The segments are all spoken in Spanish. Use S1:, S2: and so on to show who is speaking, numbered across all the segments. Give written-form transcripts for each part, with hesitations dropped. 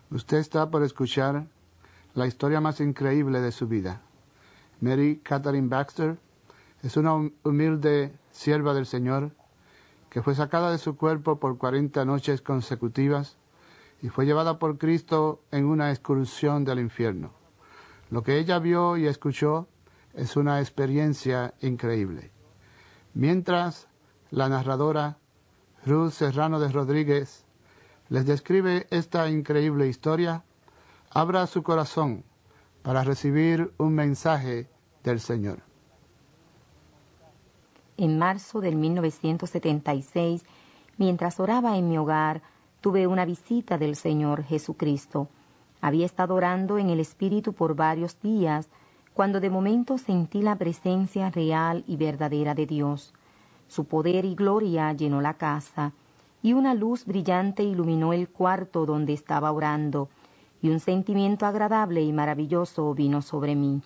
S1: Usted está por escuchar la historia más increíble de su vida. Mary Catherine Baxter es una humilde sierva del Señor que fue sacada de su cuerpo por 40 noches consecutivas y fue llevada por Cristo en una excursión del infierno. Lo que ella vio y escuchó es una experiencia increíble. Mientras la narradora Ruth Serrano de Rodríguez les describe esta increíble historia, abra su corazón para recibir un mensaje del Señor.
S2: En marzo del 1976, mientras oraba en mi hogar, tuve una visita del Señor Jesucristo. Había estado orando en el Espíritu por varios días, cuando de momento sentí la presencia real y verdadera de Dios. Su poder y gloria llenó la casa, y una luz brillante iluminó el cuarto donde estaba orando, y un sentimiento agradable y maravilloso vino sobre mí.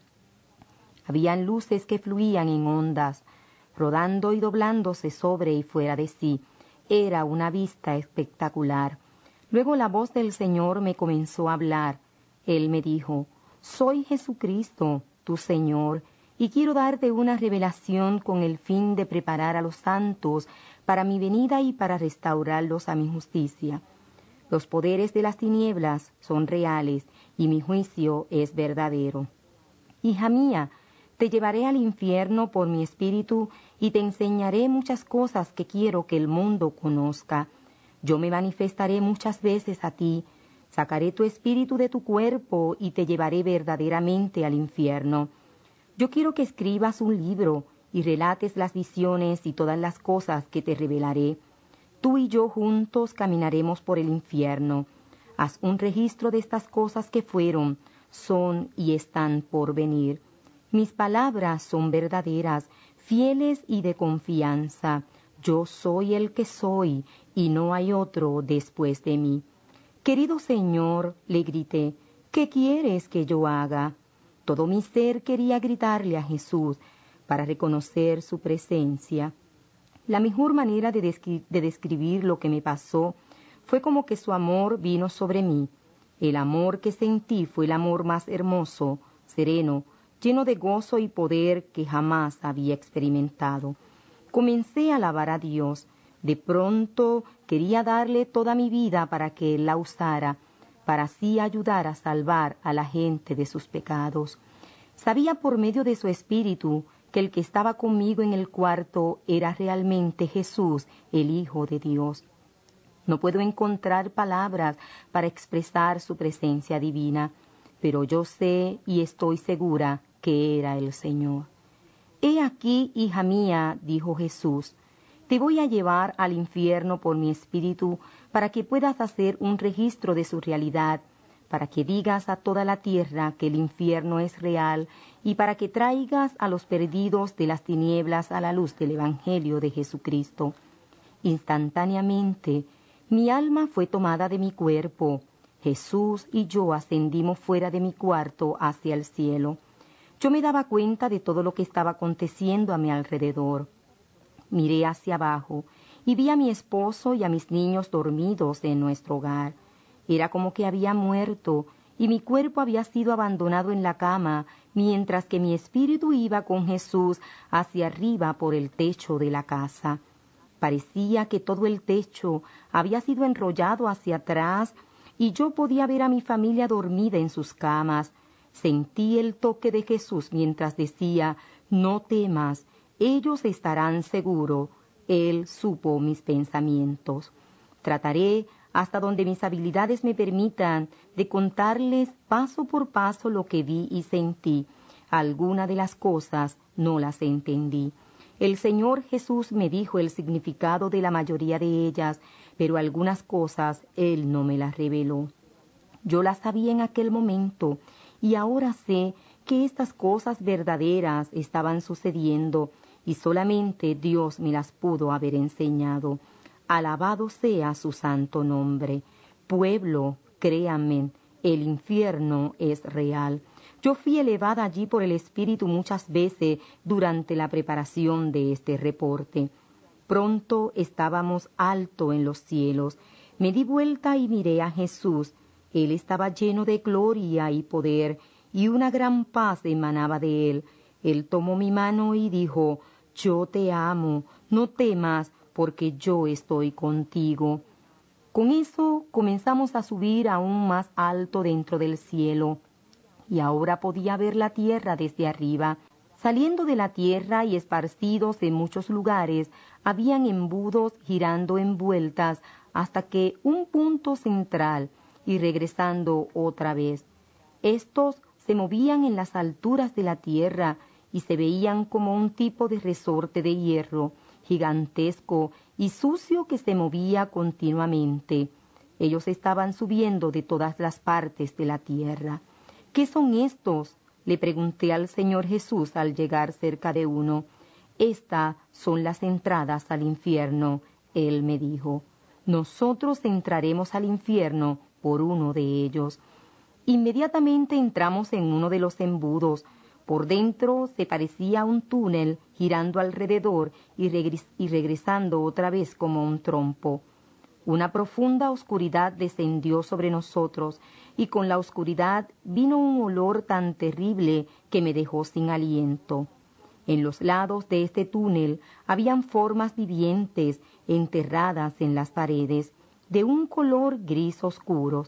S2: Habían luces que fluían en ondas, rodando y doblándose sobre y fuera de sí. Era una vista espectacular. Luego la voz del Señor me comenzó a hablar. Él me dijo: «Soy Jesucristo, tu Señor, y quiero darte una revelación con el fin de preparar a los santos para mi venida y para restaurarlos a mi justicia. Los poderes de las tinieblas son reales y mi juicio es verdadero. Hija mía, te llevaré al infierno por mi espíritu y te enseñaré muchas cosas que quiero que el mundo conozca. Yo me manifestaré muchas veces a ti, sacaré tu espíritu de tu cuerpo y te llevaré verdaderamente al infierno. Yo quiero que escribas un libro y relates las visiones y todas las cosas que te revelaré. Tú y yo juntos caminaremos por el infierno. Haz un registro de estas cosas que fueron, son y están por venir. Mis palabras son verdaderas, fieles y de confianza. Yo soy el que soy, y no hay otro después de mí». «Querido Señor», le grité, «¿qué quieres que yo haga?». Todo mi ser quería gritarle a Jesús para reconocer su presencia. La mejor manera de describir lo que me pasó fue como que su amor vino sobre mí. El amor que sentí fue el amor más hermoso, sereno, lleno de gozo y poder que jamás había experimentado. Comencé a alabar a Dios. De pronto quería darle toda mi vida para que Él la usara, para así ayudar a salvar a la gente de sus pecados. Sabía por medio de su espíritu que el que estaba conmigo en el cuarto era realmente Jesús, el Hijo de Dios. No puedo encontrar palabras para expresar su presencia divina, pero yo sé y estoy segura que era el Señor. «He aquí, hija mía», dijo Jesús, «te voy a llevar al infierno por mi espíritu para que puedas hacer un registro de su realidad, para que digas a toda la tierra que el infierno es real y para que traigas a los perdidos de las tinieblas a la luz del Evangelio de Jesucristo». Instantáneamente, mi alma fue tomada de mi cuerpo. Jesús y yo ascendimos fuera de mi cuarto hacia el cielo. Yo me daba cuenta de todo lo que estaba aconteciendo a mi alrededor. Miré hacia abajo y vi a mi esposo y a mis niños dormidos en nuestro hogar. Era como que había muerto y mi cuerpo había sido abandonado en la cama, mientras que mi espíritu iba con Jesús hacia arriba por el techo de la casa. Parecía que todo el techo había sido enrollado hacia atrás y yo podía ver a mi familia dormida en sus camas. Sentí el toque de Jesús mientras decía: «No temas, ellos estarán seguros». Él supo mis pensamientos. Trataré, hasta donde mis habilidades me permitan, de contarles paso por paso lo que vi y sentí. Algunas de las cosas no las entendí. El Señor Jesús me dijo el significado de la mayoría de ellas, pero algunas cosas Él no me las reveló. Yo las sabía en aquel momento, y ahora sé que estas cosas verdaderas estaban sucediendo, y solamente Dios me las pudo haber enseñado. Alabado sea su santo nombre. Pueblo, créanme, el infierno es real. Yo fui elevada allí por el Espíritu muchas veces durante la preparación de este reporte. Pronto estábamos alto en los cielos. Me di vuelta y miré a Jesús. Él estaba lleno de gloria y poder, y una gran paz emanaba de él. Él tomó mi mano y dijo: yo te amo, no temas, porque yo estoy contigo. Con eso comenzamos a subir aún más alto dentro del cielo, y ahora podía ver la tierra desde arriba. Saliendo de la tierra y esparcidos en muchos lugares, habían embudos girando en vueltas hasta que un punto central, y regresando otra vez. Estos se movían en las alturas de la tierra y se veían como un tipo de resorte de hierro, gigantesco y sucio, que se movía continuamente. Ellos estaban subiendo de todas las partes de la tierra. ¿Qué son estos?, le pregunté al Señor Jesús al llegar cerca de uno. Estas son las entradas al infierno, él me dijo. Nosotros entraremos al infierno por uno de ellos. Inmediatamente entramos en uno de los embudos. Por dentro se parecía a un túnel girando alrededor y regresando otra vez como un trompo. Una profunda oscuridad descendió sobre nosotros, y con la oscuridad vino un olor tan terrible que me dejó sin aliento. En los lados de este túnel habían formas vivientes enterradas en las paredes, de un color gris oscuro.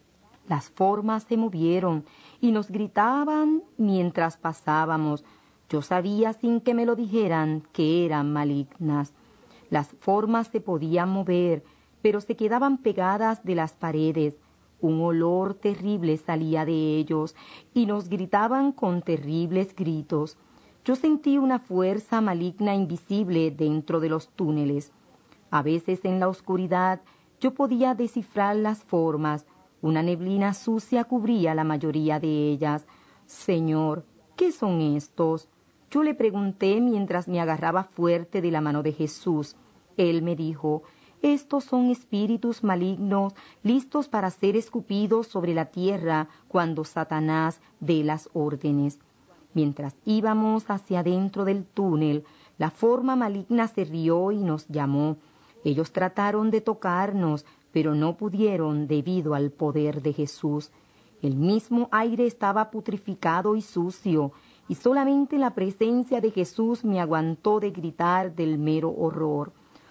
S2: Las formas se movieron y nos gritaban mientras pasábamos. Yo sabía, sin que me lo dijeran, que eran malignas. Las formas se podían mover, pero se quedaban pegadas de las paredes. Un olor terrible salía de ellos y nos gritaban con terribles gritos. Yo sentí una fuerza maligna invisible dentro de los túneles. A veces en la oscuridad yo podía descifrar las formas. Una neblina sucia cubría la mayoría de ellas. Señor, ¿qué son estos?, yo le pregunté mientras me agarraba fuerte de la mano de Jesús. Él me dijo: estos son espíritus malignos listos para ser escupidos sobre la tierra cuando Satanás dé las órdenes. Mientras íbamos hacia adentro del túnel, la forma maligna se rió y nos llamó. Ellos trataron de tocarnos, pero no pudieron debido al poder de Jesús. El mismo aire estaba putrificado y sucio, y solamente la presencia de Jesús me aguantó de gritar del mero horror.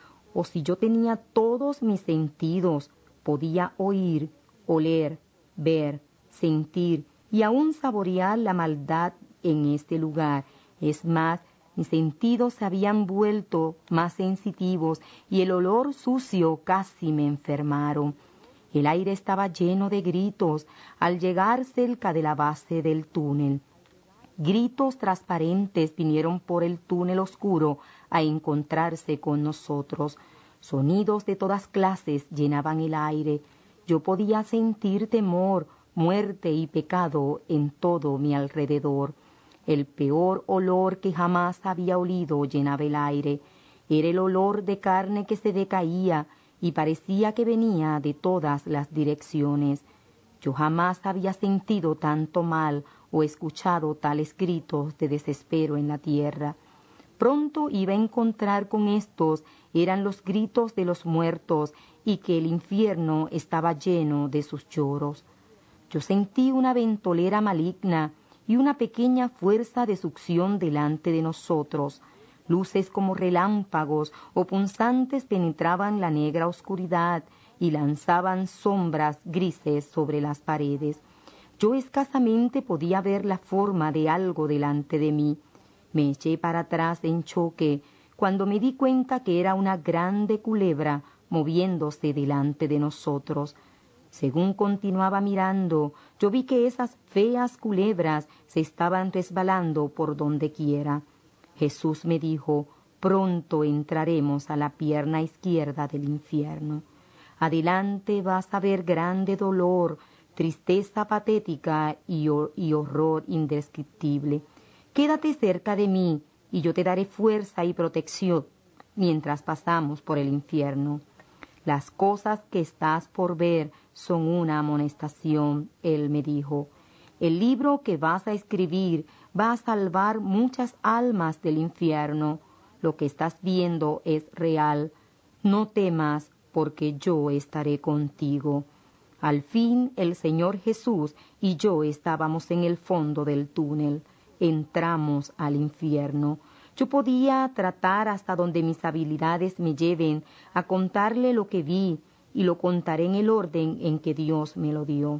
S2: O si yo tenía todos mis sentidos, podía oír, oler, ver, sentir y aún saborear la maldad en este lugar. Es más, mis sentidos se habían vuelto más sensitivos y el olor sucio casi me enfermaron. El aire estaba lleno de gritos al llegar cerca de la base del túnel. Gritos transparentes vinieron por el túnel oscuro a encontrarse con nosotros. Sonidos de todas clases llenaban el aire. Yo podía sentir temor, muerte y pecado en todo mi alrededor. El peor olor que jamás había olido llenaba el aire. Era el olor de carne que se decaía y parecía que venía de todas las direcciones. Yo jamás había sentido tanto mal o escuchado tales gritos de desespero en la tierra. Pronto iba a encontrar con estos, eran los gritos de los muertos, y que el infierno estaba lleno de sus lloros. Yo sentí una ventolera maligna y una pequeña fuerza de succión delante de nosotros. Luces como relámpagos o punzantes penetraban la negra oscuridad y lanzaban sombras grises sobre las paredes. Yo escasamente podía ver la forma de algo delante de mí. Me eché para atrás en choque cuando me di cuenta que era una grande culebra moviéndose delante de nosotros. Según continuaba mirando, yo vi que esas feas culebras se estaban resbalando por donde quiera. Jesús me dijo: pronto entraremos a la pierna izquierda del infierno. Adelante vas a ver grande dolor, tristeza patética y horror indescriptible. Quédate cerca de mí y yo te daré fuerza y protección mientras pasamos por el infierno. Las cosas que estás por ver son una amonestación, él me dijo. El libro que vas a escribir va a salvar muchas almas del infierno. Lo que estás viendo es real. No temas, porque yo estaré contigo. Al fin el Señor Jesús y yo estábamos en el fondo del túnel. Entramos al infierno. Yo podía tratar hasta donde mis habilidades me lleven a contarle lo que vi, y lo contaré en el orden en que Dios me lo dio.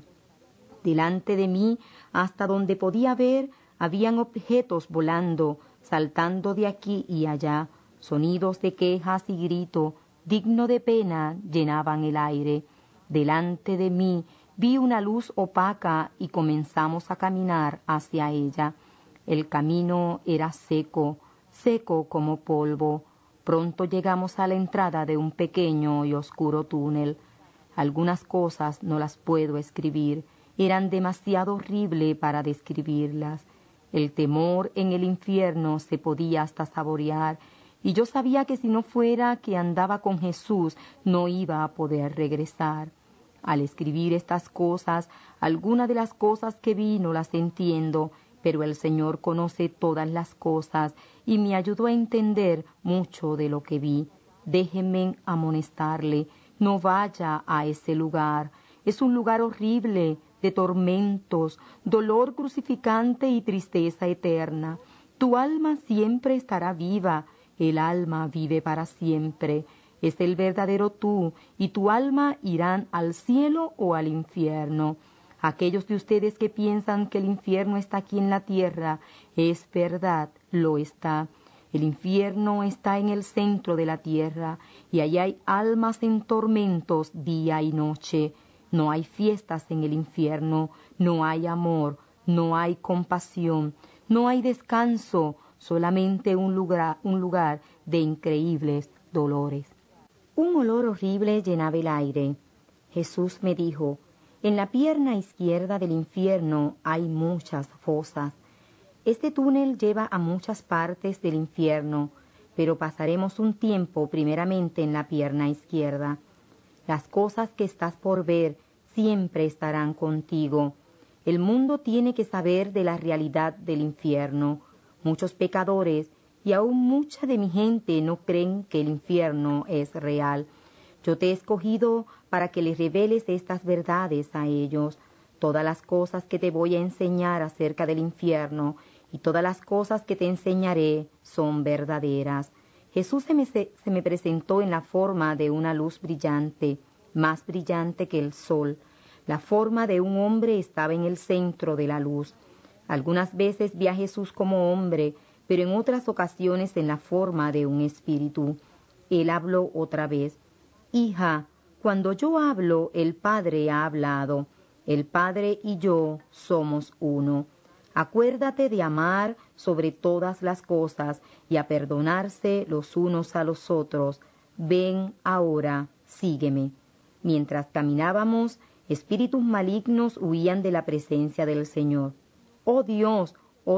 S2: Delante de mí, hasta donde podía ver, habían objetos volando, saltando de aquí y allá. Sonidos de quejas y grito, digno de pena, llenaban el aire. Delante de mí vi una luz opaca y comenzamos a caminar hacia ella. El camino era seco, seco como polvo. Pronto llegamos a la entrada de un pequeño y oscuro túnel. Algunas cosas no las puedo escribir, eran demasiado horribles para describirlas. El temor en el infierno se podía hasta saborear, y yo sabía que si no fuera que andaba con Jesús, no iba a poder regresar. Al escribir estas cosas, algunas de las cosas que vi no las entiendo, pero el Señor conoce todas las cosas y me ayudó a entender mucho de lo que vi. Déjenme amonestarle, no vaya a ese lugar. Es un lugar horrible, de tormentos, dolor crucificante y tristeza eterna. Tu alma siempre estará viva, el alma vive para siempre. Es el verdadero tú, y tu alma irán al cielo o al infierno. Aquellos de ustedes que piensan que el infierno está aquí en la tierra, es verdad, lo está. El infierno está en el centro de la tierra, y allí hay almas en tormentos día y noche. No hay fiestas en el infierno, no hay amor, no hay compasión, no hay descanso, solamente un lugar de increíbles dolores. Un olor horrible llenaba el aire. Jesús me dijo, en la pierna izquierda del infierno hay muchas fosas. Este túnel lleva a muchas partes del infierno, pero pasaremos un tiempo primeramente en la pierna izquierda. Las cosas que estás por ver siempre estarán contigo. El mundo tiene que saber de la realidad del infierno. Muchos pecadores y aún mucha de mi gente no creen que el infierno es real. Yo te he escogido para que les reveles estas verdades a ellos. Todas las cosas que te voy a enseñar acerca del infierno y todas las cosas que te enseñaré son verdaderas. Jesús se me presentó en la forma de una luz brillante, más brillante que el sol. La forma de un hombre estaba en el centro de la luz. Algunas veces vi a Jesús como hombre, pero en otras ocasiones en la forma de un espíritu. Él habló otra vez. Hija, cuando yo hablo, el Padre ha hablado. El Padre y yo somos uno. Acuérdate de amar sobre todas las cosas y a perdonarse los unos a los otros. Ven ahora, sígueme. Mientras caminábamos, espíritus malignos huían de la presencia del Señor. ¡Oh Dios!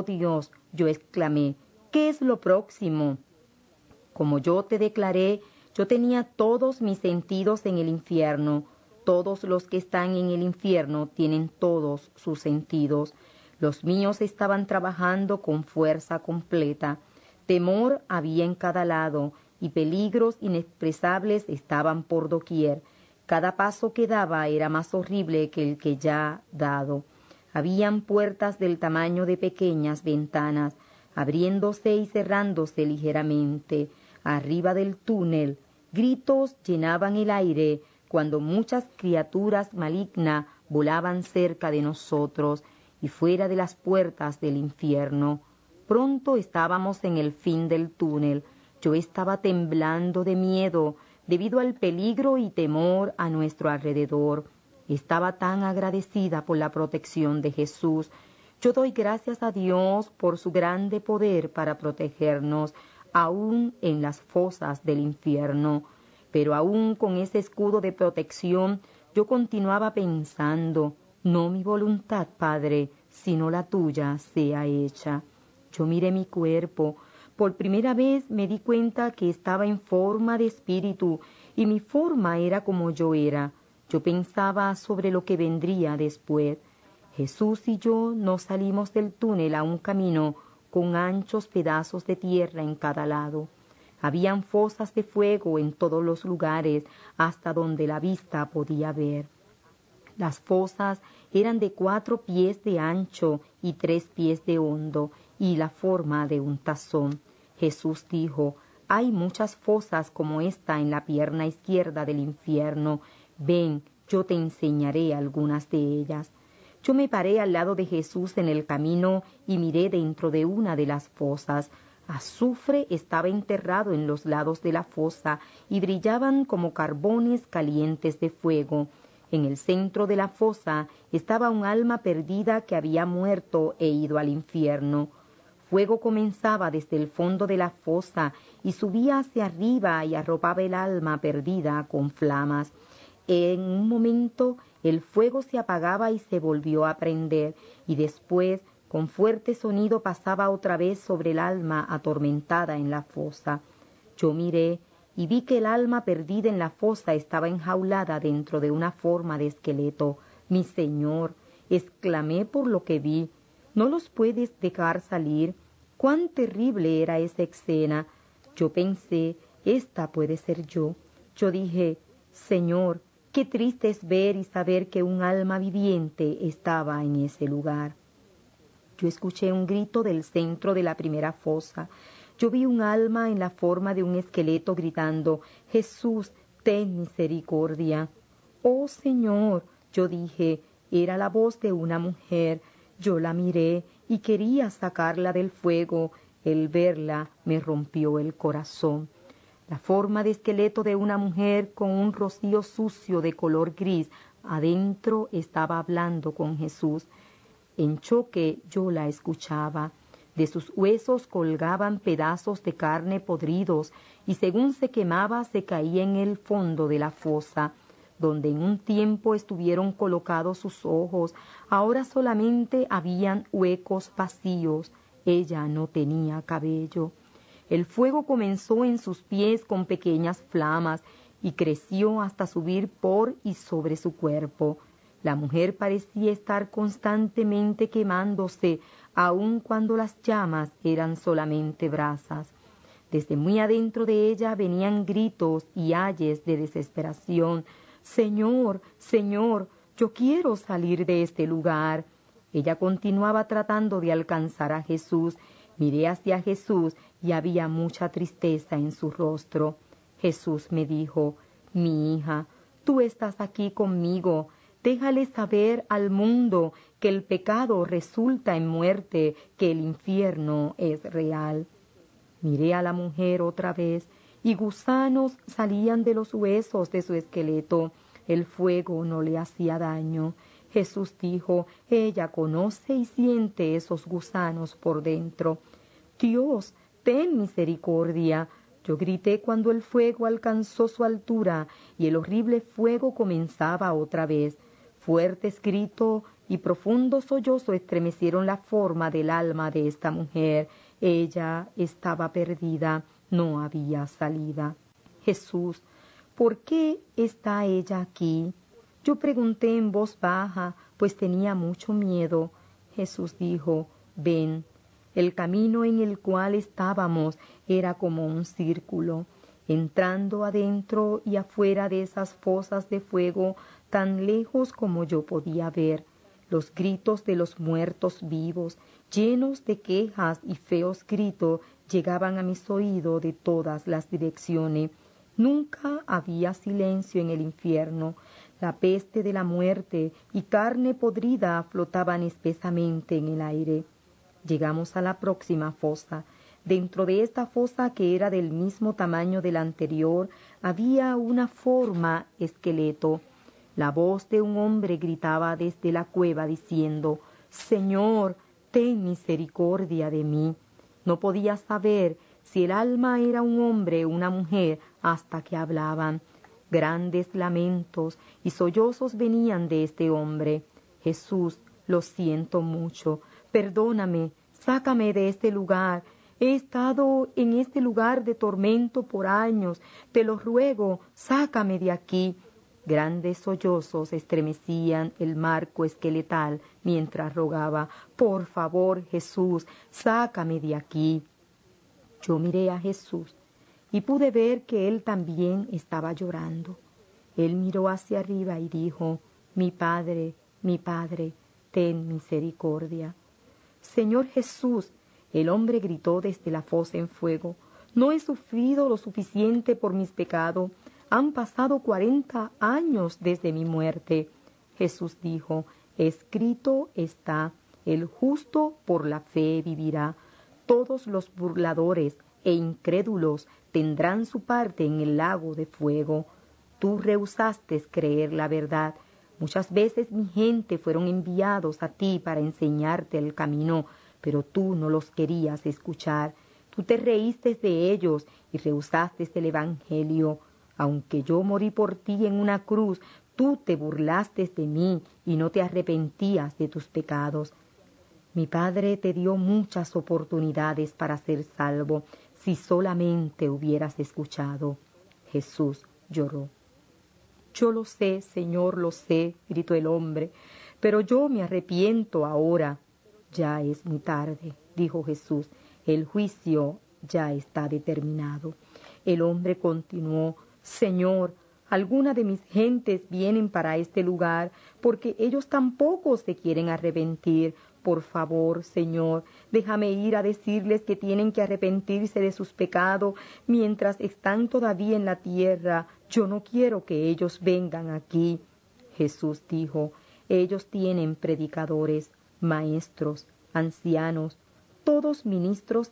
S2: Yo exclamé, ¿qué es lo próximo? Como yo te declaré, yo tenía todos mis sentidos en el infierno. Todos los que están en el infierno tienen todos sus sentidos. Los míos estaban trabajando con fuerza completa. Temor había en cada lado y peligros inexpresables estaban por doquier. Cada paso que daba era más horrible que el que ya dado. Habían puertas del tamaño de pequeñas ventanas, abriéndose y cerrándose ligeramente. Arriba del túnel, gritos llenaban el aire cuando muchas criaturas malignas volaban cerca de nosotros y fuera de las puertas del infierno. Pronto estábamos en el fin del túnel. Yo estaba temblando de miedo debido al peligro y temor a nuestro alrededor. Estaba tan agradecida por la protección de Jesús. Yo doy gracias a Dios por su grande poder para protegernos, aún en las fosas del infierno. Pero aún con ese escudo de protección, yo continuaba pensando, no mi voluntad, Padre, sino la tuya sea hecha. Yo miré mi cuerpo. Por primera vez me di cuenta que estaba en forma de espíritu, y mi forma era como yo era. Yo pensaba sobre lo que vendría después. Jesús y yo nos salimos del túnel a un camino con anchos pedazos de tierra en cada lado. Habían fosas de fuego en todos los lugares hasta donde la vista podía ver. Las fosas eran de 4 pies de ancho y 3 pies de hondo, y la forma de un tazón. Jesús dijo: hay muchas fosas como esta en la pierna izquierda del infierno. Ven, yo te enseñaré algunas de ellas. Yo me paré al lado de Jesús en el camino y miré dentro de una de las fosas. Azufre estaba enterrado en los lados de la fosa y brillaban como carbones calientes de fuego. En el centro de la fosa estaba un alma perdida que había muerto e ido al infierno. Fuego comenzaba desde el fondo de la fosa y subía hacia arriba y arropaba el alma perdida con flamas. En un momento el fuego se apagaba y se volvió a prender, y después, con fuerte sonido, pasaba otra vez sobre el alma atormentada en la fosa. Yo miré y vi que el alma perdida en la fosa estaba enjaulada dentro de una forma de esqueleto. «Mi Señor», exclamé por lo que vi, «¿no los puedes dejar salir?». Cuán terrible era esa escena. Yo pensé: esta puede ser yo. Yo dije: «Señor, qué triste es ver y saber que un alma viviente estaba en ese lugar». Yo escuché un grito del centro de la primera fosa. Yo vi un alma en la forma de un esqueleto gritando: «Jesús, ten misericordia». «Oh Señor», yo dije, era la voz de una mujer. Yo la miré y quería sacarla del fuego. El verla me rompió el corazón. La forma de esqueleto de una mujer con un rocío sucio de color gris adentro estaba hablando con Jesús. En choque yo la escuchaba. De sus huesos colgaban pedazos de carne podridos y según se quemaba se caía en el fondo de la fosa. Donde en un tiempo estuvieron colocados sus ojos, ahora solamente habían huecos vacíos. Ella no tenía cabello. El fuego comenzó en sus pies con pequeñas flamas y creció hasta subir por y sobre su cuerpo. La mujer parecía estar constantemente quemándose, aun cuando las llamas eran solamente brasas. Desde muy adentro de ella venían gritos y ayes de desesperación. «Señor, Señor, yo quiero salir de este lugar». Ella continuaba tratando de alcanzar a Jesús. Miré hacia Jesús y había mucha tristeza en su rostro. Jesús me dijo: «Mi hija, tú estás aquí conmigo. Déjale saber al mundo que el pecado resulta en muerte, que el infierno es real». Miré a la mujer otra vez, y gusanos salían de los huesos de su esqueleto. El fuego no le hacía daño. Jesús dijo: «Ella conoce y siente esos gusanos por dentro». «Dios, ten misericordia». Yo grité cuando el fuego alcanzó su altura y el horrible fuego comenzaba otra vez. Fuertes gritos y profundo sollozo estremecieron la forma del alma de esta mujer. Ella estaba perdida, no había salida. «Jesús, ¿por qué está ella aquí?». Yo pregunté en voz baja, pues tenía mucho miedo. Jesús dijo: «Ven». El camino en el cual estábamos era como un círculo. Entrando adentro y afuera de esas fosas de fuego, tan lejos como yo podía ver, los gritos de los muertos vivos, llenos de quejas y feos gritos, llegaban a mis oídos de todas las direcciones. Nunca había silencio en el infierno. La peste de la muerte y carne podrida flotaban espesamente en el aire. Llegamos a la próxima fosa. Dentro de esta fosa, que era del mismo tamaño de la anterior, había una forma esqueleto. La voz de un hombre gritaba desde la cueva diciendo: «Señor, ten misericordia de mí». No podía saber si el alma era un hombre o una mujer hasta que hablaban. Grandes lamentos y sollozos venían de este hombre. «Jesús, lo siento mucho. Perdóname, sácame de este lugar. He estado en este lugar de tormento por años. Te lo ruego, sácame de aquí». Grandes sollozos estremecían el marco esqueletal mientras rogaba: «Por favor, Jesús, sácame de aquí». Yo miré a Jesús y pude ver que él también estaba llorando. Él miró hacia arriba y dijo: mi Padre, ten misericordia. Señor Jesús, el hombre gritó desde la fosa en fuego, no he sufrido lo suficiente por mis pecados. Han pasado 40 años desde mi muerte. Jesús dijo, escrito está, el justo por la fe vivirá. Todos los burladores e incrédulos tendrán su parte en el lago de fuego. Tú rehusaste creer la verdad. Muchas veces mi gente fueron enviados a ti para enseñarte el camino, pero tú no los querías escuchar. Tú te reíste de ellos y rehusaste el evangelio. Aunque yo morí por ti en una cruz, tú te burlaste de mí y no te arrepentías de tus pecados. Mi Padre te dio muchas oportunidades para ser salvo, si solamente hubieras escuchado. Jesús lloró. Yo lo sé, Señor, lo sé, gritó el hombre, pero yo me arrepiento ahora. Ya es muy tarde, dijo Jesús, el juicio ya está determinado. El hombre continuó, Señor, algunas de mis gentes vienen para este lugar porque ellos tampoco se quieren arrepentir. Por favor, Señor, déjame ir a decirles que tienen que arrepentirse de sus pecados mientras están todavía en la tierra. Yo no quiero que ellos vengan aquí. Jesús dijo, ellos tienen predicadores, maestros, ancianos, todos ministrando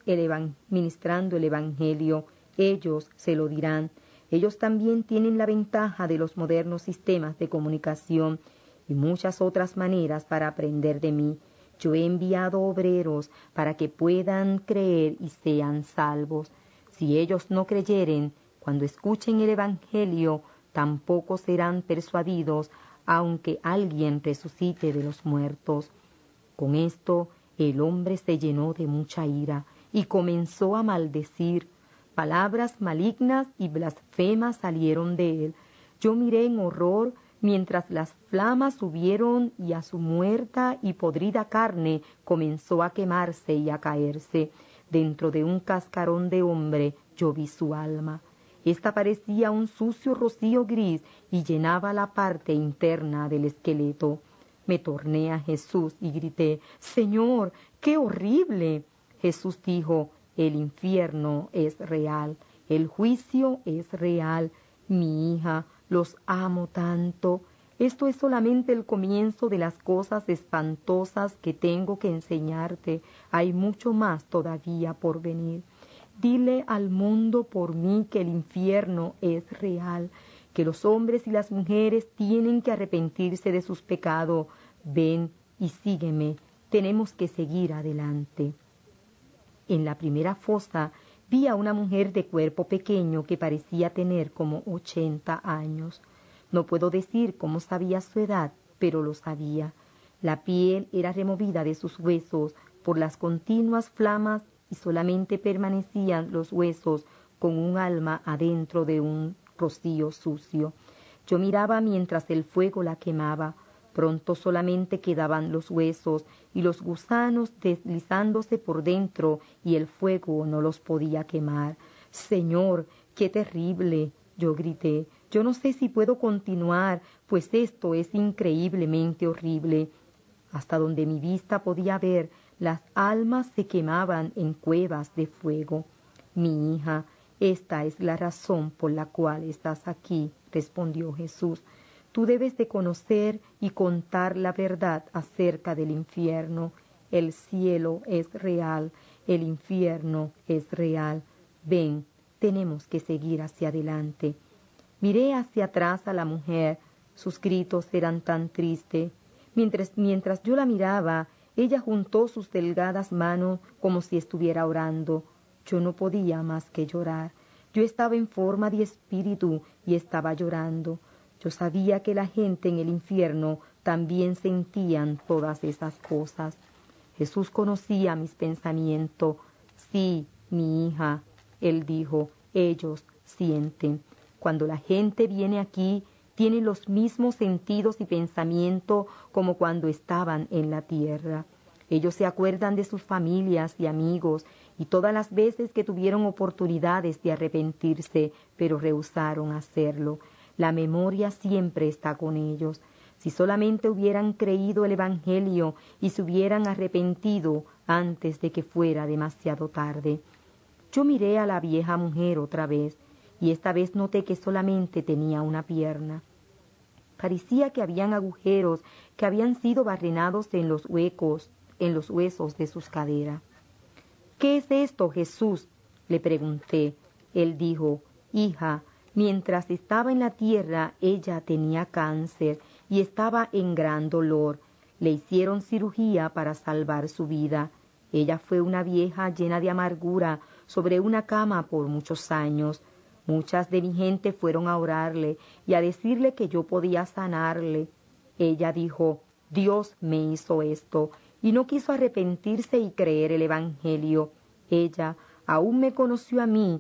S2: el evangelio. Ellos se lo dirán. Ellos también tienen la ventaja de los modernos sistemas de comunicación y muchas otras maneras para aprender de mí. Yo he enviado obreros para que puedan creer y sean salvos. Si ellos no creyeren, cuando escuchen el evangelio, tampoco serán persuadidos, aunque alguien resucite de los muertos. Con esto, el hombre se llenó de mucha ira y comenzó a maldecir. Palabras malignas y blasfemas salieron de él. Yo miré en horror mientras las flamas subieron y a su muerta y podrida carne comenzó a quemarse y a caerse. Dentro de un cascarón de hombre yo vi su alma. Esta parecía un sucio rocío gris y llenaba la parte interna del esqueleto. Me torné a Jesús y grité, Señor, ¡qué horrible! Jesús dijo, el infierno es real, el juicio es real. Mi hija, los amo tanto. Esto es solamente el comienzo de las cosas espantosas que tengo que enseñarte. Hay mucho más todavía por venir. Dile al mundo por mí que el infierno es real, que los hombres y las mujeres tienen que arrepentirse de sus pecados. Ven y sígueme, tenemos que seguir adelante. En la primera fosa vi a una mujer de cuerpo pequeño que parecía tener como 80 años. No puedo decir cómo sabía su edad, pero lo sabía. La piel era removida de sus huesos por las continuas flamas y solamente permanecían los huesos con un alma adentro de un rocío sucio. Yo miraba mientras el fuego la quemaba. Pronto solamente quedaban los huesos y los gusanos deslizándose por dentro y el fuego no los podía quemar. Señor, qué terrible, yo grité. Yo no sé si puedo continuar, pues esto es increíblemente horrible. Hasta donde mi vista podía ver, las almas se quemaban en cuevas de fuego. Mi hija, esta es la razón por la cual estás aquí, respondió Jesús. Tú debes de conocer y contar la verdad acerca del infierno. El cielo es real, el infierno es real. Ven, tenemos que seguir hacia adelante. Miré hacia atrás a la mujer. Sus gritos eran tan tristes. Mientras yo la miraba, ella juntó sus delgadas manos como si estuviera orando. Yo no podía más que llorar. Yo estaba en forma de espíritu y estaba llorando. Yo sabía que la gente en el infierno también sentían todas esas cosas. Jesús conocía mis pensamientos. Sí, mi hija, él dijo, ellos sienten. Cuando la gente viene aquí, tiene los mismos sentidos y pensamientos como cuando estaban en la tierra. Ellos se acuerdan de sus familias y amigos y todas las veces que tuvieron oportunidades de arrepentirse, pero rehusaron hacerlo. La memoria siempre está con ellos. Si solamente hubieran creído el Evangelio y se hubieran arrepentido antes de que fuera demasiado tarde. Yo miré a la vieja mujer otra vez, y esta vez noté que solamente tenía una pierna. Parecía que habían agujeros que habían sido barrenados en los huesos de sus caderas. «¿Qué es esto, Jesús?», le pregunté. Él dijo: «Hija, mientras estaba en la tierra ella tenía cáncer y estaba en gran dolor. Le hicieron cirugía para salvar su vida. Ella fue una vieja llena de amargura sobre una cama por muchos años. Muchas de mi gente fueron a orarle y a decirle que yo podía sanarle. Ella dijo: Dios me hizo esto, y no quiso arrepentirse y creer el Evangelio. Ella aún me conoció a mí,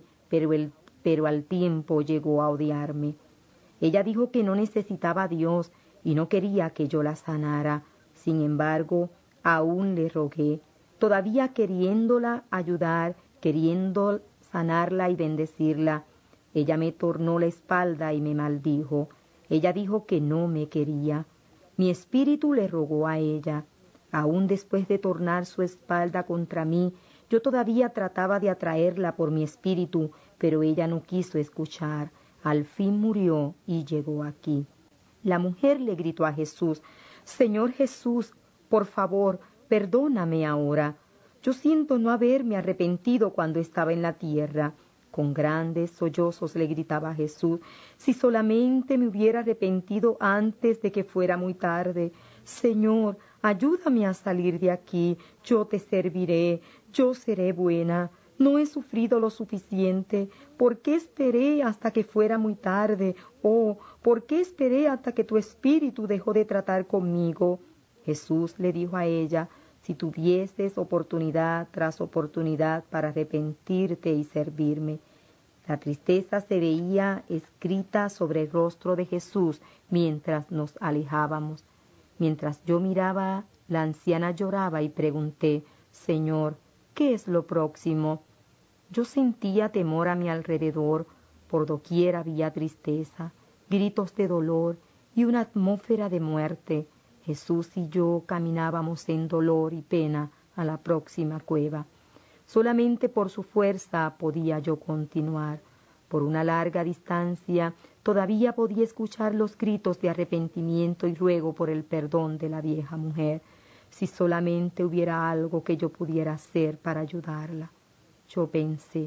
S2: pero al tiempo llegó a odiarme. Ella dijo que no necesitaba a Dios y no quería que yo la sanara. Sin embargo, aún le rogué, todavía queriéndola ayudar, queriendo sanarla y bendecirla. Ella me tornó la espalda y me maldijo. Ella dijo que no me quería. Mi espíritu le rogó a ella. Aún después de tornar su espalda contra mí, yo todavía trataba de atraerla por mi espíritu, pero ella no quiso escuchar. Al fin murió y llegó aquí. La mujer le gritó a Jesús: «Señor Jesús, por favor, perdóname ahora. Yo siento no haberme arrepentido cuando estaba en la tierra». Con grandes sollozos le gritaba a Jesús: «Si solamente me hubiera arrepentido antes de que fuera muy tarde. Señor, ayúdame a salir de aquí. Yo te serviré, yo seré buena. No he sufrido lo suficiente. ¿Por qué esperé hasta que fuera muy tarde? Oh, ¿por qué esperé hasta que tu espíritu dejó de tratar conmigo?» Jesús le dijo a ella: «Si tuvieses oportunidad tras oportunidad para arrepentirte y servirme». La tristeza se veía escrita sobre el rostro de Jesús mientras nos alejábamos. Mientras yo miraba, la anciana lloraba y pregunté: «Señor, ¿qué es lo próximo?». Yo sentía temor a mi alrededor. Por doquier había tristeza, gritos de dolor y una atmósfera de muerte. Jesús y yo caminábamos en dolor y pena a la próxima cueva. Solamente por su fuerza podía yo continuar. Por una larga distancia todavía podía escuchar los gritos de arrepentimiento y ruego por el perdón de la vieja mujer. Si solamente hubiera algo que yo pudiera hacer para ayudarla. Yo pensé: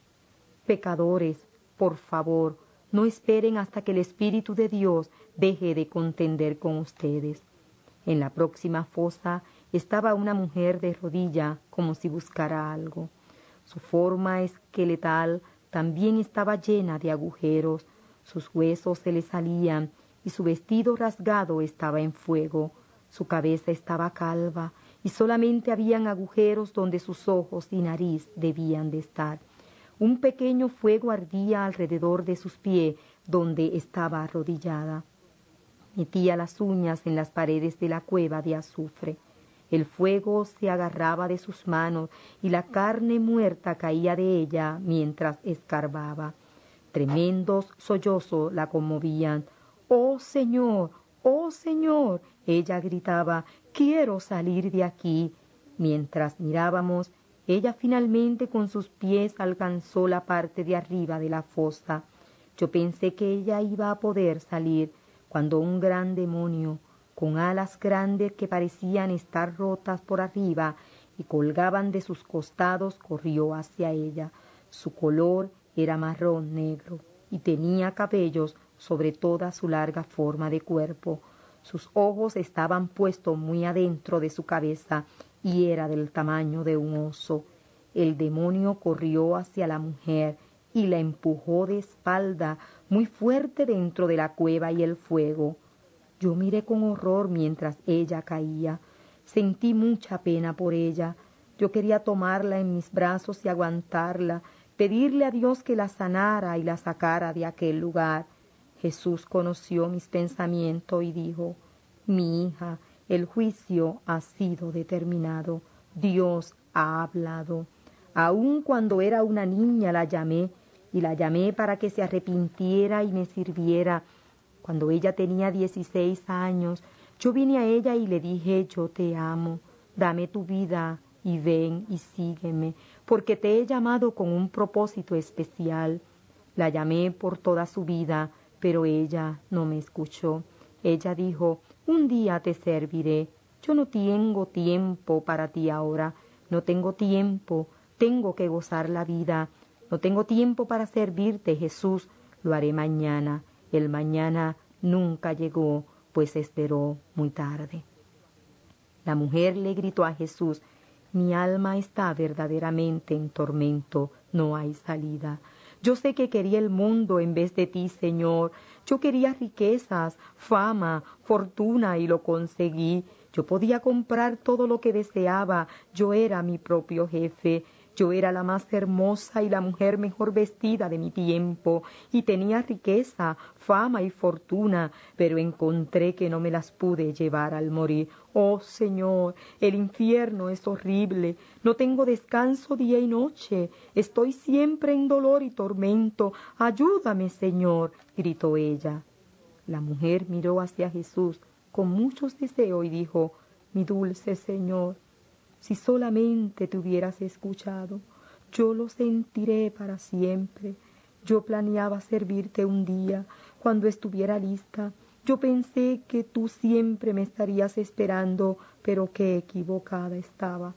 S2: «Pecadores, por favor, no esperen hasta que el Espíritu de Dios deje de contender con ustedes». En la próxima fosa estaba una mujer de rodilla, como si buscara algo. Su forma esqueletal también estaba llena de agujeros. Sus huesos se le salían y su vestido rasgado estaba en fuego. Su cabeza estaba calva y solamente habían agujeros donde sus ojos y nariz debían de estar. Un pequeño fuego ardía alrededor de sus pies donde estaba arrodillada. Metía las uñas en las paredes de la cueva de azufre. El fuego se agarraba de sus manos y la carne muerta caía de ella mientras escarbaba. Tremendos sollozos la conmovían. «¡Oh, Señor! ¡Oh, Señor!», ella gritaba. «¡Quiero salir de aquí!». Mientras mirábamos, ella finalmente con sus pies alcanzó la parte de arriba de la fosa. Yo pensé que ella iba a poder salir, cuando un gran demonio, con alas grandes que parecían estar rotas por arriba y colgaban de sus costados, corrió hacia ella. Su color era marrón negro y tenía cabellos sobre toda su larga forma de cuerpo. Sus ojos estaban puestos muy adentro de su cabeza y era del tamaño de un oso. El demonio corrió hacia la mujer y la empujó de espalda muy fuerte dentro de la cueva y el fuego. Yo miré con horror mientras ella caía. Sentí mucha pena por ella. Yo quería tomarla en mis brazos y aguantarla, pedirle a Dios que la sanara y la sacara de aquel lugar. Jesús conoció mis pensamientos y dijo: «Mi hija, el juicio ha sido determinado. Dios ha hablado. Aun cuando era una niña la llamé, y la llamé para que se arrepintiera y me sirviera. Cuando ella tenía 16 años, yo vine a ella y le dije, yo te amo, dame tu vida y ven y sígueme, porque te he llamado con un propósito especial. La llamé por toda su vida, pero ella no me escuchó. Ella dijo, un día te serviré. Yo no tengo tiempo para ti ahora, no tengo tiempo, tengo que gozar la vida. No tengo tiempo para servirte, Jesús, lo haré mañana. El mañana nunca llegó, pues esperó muy tarde. La mujer le gritó a Jesús, mi alma está verdaderamente en tormento, no hay salida. Yo sé que quería el mundo en vez de ti, Señor. Yo quería riquezas, fama, fortuna y lo conseguí. Yo podía comprar todo lo que deseaba. Yo era mi propio jefe. Yo era la más hermosa y la mujer mejor vestida de mi tiempo, y tenía riqueza, fama y fortuna, pero encontré que no me las pude llevar al morir. Oh Señor, el infierno es horrible, no tengo descanso día y noche, estoy siempre en dolor y tormento. Ayúdame, Señor, gritó ella. La mujer miró hacia Jesús con muchos deseos y dijo, mi dulce Señor, si solamente te hubieras escuchado, yo lo sentiré para siempre. Yo planeaba servirte un día, cuando estuviera lista. Yo pensé que tú siempre me estarías esperando, pero qué equivocada estaba.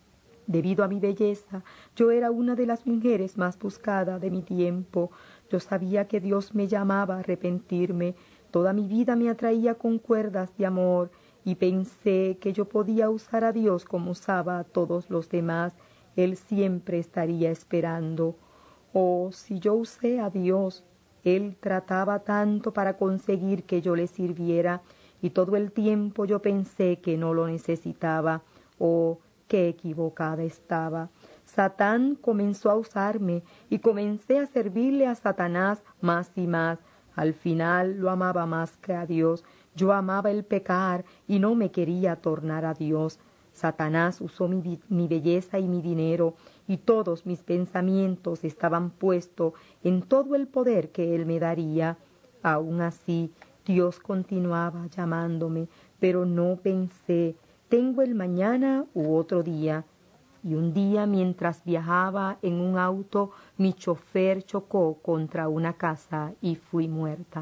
S2: Debido a mi belleza, yo era una de las mujeres más buscadas de mi tiempo. Yo sabía que Dios me llamaba a arrepentirme. Toda mi vida me atraía con cuerdas de amor, y pensé que yo podía usar a Dios como usaba a todos los demás. Él siempre estaría esperando. Oh, si yo usé a Dios, Él trataba tanto para conseguir que yo le sirviera, y todo el tiempo yo pensé que no lo necesitaba. Oh, qué equivocada estaba. Satán comenzó a usarme, y comencé a servirle a Satanás más y más. Al final lo amaba más que a Dios. Yo amaba el pecar y no me quería tornar a Dios. Satanás usó mi belleza y mi dinero, y todos mis pensamientos estaban puestos en todo el poder que él me daría. Aún así, Dios continuaba llamándome, pero no pensé, tengo el mañana u otro día. Y un día, mientras viajaba en un auto, mi chofer chocó contra una casa y fui muerta.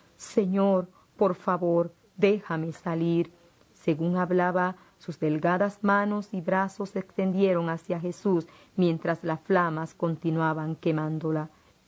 S2: Señor, por favor, déjame salir. Según hablaba, sus delgadas manos y brazos se extendieron hacia Jesús mientras las flamas continuaban quemándola.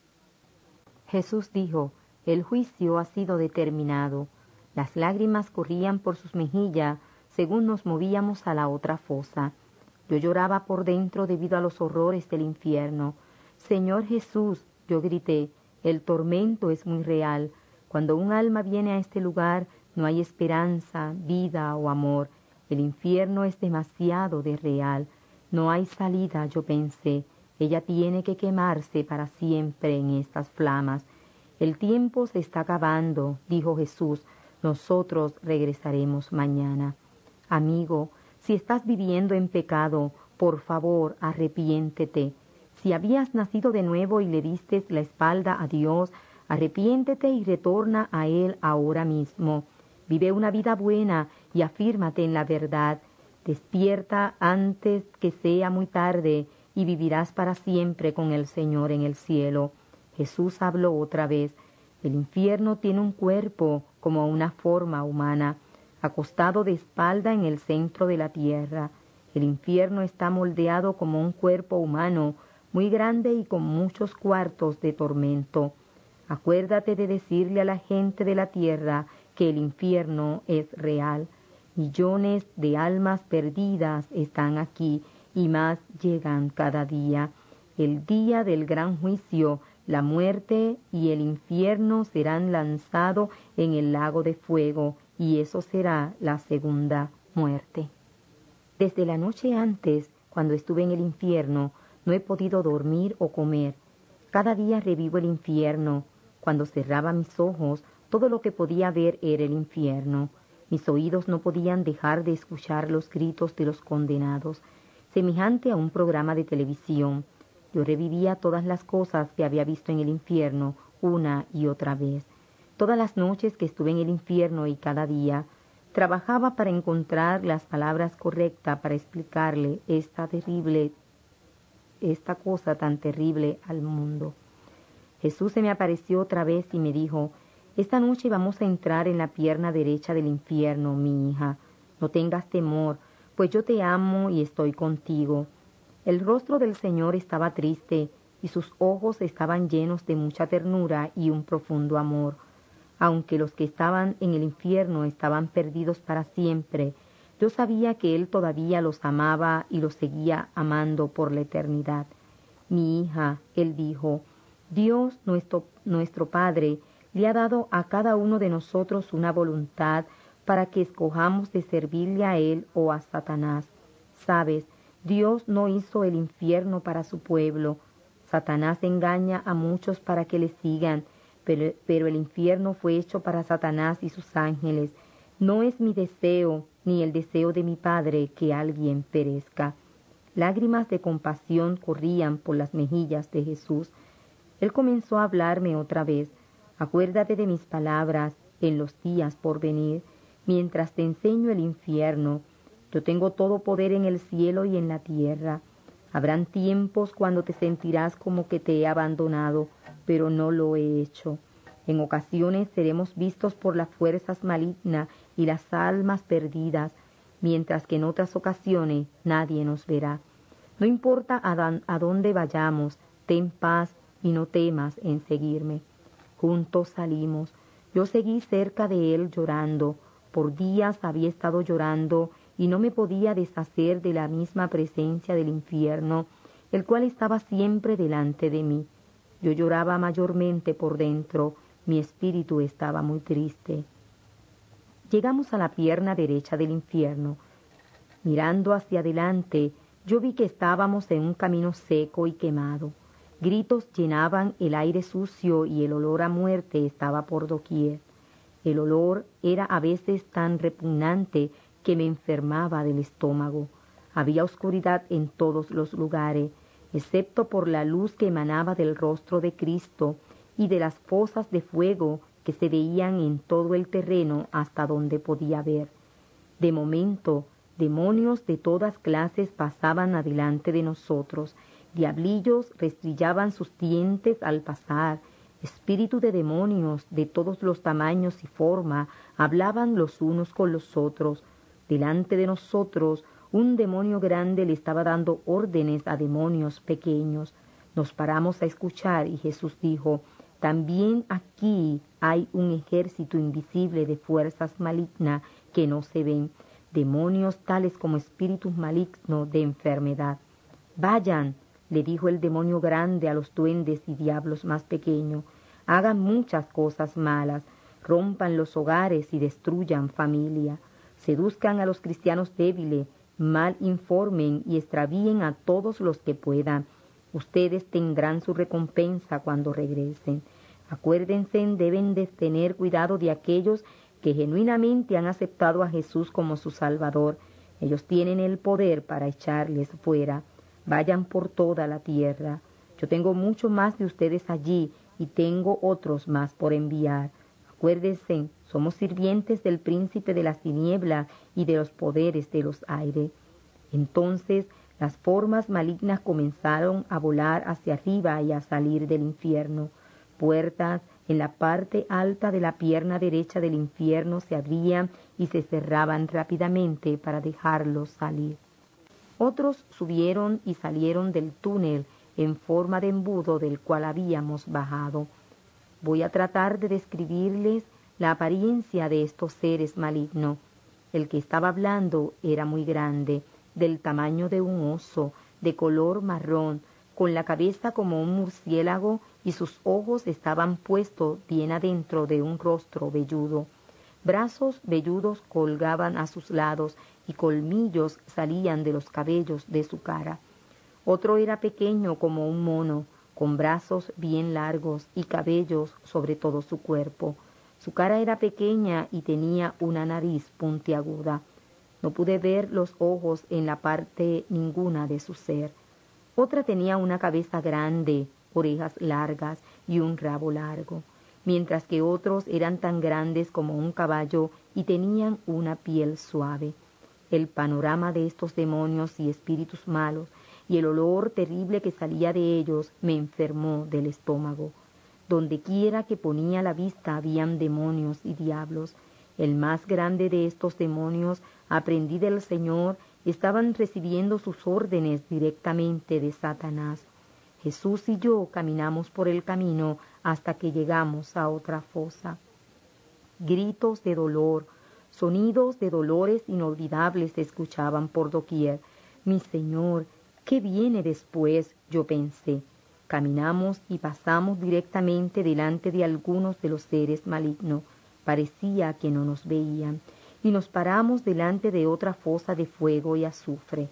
S2: Jesús dijo, el juicio ha sido determinado. Las lágrimas corrían por sus mejillas según nos movíamos a la otra fosa. Yo lloraba por dentro debido a los horrores del infierno. Señor Jesús, yo grité, el tormento es muy real. Cuando un alma viene a este lugar, no hay esperanza, vida o amor. El infierno es demasiado de real. No hay salida, yo pensé. Ella tiene que quemarse para siempre en estas flamas. El tiempo se está acabando, dijo Jesús. Nosotros regresaremos mañana. Amigo, si estás viviendo en pecado, por favor, arrepiéntete. Si habías nacido de nuevo y le diste la espalda a Dios, arrepiéntete y retorna a Él ahora mismo. Vive una vida buena y afírmate en la verdad. Despierta antes que sea muy tarde y vivirás para siempre con el Señor en el cielo. Jesús habló otra vez. El infierno tiene un cuerpo como una forma humana, acostado de espalda en el centro de la tierra. El infierno está moldeado como un cuerpo humano, muy grande y con muchos cuartos de tormento. Acuérdate de decirle a la gente de la tierra que el infierno es real. Millones de almas perdidas están aquí y más llegan cada día. El día del gran juicio, la muerte y el infierno serán lanzados en el lago de fuego, y eso será la segunda muerte. Desde la noche antes, cuando estuve en el infierno, no he podido dormir o comer. Cada día revivo el infierno. Cuando cerraba mis ojos, todo lo que podía ver era el infierno. Mis oídos no podían dejar de escuchar los gritos de los condenados, semejante a un programa de televisión. Yo revivía todas las cosas que había visto en el infierno una y otra vez. Todas las noches que estuve en el infierno y cada día, trabajaba para encontrar las palabras correctas para explicarle esta cosa tan terrible al mundo. Jesús se me apareció otra vez y me dijo: esta noche vamos a entrar en la pierna derecha del infierno, mi hija. No tengas temor, pues yo te amo y estoy contigo. El rostro del Señor estaba triste y sus ojos estaban llenos de mucha ternura y un profundo amor. Aunque los que estaban en el infierno estaban perdidos para siempre, yo sabía que Él todavía los amaba y los seguía amando por la eternidad. Mi hija, Él dijo, Dios nuestro Padre le ha dado a cada uno de nosotros una voluntad para que escojamos de servirle a Él o a Satanás. Sabes, Dios no hizo el infierno para su pueblo. Satanás engaña a muchos para que le sigan, pero el infierno fue hecho para Satanás y sus ángeles. No es mi deseo, ni el deseo de mi Padre, que alguien perezca. Lágrimas de compasión corrían por las mejillas de Jesús. Él comenzó a hablarme otra vez. Acuérdate de mis palabras en los días por venir, mientras te enseño el infierno. Yo tengo todo poder en el cielo y en la tierra. Habrán tiempos cuando te sentirás como que te he abandonado, pero no lo he hecho. En ocasiones seremos vistos por las fuerzas malignas y las almas perdidas, mientras que en otras ocasiones nadie nos verá. No importa a dónde vayamos, ten paz y no temas en seguirme. Juntos salimos. Yo seguí cerca de él llorando. Por días había estado llorando y no me podía deshacer de la misma presencia del infierno, el cual estaba siempre delante de mí. Yo lloraba mayormente por dentro, mi espíritu estaba muy triste. Llegamos a la pierna derecha del infierno. Mirando hacia adelante, yo vi que estábamos en un camino seco y quemado. Gritos llenaban el aire sucio y el olor a muerte estaba por doquier. El olor era a veces tan repugnante que me enfermaba del estómago. Había oscuridad en todos los lugares, excepto por la luz que emanaba del rostro de Cristo y de las fosas de fuego que se veían en todo el terreno hasta donde podía ver. De momento, demonios de todas clases pasaban adelante de nosotros. Diablillos restrillaban sus dientes al pasar. Espíritus de demonios de todos los tamaños y forma hablaban los unos con los otros. Delante de nosotros, un demonio grande le estaba dando órdenes a demonios pequeños. Nos paramos a escuchar y Jesús dijo: también aquí hay un ejército invisible de fuerzas malignas que no se ven, demonios tales como espíritus malignos de enfermedad. Vayan, le dijo el demonio grande a los duendes y diablos más pequeños, hagan muchas cosas malas, rompan los hogares y destruyan familia, seduzcan a los cristianos débiles, mal informen y extravíen a todos los que puedan. Ustedes tendrán su recompensa cuando regresen. Acuérdense, deben de tener cuidado de aquellos que genuinamente han aceptado a Jesús como su Salvador. Ellos tienen el poder para echarles fuera. Vayan por toda la tierra. Yo tengo mucho más de ustedes allí y tengo otros más por enviar. Acuérdense, somos sirvientes del príncipe de las tinieblas y de los poderes de los aires. Entonces las formas malignas comenzaron a volar hacia arriba y a salir del infierno. Puertas en la parte alta de la pierna derecha del infierno se abrían y se cerraban rápidamente para dejarlos salir. Otros subieron y salieron del túnel en forma de embudo del cual habíamos bajado. Voy a tratar de describirles la apariencia de estos seres malignos. El que estaba hablando era muy grande, del tamaño de un oso, de color marrón, con la cabeza como un murciélago y sus ojos estaban puestos bien adentro de un rostro velludo. Brazos velludos colgaban a sus lados y colmillos salían de los cabellos de su cara. Otro era pequeño como un mono, con brazos bien largos y cabellos sobre todo su cuerpo. Su cara era pequeña y tenía una nariz puntiaguda. No pude ver los ojos en la parte ninguna de su ser. Otra tenía una cabeza grande, orejas largas y un rabo largo. mientras que otros eran tan grandes como un caballo y tenían una piel suave. El panorama de estos demonios y espíritus malos y el olor terrible que salía de ellos me enfermó del estómago. Donde quiera que ponía la vista habían demonios y diablos. El más grande de estos demonios, aprendí del Señor, estaban recibiendo sus órdenes directamente de Satanás. Jesús y yo caminamos por el camino hasta que llegamos a otra fosa. Gritos de dolor, sonidos de dolores inolvidables se escuchaban por doquier. Mi Señor, ¿qué viene después?, yo pensé. Caminamos y pasamos directamente delante de algunos de los seres malignos. Parecía que no nos veían. Y nos paramos delante de otra fosa de fuego y azufre.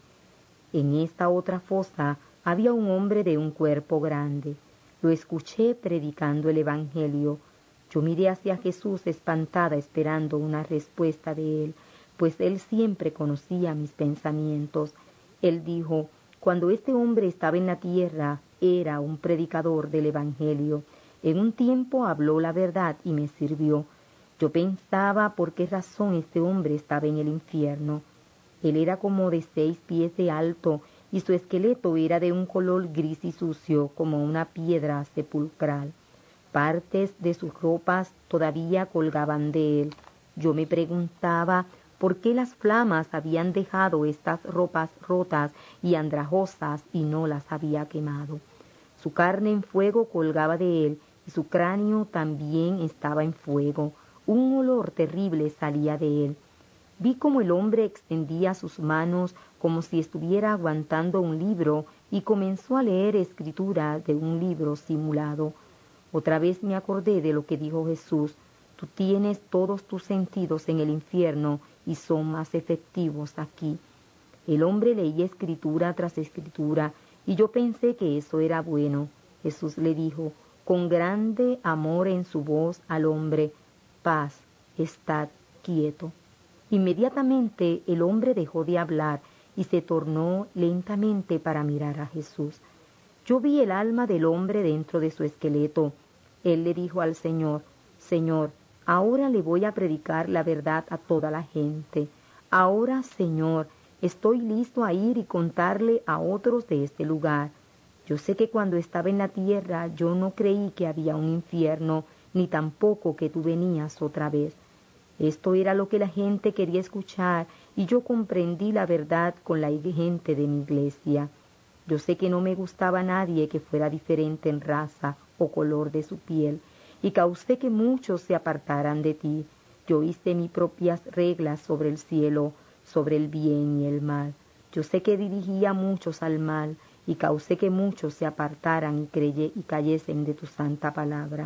S2: En esta otra fosa había un hombre de un cuerpo grande. Lo escuché predicando el Evangelio. Yo miré hacia Jesús espantada esperando una respuesta de él, pues él siempre conocía mis pensamientos. Él dijo: cuando este hombre estaba en la tierra, era un predicador del Evangelio. En un tiempo habló la verdad y me sirvió. Yo pensaba por qué razón este hombre estaba en el infierno. Él era como de 6 pies de alto y su esqueleto era de un color gris y sucio como una piedra sepulcral. Partes de sus ropas todavía colgaban de él. Yo me preguntaba por qué las flamas habían dejado estas ropas rotas y andrajosas y no las había quemado. Su carne en fuego colgaba de él y su cráneo también estaba en fuego. Un olor terrible salía de él. Vi como el hombre extendía sus manos como si estuviera aguantando un libro y comenzó a leer escritura de un libro simulado. Otra vez me acordé de lo que dijo Jesús: tú tienes todos tus sentidos en el infierno y son más efectivos aquí. El hombre leía escritura tras escritura y yo pensé que eso era bueno. Jesús le dijo, con grande amor en su voz al hombre: paz, estad quieto. Inmediatamente el hombre dejó de hablar y se tornó lentamente para mirar a Jesús. Yo vi el alma del hombre dentro de su esqueleto. Él le dijo al Señor: Señor, ahora le voy a predicar la verdad a toda la gente. Ahora, Señor, estoy listo a ir y contarle a otros de este lugar. Yo sé que cuando estaba en la tierra yo no creí que había un infierno, ni tampoco que tú venías otra vez. Esto era lo que la gente quería escuchar y yo comprendí la verdad con la gente de mi iglesia. Yo sé que no me gustaba a nadie que fuera diferente en raza o color de su piel, y causé que muchos se apartaran de ti. Yo hice mis propias reglas sobre el cielo, sobre el bien y el mal. Yo sé que dirigía a muchos al mal, y causé que muchos se apartaran y cayesen de tu santa palabra.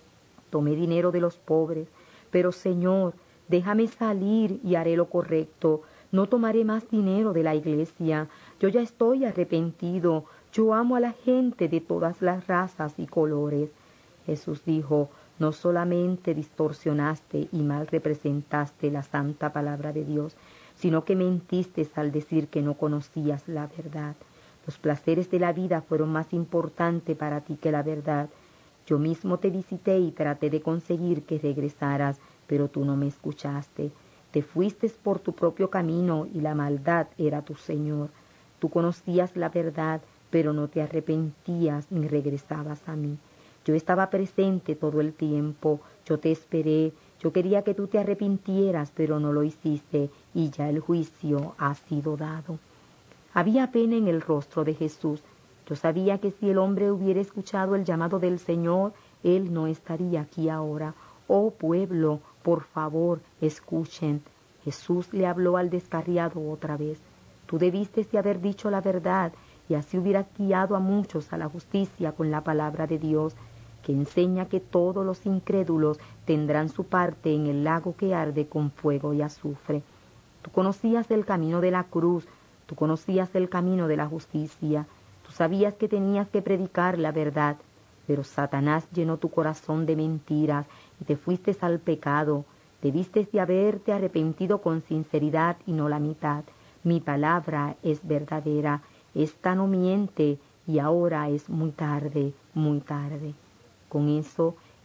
S2: Tomé dinero de los pobres, pero Señor, déjame salir y haré lo correcto. No tomaré más dinero de la iglesia. Yo ya estoy arrepentido. Yo amo a la gente de todas las razas y colores. Jesús dijo: no solamente distorsionaste y mal representaste la santa palabra de Dios, sino que mentiste al decir que no conocías la verdad. Los placeres de la vida fueron más importantes para ti que la verdad. Yo mismo te visité y traté de conseguir que regresaras, pero tú no me escuchaste. Te fuiste por tu propio camino y la maldad era tu Señor. Tú conocías la verdad, pero no te arrepentías ni regresabas a mí. Yo estaba presente todo el tiempo, yo te esperé, yo quería que tú te arrepintieras, pero no lo hiciste, y ya el juicio ha sido dado. Había pena en el rostro de Jesús. Yo sabía que si el hombre hubiera escuchado el llamado del Señor, él no estaría aquí ahora. Oh pueblo, por favor, escuchen. Jesús le habló al descarriado otra vez. Tú debiste de haber dicho la verdad, y así hubieras guiado a muchos a la justicia con la palabra de Dios, que enseña que todos los incrédulos tendrán su parte en el lago que arde con fuego y azufre. Tú conocías el camino de la cruz, tú conocías el camino de la justicia, tú sabías que tenías que predicar la verdad, pero Satanás llenó tu corazón de mentiras y te fuiste al pecado. Debiste de haberte arrepentido con sinceridad y no la mitad. Mi palabra es verdadera, esta no miente, y ahora es muy tarde, muy tarde. Con eso,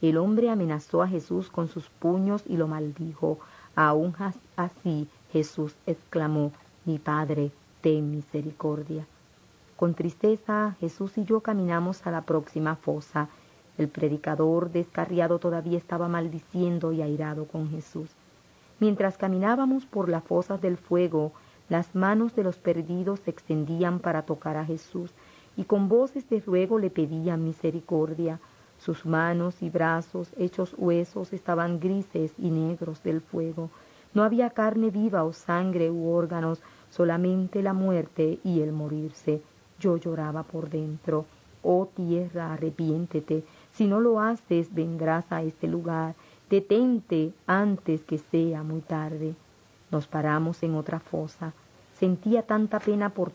S2: El hombre amenazó a Jesús con sus puños y lo maldijo. Aún así Jesús exclamó: mi Padre, ten misericordia. Con tristeza, Jesús y yo caminamos a la próxima fosa. El predicador, descarriado, todavía estaba maldiciendo y airado con Jesús. Mientras caminábamos por las fosas del fuego, las manos de los perdidos se extendían para tocar a Jesús, y con voces de ruego le pedían misericordia. Sus manos y brazos, hechos huesos, estaban grises y negros del fuego. No había carne viva o sangre u órganos, solamente la muerte y el morirse. Yo lloraba por dentro. Oh tierra, arrepiéntete. Si no lo haces, vendrás a este lugar. Detente antes que sea muy tarde. Nos paramos en otra fosa. Sentía tanta pena por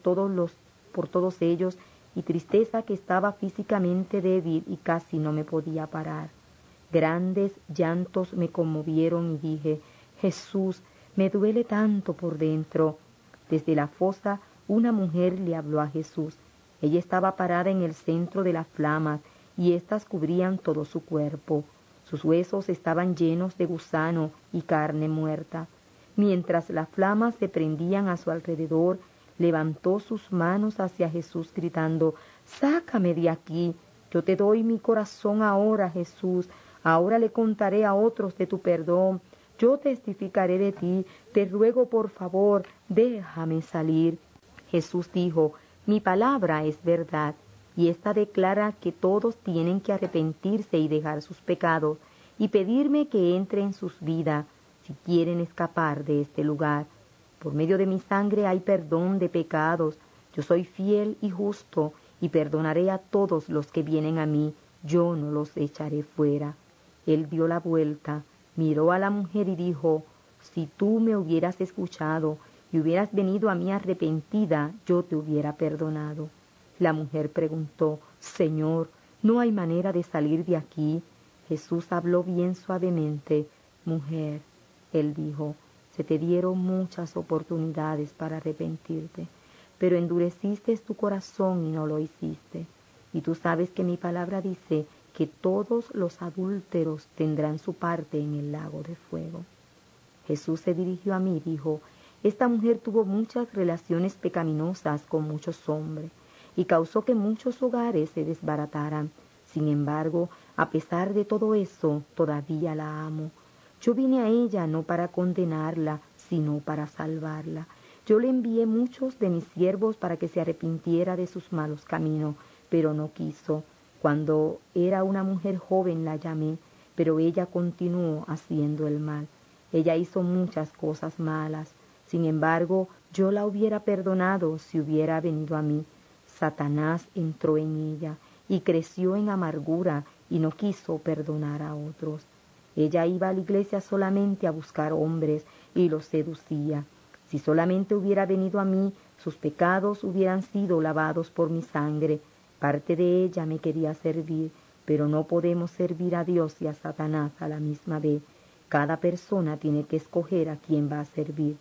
S2: todos ellos y tristeza que estaba físicamente débil y casi no me podía parar. Grandes llantos me conmovieron y dije: Jesús, me duele tanto por dentro. Desde la fosa una mujer le habló a Jesús. Ella estaba parada en el centro de las flamas y éstas cubrían todo su cuerpo. Sus huesos estaban llenos de gusano y carne muerta. Mientras las flamas se prendían a su alrededor, levantó sus manos hacia Jesús gritando: sácame de aquí. Yo te doy mi corazón ahora, Jesús. Ahora le contaré a otros de tu perdón. Yo testificaré de ti. Te ruego, por favor, déjame salir. Jesús dijo: mi palabra es verdad, y esta declara que todos tienen que arrepentirse y dejar sus pecados, y pedirme que entre en sus vidas, si quieren escapar de este lugar. Por medio de mi sangre hay perdón de pecados. Yo soy fiel y justo, y perdonaré a todos los que vienen a mí. Yo no los echaré fuera. Él dio la vuelta, miró a la mujer y dijo: si tú me hubieras escuchado y hubieras venido a mí arrepentida, yo te hubiera perdonado. La mujer preguntó: Señor, ¿no hay manera de salir de aquí? Jesús habló bien suavemente. Mujer, él dijo, se te dieron muchas oportunidades para arrepentirte, pero endureciste tu corazón y no lo hiciste. Y tú sabes que mi palabra dice que todos los adúlteros tendrán su parte en el lago de fuego. Jesús se dirigió a mí y dijo: esta mujer tuvo muchas relaciones pecaminosas con muchos hombres y causó que muchos hogares se desbarataran. Sin embargo, a pesar de todo eso, todavía la amo. Yo vine a ella no para condenarla, sino para salvarla. Yo le envié muchos de mis siervos para que se arrepintiera de sus malos caminos, pero no quiso. Cuando era una mujer joven la llamé, pero ella continuó haciendo el mal. Ella hizo muchas cosas malas. Sin embargo, yo la hubiera perdonado si hubiera venido a mí. Satanás entró en ella y creció en amargura y no quiso perdonar a otros. Ella iba a la iglesia solamente a buscar hombres y los seducía. Si solamente hubiera venido a mí, sus pecados hubieran sido lavados por mi sangre. Parte de ella me quería servir, pero no podemos servir a Dios y a Satanás a la misma vez. Cada persona tiene que escoger a quién va a servir.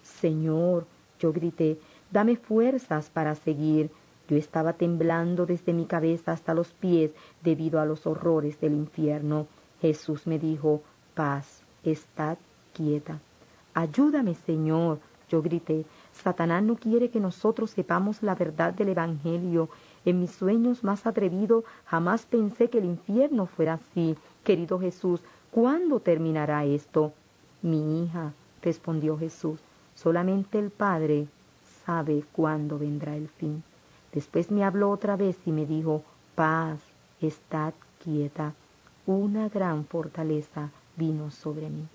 S2: Señor, yo grité, dame fuerzas para seguir. Yo estaba temblando desde mi cabeza hasta los pies debido a los horrores del infierno. Jesús me dijo: paz, estad quieta. Ayúdame, Señor, yo grité. Satanás no quiere que nosotros sepamos la verdad del Evangelio. En mis sueños más atrevidos jamás pensé que el infierno fuera así. Querido Jesús, ¿cuándo terminará esto? Mi hija, respondió Jesús, solamente el Padre sabe cuándo vendrá el fin. Después me habló otra vez y me dijo: paz, estad quieta. Una gran fortaleza vino sobre mí.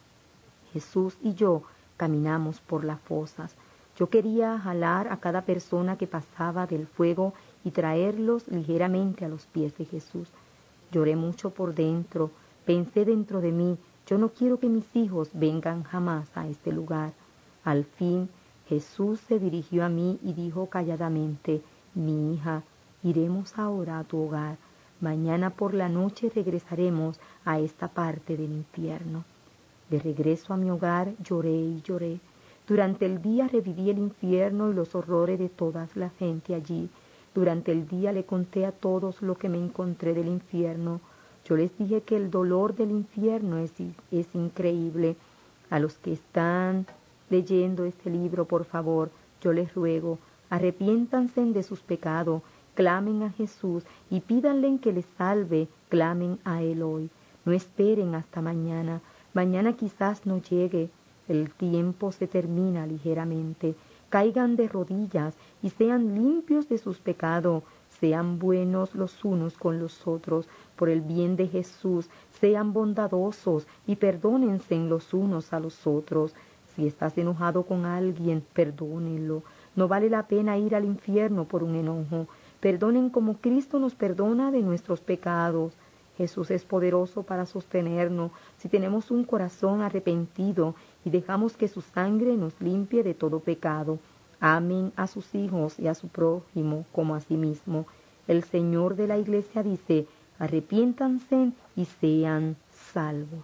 S2: Jesús y yo caminamos por las fosas. Yo quería jalar a cada persona que pasaba del fuego y traerlos ligeramente a los pies de Jesús. Lloré mucho por dentro. Pensé dentro de mí: yo no quiero que mis hijos vengan jamás a este lugar. Al fin, Jesús se dirigió a mí y dijo calladamente: mi hija, iremos ahora a tu hogar. Mañana por la noche regresaremos a esta parte del infierno. De regreso a mi hogar lloré y lloré. Durante el día reviví el infierno y los horrores de toda la gente allí. Durante el día le conté a todos lo que me encontré del infierno. Yo les dije que el dolor del infierno es increíble. A los que están leyendo este libro, por favor, yo les ruego, arrepiéntanse de sus pecados, clamen a Jesús y pídanle que les salve, clamen a Él hoy. No esperen hasta mañana. Mañana quizás no llegue. El tiempo se termina ligeramente. Caigan de rodillas y sean limpios de sus pecados. Sean buenos los unos con los otros, por el bien de Jesús. Sean bondadosos y perdónense los unos a los otros. Si estás enojado con alguien, perdónenlo. No vale la pena ir al infierno por un enojo. Perdonen como Cristo nos perdona de nuestros pecados. Jesús es poderoso para sostenernos si tenemos un corazón arrepentido y dejamos que su sangre nos limpie de todo pecado. Amen a sus hijos y a su prójimo como a sí mismo. El Señor de la Iglesia dice, arrepiéntanse y sean salvos.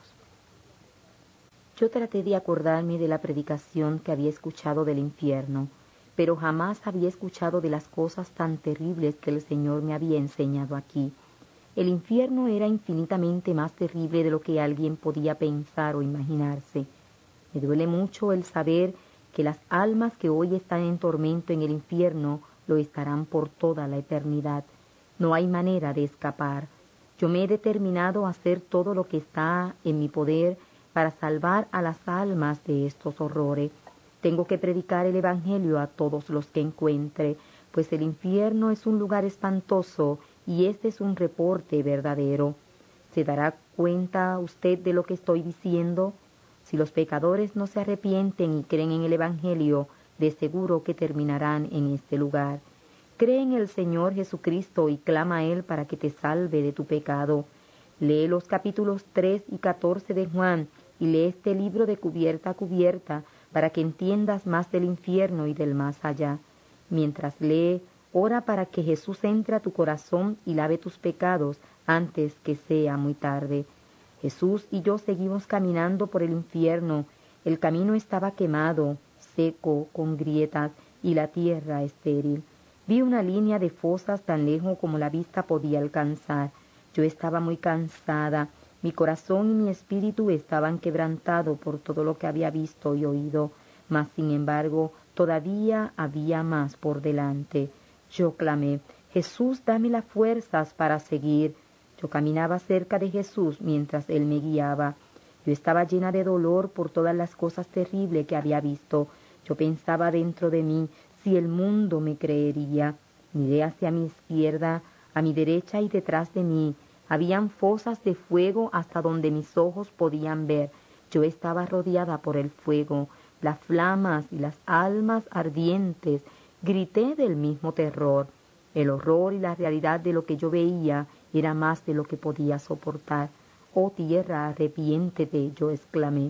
S2: Yo traté de acordarme de la predicación que había escuchado del infierno, pero jamás había escuchado de las cosas tan terribles que el Señor me había enseñado aquí. El infierno era infinitamente más terrible de lo que alguien podía pensar o imaginarse. Me duele mucho el saber que las almas que hoy están en tormento en el infierno lo estarán por toda la eternidad. No hay manera de escapar. Yo me he determinado a hacer todo lo que está en mi poder para salvar a las almas de estos horrores. Tengo que predicar el Evangelio a todos los que encuentre, pues el infierno es un lugar espantoso y este es un reporte verdadero. ¿Se dará cuenta usted de lo que estoy diciendo? Si los pecadores no se arrepienten y creen en el Evangelio, de seguro que terminarán en este lugar. Cree en el Señor Jesucristo y clama a Él para que te salve de tu pecado. Lee los capítulos 3 y 14 de Juan y lee este libro de cubierta a cubierta para que entiendas más del infierno y del más allá. Mientras lee, ora para que Jesús entre a tu corazón y lave tus pecados antes que sea muy tarde. Jesús y yo seguimos caminando por el infierno. El camino estaba quemado, seco, con grietas y la tierra estéril. Vi una línea de fosas tan lejos como la vista podía alcanzar. Yo estaba muy cansada. Mi corazón y mi espíritu estaban quebrantados por todo lo que había visto y oído. Mas, sin embargo, todavía había más por delante. Yo clamé, Jesús, dame las fuerzas para seguir. Yo caminaba cerca de Jesús mientras Él me guiaba. Yo estaba llena de dolor por todas las cosas terribles que había visto. Yo pensaba dentro de mí si el mundo me creería. Miré hacia mi izquierda, a mi derecha y detrás de mí. Habían fosas de fuego hasta donde mis ojos podían ver. Yo estaba rodeada por el fuego, las flamas y las almas ardientes. Grité del mismo terror. El horror y la realidad de lo que yo veía era más de lo que podía soportar. «Oh tierra, arrepiéntete», yo exclamé.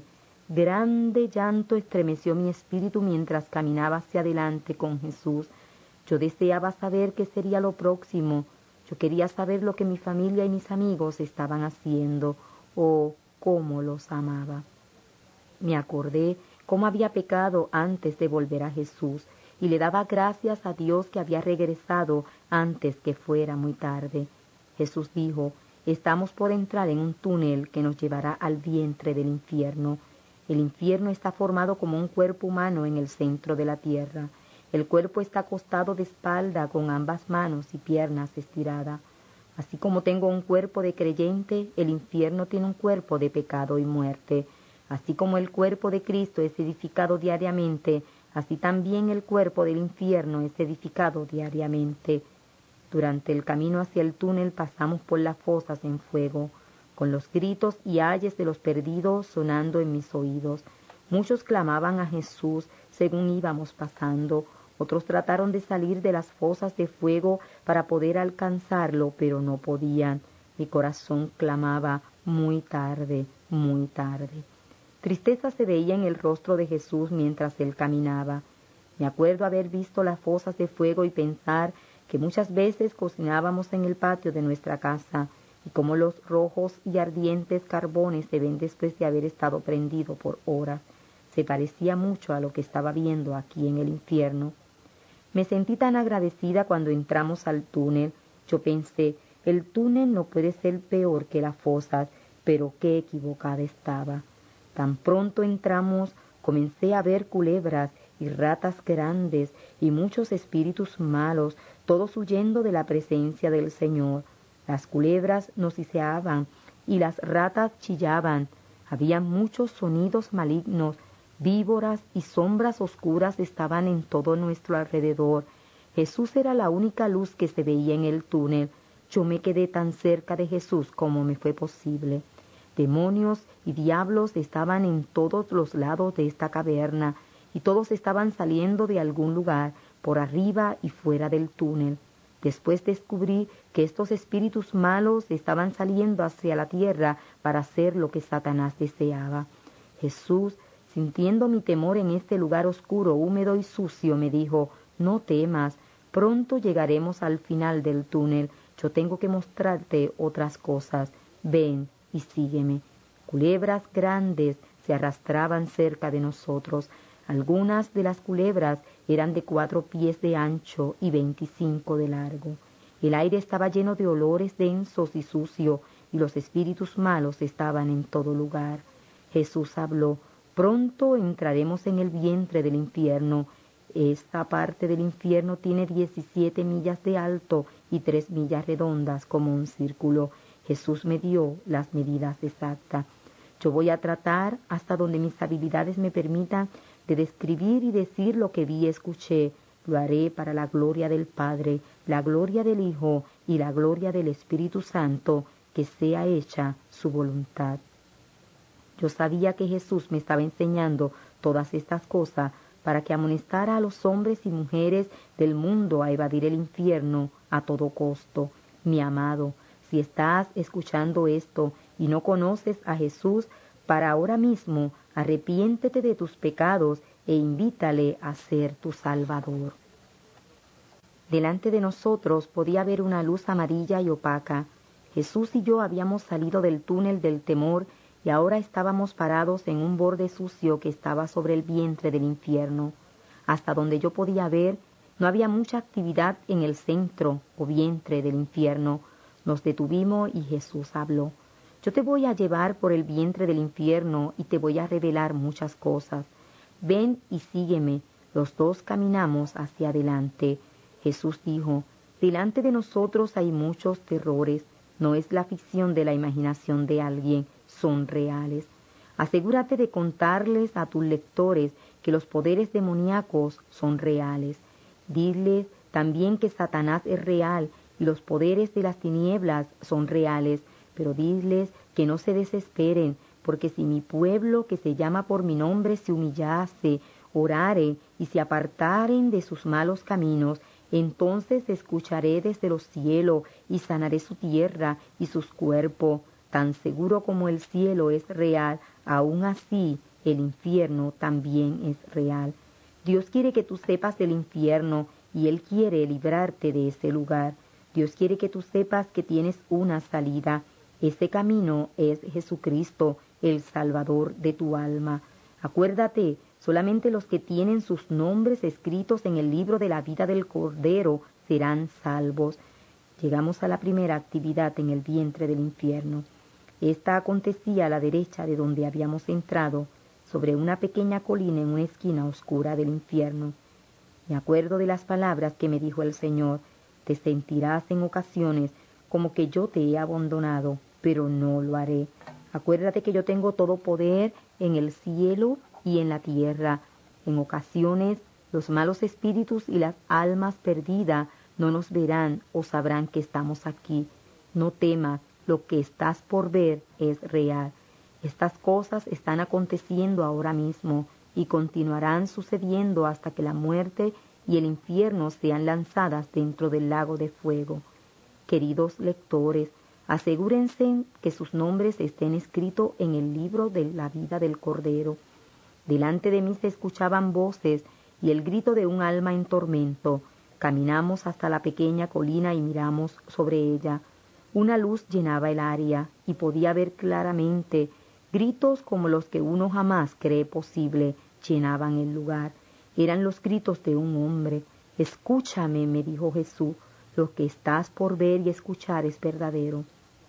S2: Grande llanto estremeció mi espíritu mientras caminaba hacia adelante con Jesús. Yo deseaba saber qué sería lo próximo. Yo quería saber lo que mi familia y mis amigos estaban haciendo. Oh, cómo los amaba. Me acordé cómo había pecado antes de volver a Jesús y le daba gracias a Dios que había regresado antes que fuera muy tarde. Jesús dijo, estamos por entrar en un túnel que nos llevará al vientre del infierno. El infierno está formado como un cuerpo humano en el centro de la tierra. El cuerpo está acostado de espalda con ambas manos y piernas estiradas. Así como tengo un cuerpo de creyente, el infierno tiene un cuerpo de pecado y muerte. Así como el cuerpo de Cristo es edificado diariamente, así también el cuerpo del infierno es edificado diariamente. Durante el camino hacia el túnel pasamos por las fosas en fuego, con los gritos y ayes de los perdidos sonando en mis oídos. Muchos clamaban a Jesús según íbamos pasando. Otros trataron de salir de las fosas de fuego para poder alcanzarlo, pero no podían. Mi corazón clamaba, muy tarde, muy tarde. Tristeza se veía en el rostro de Jesús mientras él caminaba. Me acuerdo haber visto las fosas de fuego y pensar que muchas veces cocinábamos en el patio de nuestra casa y cómo los rojos y ardientes carbones se ven después de haber estado prendido por horas. Se parecía mucho a lo que estaba viendo aquí en el infierno. Me sentí tan agradecida cuando entramos al túnel. Yo pensé, El túnel no puede ser peor que las fosas, pero qué equivocada estaba. Tan pronto entramos, comencé a ver culebras y ratas grandes y muchos espíritus malos, todos huyendo de la presencia del Señor. Las culebras nos siseaban y las ratas chillaban. Había muchos sonidos malignos, víboras y sombras oscuras estaban en todo nuestro alrededor. Jesús era la única luz que se veía en el túnel. Yo me quedé tan cerca de Jesús como me fue posible. Demonios y diablos estaban en todos los lados de esta caverna, y todos estaban saliendo de algún lugar, por arriba y fuera del túnel. Después descubrí que estos espíritus malos estaban saliendo hacia la tierra para hacer lo que Satanás deseaba. Jesús, sintiendo mi temor en este lugar oscuro, húmedo y sucio, me dijo: «No temas, pronto llegaremos al final del túnel. Yo tengo que mostrarte otras cosas. Ven y sígueme». Culebras grandes se arrastraban cerca de nosotros. Algunas de las culebras eran de 4 pies de ancho y 25 de largo. El aire estaba lleno de olores densos y sucio, y los espíritus malos estaban en todo lugar. Jesús habló: «Pronto entraremos en el vientre del infierno. Esta parte del infierno tiene 17 millas de alto y 3 millas redondas como un círculo». Jesús me dio las medidas exactas. Yo voy a tratar, hasta donde mis habilidades me permitan, de describir y decir lo que vi y escuché. Lo haré para la gloria del Padre, la gloria del Hijo y la gloria del Espíritu Santo, que sea hecha su voluntad. Yo sabía que Jesús me estaba enseñando todas estas cosas para que amonestara a los hombres y mujeres del mundo a evadir el infierno a todo costo. Mi amado, si estás escuchando esto y no conoces a Jesús, para ahora mismo arrepiéntete de tus pecados e invítale a ser tu Salvador. Delante de nosotros podía ver una luz amarilla y opaca. Jesús y yo habíamos salido del túnel del temor y ahora estábamos parados en un borde sucio que estaba sobre el vientre del infierno. Hasta donde yo podía ver, no había mucha actividad en el centro o vientre del infierno. Nos detuvimos y Jesús habló: «Yo te voy a llevar por el vientre del infierno y te voy a revelar muchas cosas. Ven y sígueme». Los dos caminamos hacia adelante. Jesús dijo: «Delante de nosotros hay muchos terrores. No es la ficción de la imaginación de alguien, son reales. Asegúrate de contarles a tus lectores que los poderes demoníacos son reales. Diles también que Satanás es real y los poderes de las tinieblas son reales, pero diles que no se desesperen, porque si mi pueblo, que se llama por mi nombre, se humillase, orare y se apartaren de sus malos caminos, entonces escucharé desde los cielos y sanaré su tierra y sus cuerpos. Tan seguro como el cielo es real, aún así el infierno también es real. Dios quiere que tú sepas del infierno y Él quiere librarte de ese lugar. Dios quiere que tú sepas que tienes una salida. Ese camino es Jesucristo, el Salvador de tu alma. Acuérdate, solamente los que tienen sus nombres escritos en el libro de la vida del Cordero serán salvos. Llegamos a la primera actividad en el vientre del infierno. Esta acontecía a la derecha de donde habíamos entrado, sobre una pequeña colina en una esquina oscura del infierno. Me acuerdo de las palabras que me dijo el Señor: «Te sentirás en ocasiones como que yo te he abandonado, pero no lo haré. Acuérdate que yo tengo todo poder en el cielo y en la tierra. En ocasiones los malos espíritus y las almas perdidas no nos verán o sabrán que estamos aquí. No temas, lo que estás por ver es real. Estas cosas están aconteciendo ahora mismo y continuarán sucediendo hasta que la muerte y el infierno sean lanzadas dentro del lago de fuego». Queridos lectores, asegúrense que sus nombres estén escritos en el libro de la vida del Cordero. Delante de mí se escuchaban voces y el grito de un alma en tormento. Caminamos hasta la pequeña colina y miramos sobre ella. Una luz llenaba el área y podía ver claramente. Gritos como los que uno jamás cree posible llenaban el lugar. Eran los gritos de un hombre. «Escúchame», me dijo Jesús. Lo que estás por ver y escuchar es verdadero.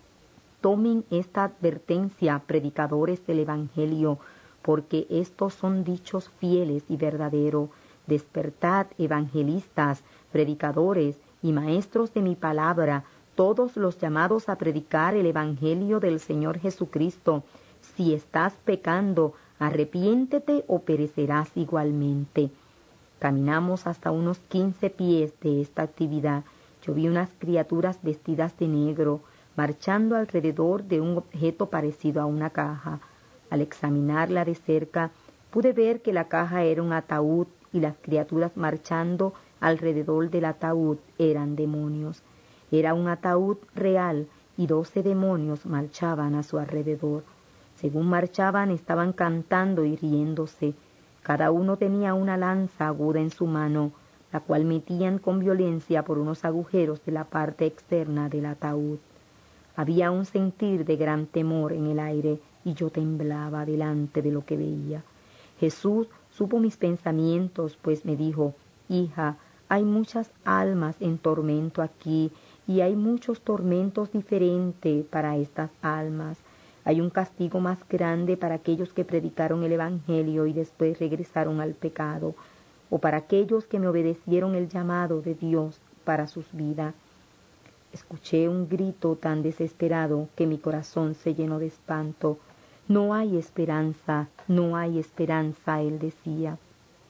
S2: Tomen esta advertencia, predicadores del Evangelio, porque estos son dichos fieles y verdaderos. Despertad, evangelistas, predicadores y maestros de mi palabra, todos los llamados a predicar el Evangelio del Señor Jesucristo. Si estás pecando, arrepiéntete o perecerás igualmente. Caminamos hasta unos 15 pies de esta actividad. Yo vi unas criaturas vestidas de negro, marchando alrededor de un objeto parecido a una caja. Al examinarla de cerca, pude ver que la caja era un ataúd y las criaturas marchando alrededor del ataúd eran demonios. Era un ataúd real y 12 demonios marchaban a su alrededor. Según marchaban, estaban cantando y riéndose. Cada uno tenía una lanza aguda en su mano, la cual metían con violencia por unos agujeros de la parte externa del ataúd. Había un sentir de gran temor en el aire y yo temblaba delante de lo que veía. Jesús supo mis pensamientos, pues me dijo: hija, hay muchas almas en tormento aquí y hay muchos tormentos diferentes para estas almas. Hay un castigo más grande para aquellos que predicaron el Evangelio y después regresaron al pecado, o para aquellos que me obedecieron el llamado de Dios para sus vidas. Escuché un grito tan desesperado que mi corazón se llenó de espanto. No hay esperanza, no hay esperanza, él decía.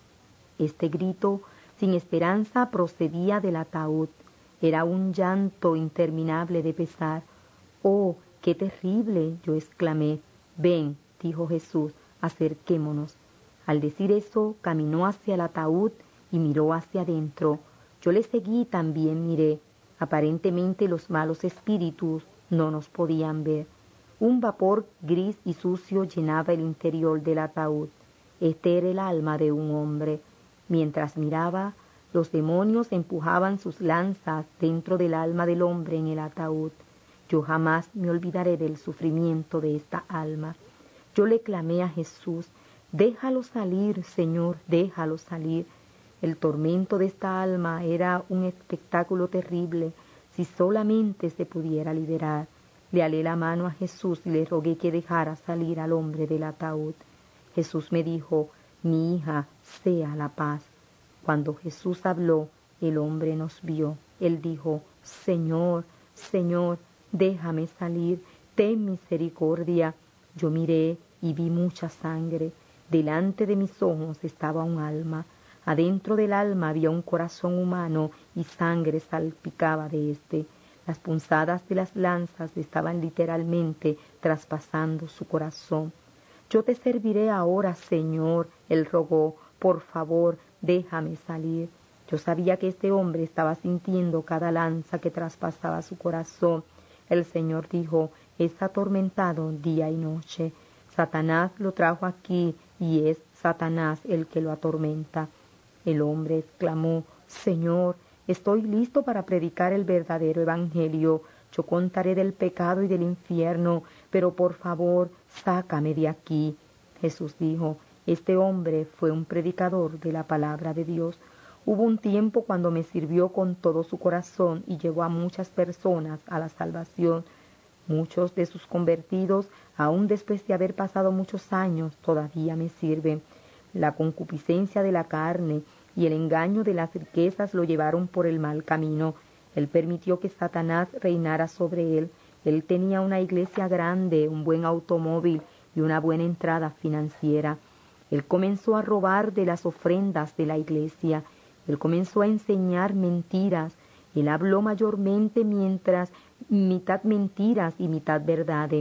S2: Este grito sin esperanza procedía del ataúd. Era un llanto interminable de pesar. ¡Oh, qué terrible!, yo exclamé. Ven, dijo Jesús, acerquémonos. Al decir eso, caminó hacia el ataúd y miró hacia adentro. Yo le seguí y también miré. Aparentemente los malos espíritus no nos podían ver. Un vapor gris y sucio llenaba el interior del ataúd. Este era el alma de un hombre. Mientras miraba, los demonios empujaban sus lanzas dentro del alma del hombre en el ataúd. Yo jamás me olvidaré del sufrimiento de esta alma. Yo le clamé a Jesús: déjalo salir, Señor, déjalo salir. El tormento de esta alma era un espectáculo terrible. Si solamente se pudiera liberar. Le alé la mano a Jesús y le rogué que dejara salir al hombre del ataúd. Jesús me dijo: mi hija, sea la paz. Cuando Jesús habló, el hombre nos vio. Él dijo: Señor, Señor, déjame salir, ten misericordia. Yo miré y vi mucha sangre. Delante de mis ojos estaba un alma. Adentro del alma había un corazón humano y sangre salpicaba de éste. Las punzadas de las lanzas estaban literalmente traspasando su corazón. Yo te serviré ahora, Señor, él rogó, por favor, déjame salir. Yo sabía que este hombre estaba sintiendo cada lanza que traspasaba su corazón. El Señor dijo: es atormentado día y noche. Satanás lo trajo aquí y es Satanás el que lo atormenta. El hombre exclamó: Señor, estoy listo para predicar el verdadero evangelio. Yo contaré del pecado y del infierno, pero por favor, sácame de aquí. Jesús dijo: este hombre fue un predicador de la palabra de Dios. Hubo un tiempo cuando me sirvió con todo su corazón y llevó a muchas personas a la salvación. Muchos de sus convertidos, aun después de haber pasado muchos años, todavía me sirven. La concupiscencia de la carne y el engaño de las riquezas lo llevaron por el mal camino. Él permitió que Satanás reinara sobre él. Él tenía una iglesia grande, un buen automóvil y una buena entrada financiera. Él comenzó a robar de las ofrendas de la iglesia. Él comenzó a enseñar mentiras. Él habló mayormente mientras mitad mentiras y mitad verdades.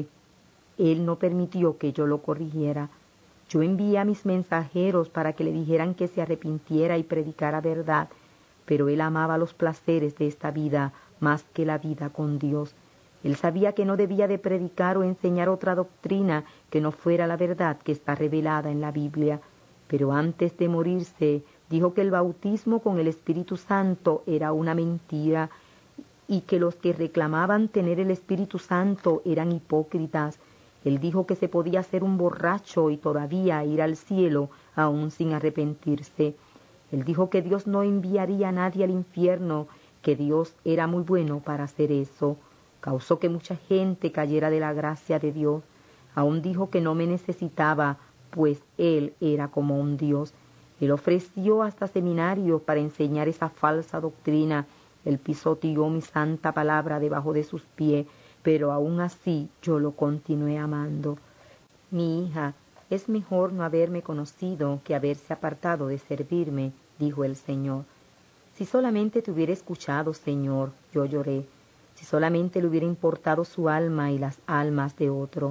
S2: Él no permitió que yo lo corrigiera. Yo envié a mis mensajeros para que le dijeran que se arrepintiera y predicara verdad, pero él amaba los placeres de esta vida más que la vida con Dios. Él sabía que no debía de predicar o enseñar otra doctrina que no fuera la verdad que está revelada en la Biblia. Pero antes de morirse, dijo que el bautismo con el Espíritu Santo era una mentira y que los que reclamaban tener el Espíritu Santo eran hipócritas. Él dijo que se podía ser un borracho y todavía ir al cielo aún sin arrepentirse. Él dijo que Dios no enviaría a nadie al infierno, que Dios era muy bueno para hacer eso. Causó que mucha gente cayera de la gracia de Dios. Aún dijo que no me necesitaba, pues Él era como un Dios. Él ofreció hasta seminarios para enseñar esa falsa doctrina. Él pisoteó mi santa palabra debajo de sus pies, pero aún así yo lo continué amando. Mi hija, es mejor no haberme conocido que haberse apartado de servirme, dijo el Señor. Si solamente te hubiera escuchado, Señor, yo lloré. Si solamente le hubiera importado su alma y las almas de otro.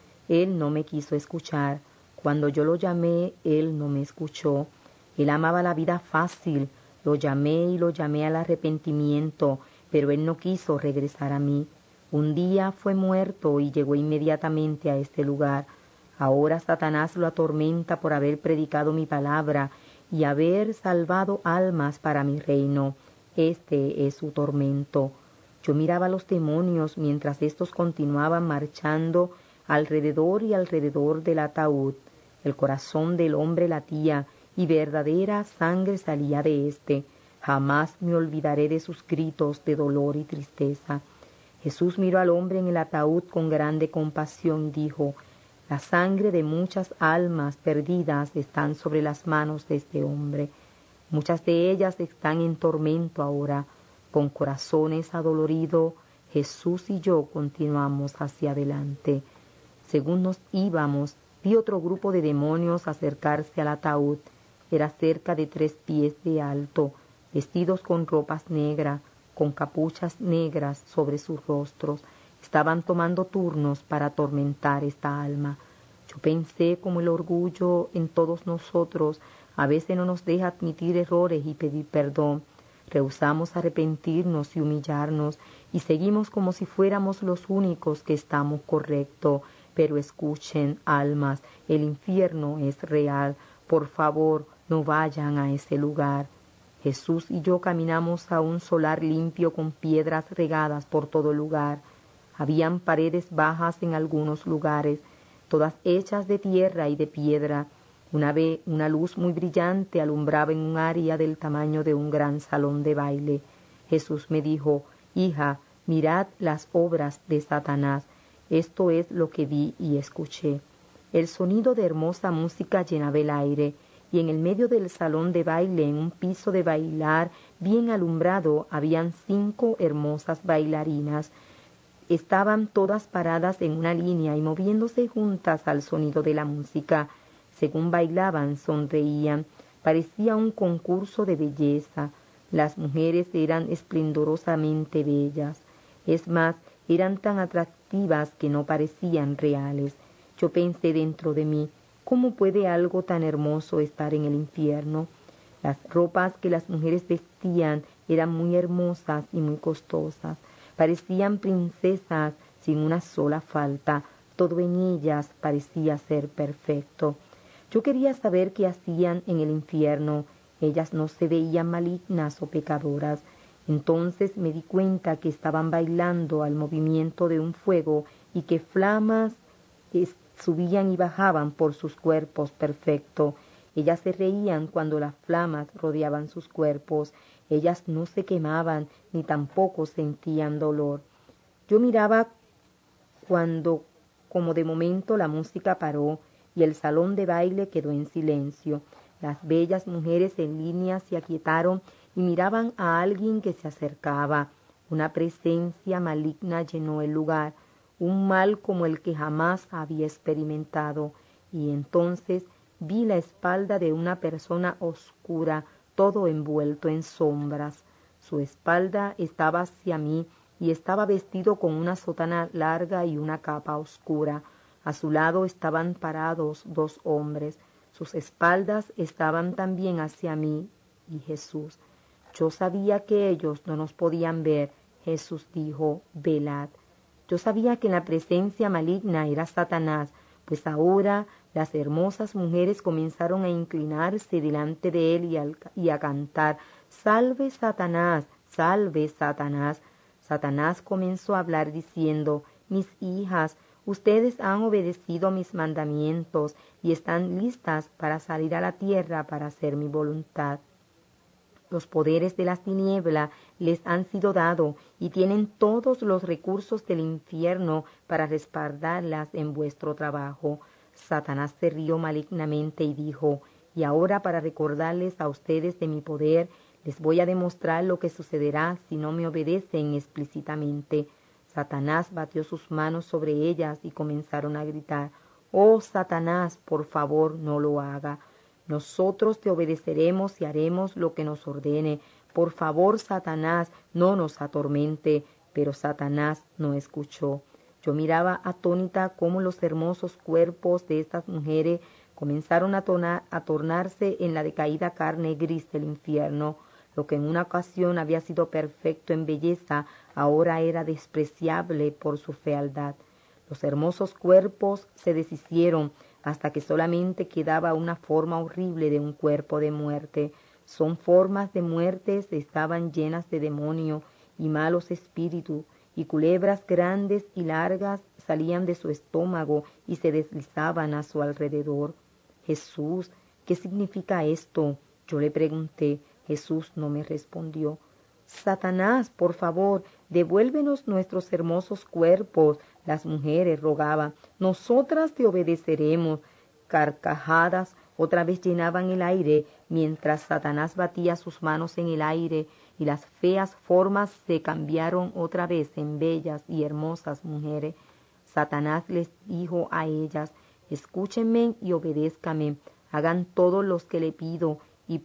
S2: Él no me quiso escuchar. Cuando yo lo llamé, Él no me escuchó. Él amaba la vida fácil. Lo llamé al arrepentimiento, pero Él no quiso regresar a mí. Un día fue muerto y llegó inmediatamente a este lugar. Ahora Satanás lo atormenta por haber predicado mi palabra y haber salvado almas para mi reino. Este es su tormento. Yo miraba a los demonios mientras éstos continuaban marchando alrededor y alrededor del ataúd. El corazón del hombre latía y verdadera sangre salía de éste. Jamás me olvidaré de sus gritos de dolor y tristeza. Jesús miró al hombre en el ataúd con grande compasión y dijo: la sangre de muchas almas perdidas están sobre las manos de este hombre. Muchas de ellas están en tormento ahora. Con corazones adoloridos, Jesús y yo continuamos hacia adelante. Según nos íbamos, vi otro grupo de demonios acercarse al ataúd. Era cerca de 3 pies de alto, vestidos con ropas negras, con capuchas negras sobre sus rostros. Estaban tomando turnos para atormentar esta alma. Yo pensé como el orgullo en todos nosotros a veces no nos deja admitir errores y pedir perdón. Rehusamos arrepentirnos y humillarnos y seguimos como si fuéramos los únicos que estamos correctos. Pero escuchen, almas, el infierno es real. Por favor, no vayan a ese lugar. Jesús y yo caminamos a un solar limpio con piedras regadas por todo lugar. Habían paredes bajas en algunos lugares, todas hechas de tierra y de piedra. Una luz muy brillante alumbraba en un área del tamaño de un gran salón de baile. Jesús me dijo: hija, mirad las obras de Satanás. Esto es lo que vi y escuché. El sonido de hermosa música llenaba el aire, y en el medio del salón de baile, en un piso de bailar bien alumbrado, habían 5 hermosas bailarinas. Estaban todas paradas en una línea y moviéndose juntas al sonido de la música. Según bailaban, sonreían. Parecía un concurso de belleza. Las mujeres eran esplendorosamente bellas. Es más, eran tan atractivas que no parecían reales. Yo pensé dentro de mí: ¿cómo puede algo tan hermoso estar en el infierno? Las ropas que las mujeres vestían eran muy hermosas y muy costosas. Parecían princesas sin una sola falta. Todo en ellas parecía ser perfecto. Yo quería saber qué hacían en el infierno. Ellas no se veían malignas o pecadoras. Entonces me di cuenta que estaban bailando al movimiento de un fuego y que flamas subían y bajaban por sus cuerpos perfectos. Ellas se reían cuando las flamas rodeaban sus cuerpos. Ellas no se quemaban ni tampoco sentían dolor. Yo miraba cuando, como de momento, la música paró y el salón de baile quedó en silencio. Las bellas mujeres en línea se aquietaron y miraban a alguien que se acercaba. Una presencia maligna llenó el lugar, un mal como el que jamás había experimentado. Y entonces vi la espalda de una persona oscura, todo envuelto en sombras. Su espalda estaba hacia mí y estaba vestido con una sotana larga y una capa oscura. A su lado estaban parados 2 hombres. Sus espaldas estaban también hacia mí y Jesús. Yo sabía que ellos no nos podían ver. Jesús dijo: velad. Yo sabía que la presencia maligna era Satanás, pues ahora las hermosas mujeres comenzaron a inclinarse delante de él y a cantar: «Salve Satanás, salve Satanás». Satanás comenzó a hablar diciendo: «Mis hijas, ustedes han obedecido mis mandamientos y están listas para salir a la tierra para hacer mi voluntad. Los poderes de las tinieblas les han sido dados y tienen todos los recursos del infierno para respaldarlas en vuestro trabajo. Satanás se rió malignamente y dijo: y ahora, para recordarles a ustedes de mi poder, les voy a demostrar lo que sucederá si no me obedecen explícitamente. Satanás batió sus manos sobre ellas y comenzaron a gritar: «Oh, Satanás, por favor, no lo haga. Nosotros te obedeceremos y haremos lo que nos ordene. Por favor, Satanás, no nos atormente». Pero Satanás no escuchó. Yo miraba atónita cómo los hermosos cuerpos de estas mujeres comenzaron a tornarse en la decaída carne gris del infierno. Lo que en una ocasión había sido perfecto en belleza, ahora era despreciable por su fealdad. Los hermosos cuerpos se deshicieron hasta que solamente quedaba una forma horrible de un cuerpo de muerte. Son formas de muertes, estaban llenas de demonio y malos espíritus, y culebras grandes y largas salían de su estómago y se deslizaban a su alrededor. «Jesús, ¿qué significa esto?», yo le pregunté. Jesús no me respondió. «Satanás, por favor, devuélvenos nuestros hermosos cuerpos», las mujeres rogaban. «Nosotras te obedeceremos». Carcajadas otra vez llenaban el aire, mientras Satanás batía sus manos en el aire, y las feas formas se cambiaron otra vez en bellas y hermosas mujeres. Satanás les dijo a ellas: «Escúchenme y obedézcanme, hagan todo lo que le pido, y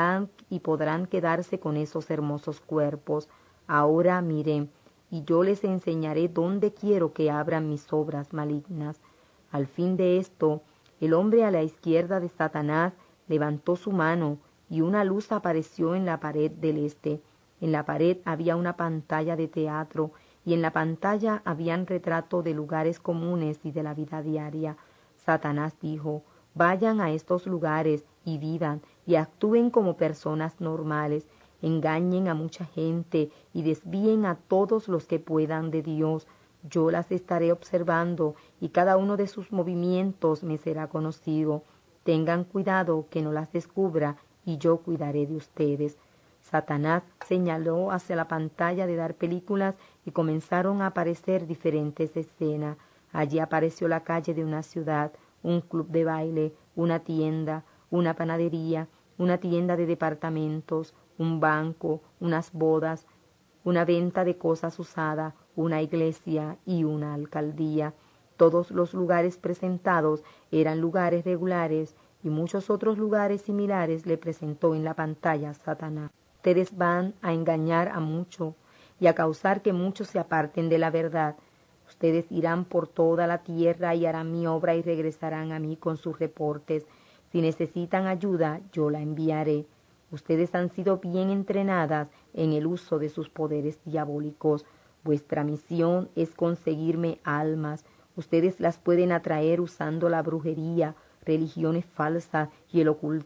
S2: podrán quedarse con esos hermosos cuerpos. Ahora miren, y yo les enseñaré dónde quiero que abran mis obras malignas». Al fin de esto, el hombre a la izquierda de Satanás levantó su mano, y una luz apareció en la pared del este. En la pared había una pantalla de teatro, y en la pantalla habían retratos de lugares comunes y de la vida diaria. Satanás dijo: «Vayan a estos lugares y vivan y actúen como personas normales, engañen a mucha gente y desvíen a todos los que puedan de Dios. Yo las estaré observando y cada uno de sus movimientos me será conocido. Tengan cuidado que no las descubra y yo cuidaré de ustedes». Satanás señaló hacia la pantalla de dar películas y comenzaron a aparecer diferentes escenas. Allí apareció la calle de una ciudad, un club de baile, una tienda, una panadería, una tienda de departamentos, un banco, unas bodas, una venta de cosas usadas, una iglesia y una alcaldía. Todos los lugares presentados eran lugares regulares, y muchos otros lugares similares le presentó en la pantalla Satanás. Ustedes van a engañar a muchos y a causar que muchos se aparten de la verdad. Ustedes irán por toda la tierra y harán mi obra y regresarán a mí con sus reportes. Si necesitan ayuda, yo la enviaré. Ustedes han sido bien entrenadas en el uso de sus poderes diabólicos. Vuestra misión es conseguirme almas. Ustedes las pueden atraer usando la brujería, religiones falsas y el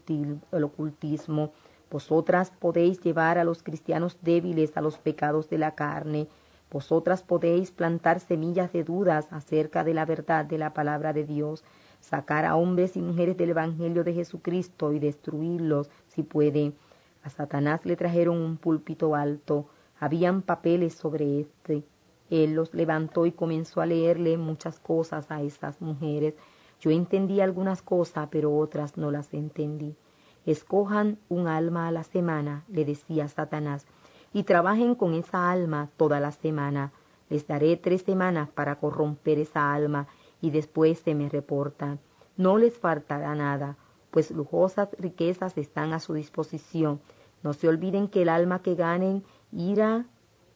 S2: ocultismo. Vosotras podéis llevar a los cristianos débiles a los pecados de la carne. Vosotras podéis plantar semillas de dudas acerca de la verdad de la palabra de Dios, sacar a hombres y mujeres del Evangelio de Jesucristo y destruirlos si pueden. A Satanás le trajeron un púlpito alto. Habían papeles sobre este. Él los levantó y comenzó a leerle muchas cosas a esas mujeres. Yo entendí algunas cosas, pero otras no las entendí. «Escojan un alma a la semana», le decía Satanás, «y trabajen con esa alma toda la semana. Les daré 3 semanas para corromper esa alma y después se me reportan. No les faltará nada, pues lujosas riquezas están a su disposición. No se olviden que el alma que ganen irá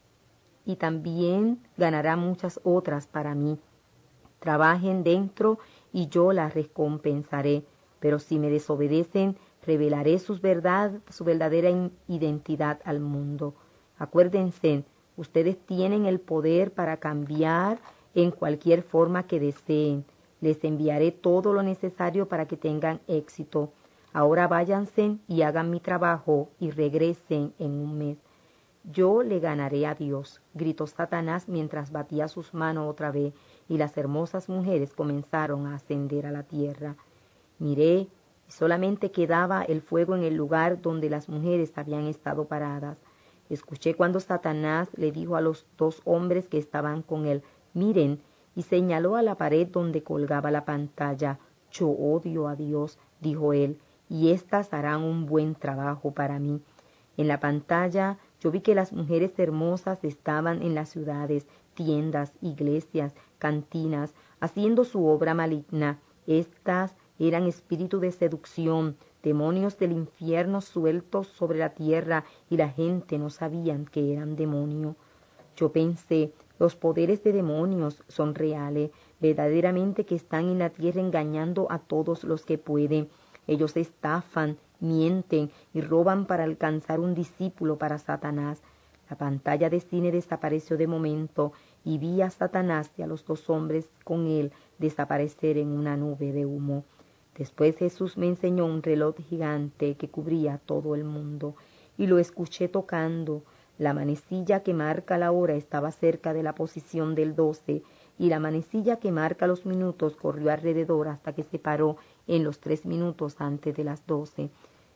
S2: y también ganará muchas otras para mí. Trabajen dentro y yo las recompensaré, pero si me desobedecen, revelaré su verdadera identidad al mundo. Acuérdense, ustedes tienen el poder para cambiar en cualquier forma que deseen. Les enviaré todo lo necesario para que tengan éxito. Ahora váyanse y hagan mi trabajo y regresen en un mes. Yo le ganaré a Dios», gritó Satanás mientras batía sus manos otra vez, y las hermosas mujeres comenzaron a ascender a la tierra. Miré y solamente quedaba el fuego en el lugar donde las mujeres habían estado paradas. Escuché cuando Satanás le dijo a los 2 hombres que estaban con él: «Miren», y señaló a la pared donde colgaba la pantalla. «Yo odio a Dios», dijo él, «y éstas harán un buen trabajo para mí». En la pantalla yo vi que las mujeres hermosas estaban en las ciudades, tiendas, iglesias, cantinas, haciendo su obra maligna. Estas eran espíritus de seducción, demonios del infierno sueltos sobre la tierra, y la gente no sabían que eran demonios. Yo pensé, los poderes de demonios son reales, verdaderamente que están en la tierra engañando a todos los que pueden. Ellos estafan, mienten y roban para alcanzar un discípulo para Satanás. La pantalla de cine desapareció de momento y vi a Satanás y a los 2 hombres con él desaparecer en una nube de humo. Después Jesús me enseñó un reloj gigante que cubría todo el mundo y lo escuché tocando. La manecilla que marca la hora estaba cerca de la posición del 12 y la manecilla que marca los minutos corrió alrededor hasta que se paró en los 3 minutos antes de las 12.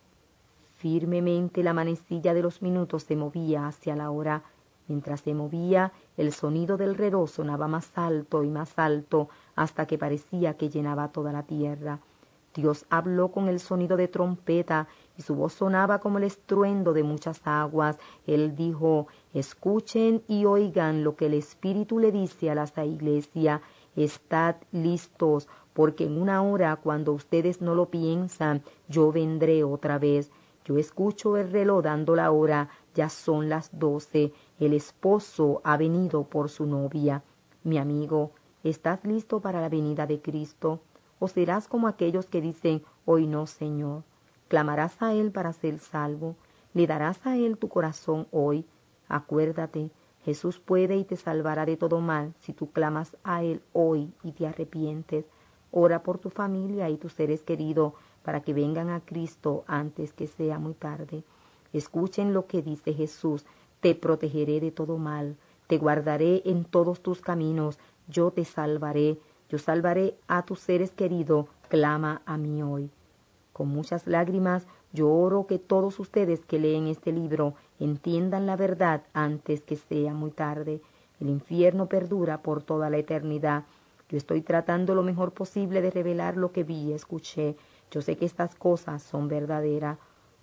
S2: Firmemente la manecilla de los minutos se movía hacia la hora. Mientras se movía, el sonido del reloj sonaba más alto y más alto hasta que parecía que llenaba toda la tierra. Dios habló con el sonido de trompeta y su voz sonaba como el estruendo de muchas aguas. Él dijo: «Escuchen y oigan lo que el Espíritu le dice a las iglesias. Estad listos, porque en una hora, cuando ustedes no lo piensan, yo vendré otra vez». Yo escucho el reloj dando la hora, ya son las 12, el esposo ha venido por su novia. Mi amigo, ¿estás listo para la venida de Cristo? ¿O serás como aquellos que dicen: «Hoy no, Señor»? ¿Clamarás a Él para ser salvo? ¿Le darás a Él tu corazón hoy? Acuérdate, Jesús puede y te salvará de todo mal si tú clamas a Él hoy y te arrepientes. Ora por tu familia y tus seres queridos para que vengan a Cristo antes que sea muy tarde. Escuchen lo que dice Jesús: «Te protegeré de todo mal, te guardaré en todos tus caminos, yo te salvaré, yo salvaré a tus seres queridos, clama a mí hoy». Con muchas lágrimas yo oro que todos ustedes que leen este libro entiendan la verdad antes que sea muy tarde. El infierno perdura por toda la eternidad. Yo estoy tratando lo mejor posible de revelar lo que vi y escuché. Yo sé que estas cosas son verdaderas.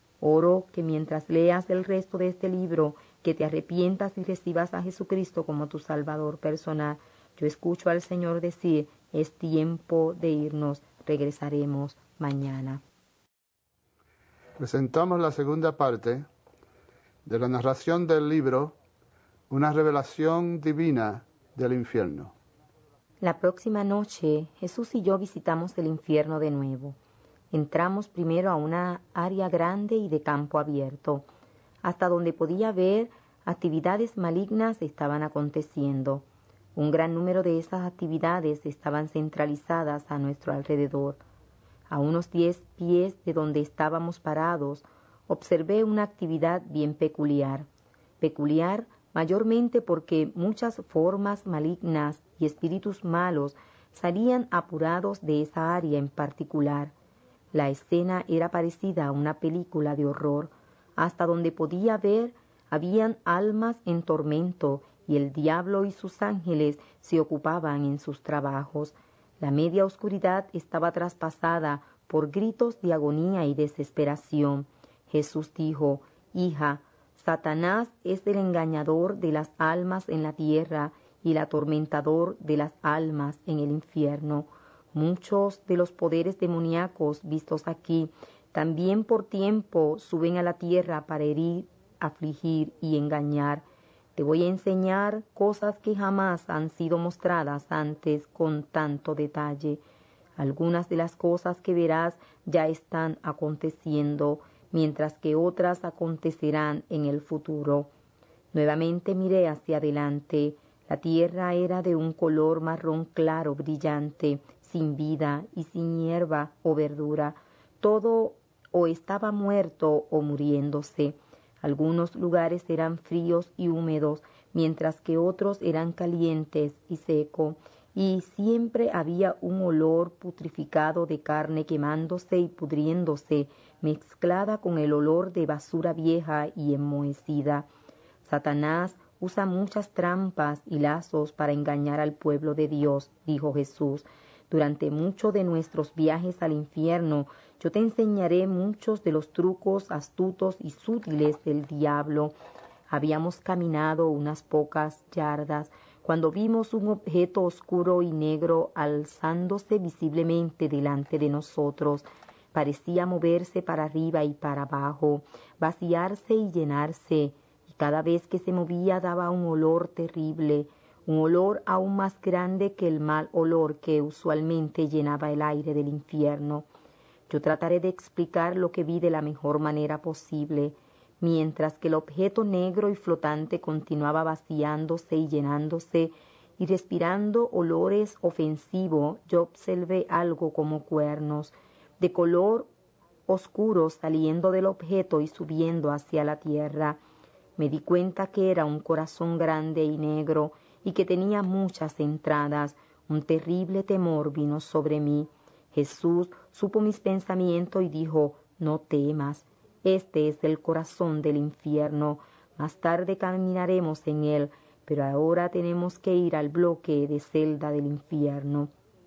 S2: Oro que mientras leas el resto de este libro, que te arrepientas y recibas a Jesucristo como tu Salvador personal. Yo escucho al Señor decir: «Es tiempo de irnos, regresaremos mañana».
S1: Presentamos la segunda parte de la narración del libro Una revelación divina del infierno.
S2: La próxima noche Jesús y yo visitamos el infierno de nuevo. Entramos primero a una área grande y de campo abierto. Hasta donde podía ver, actividades malignas estaban aconteciendo. Un gran número de esas actividades estaban centralizadas a nuestro alrededor. A unos 10 pies de donde estábamos parados, observé una actividad bien peculiar. Peculiar mayormente porque muchas formas malignas y espíritus malos salían apurados de esa área en particular. La escena era parecida a una película de horror. Hasta donde podía ver, habían almas en tormento y el diablo y sus ángeles se ocupaban en sus trabajos. La media oscuridad estaba traspasada por gritos de agonía y desesperación. Jesús dijo: «Hija, Satanás es el engañador de las almas en la tierra y el atormentador de las almas en el infierno. Muchos de los poderes demoníacos vistos aquí también por tiempo suben a la tierra para herir, afligir y engañar. Te voy a enseñar cosas que jamás han sido mostradas antes con tanto detalle. Algunas de las cosas que verás ya están aconteciendo, mientras que otras acontecerán en el futuro». Nuevamente miré hacia adelante. La tierra era de un color marrón claro brillante, sin vida y sin hierba o verdura. Todo o estaba muerto o muriéndose. Algunos lugares eran fríos y húmedos, mientras que otros eran calientes y secos. y siempre había un olor putrificado de carne quemándose y pudriéndose, mezclada con el olor de basura vieja y enmohecida. Satanás usa muchas trampas y lazos para engañar al pueblo de Dios, dijo Jesús. Durante muchos de nuestros viajes al infierno, yo te enseñaré muchos de los trucos astutos y sutiles del diablo. Habíamos caminado unas pocas yardas cuando vimos un objeto oscuro y negro alzándose visiblemente delante de nosotros. Parecía moverse para arriba y para abajo, vaciarse y llenarse, y cada vez que se movía daba un olor terrible, un olor aún más grande que el mal olor que usualmente llenaba el aire del infierno. Yo trataré de explicar lo que vi de la mejor manera posible. Mientras que el objeto negro y flotante continuaba vaciándose y llenándose y respirando olores ofensivos, yo observé algo como cuernos, de color oscuro saliendo del objeto y subiendo hacia la tierra. Me di cuenta que era un corazón grande y negro y que tenía muchas entradas. Un terrible temor vino sobre mí. Jesús supo mis pensamientos y dijo: no temas, este es el corazón del infierno. Más tarde caminaremos en él, pero ahora tenemos que ir al bloque de celda del infierno.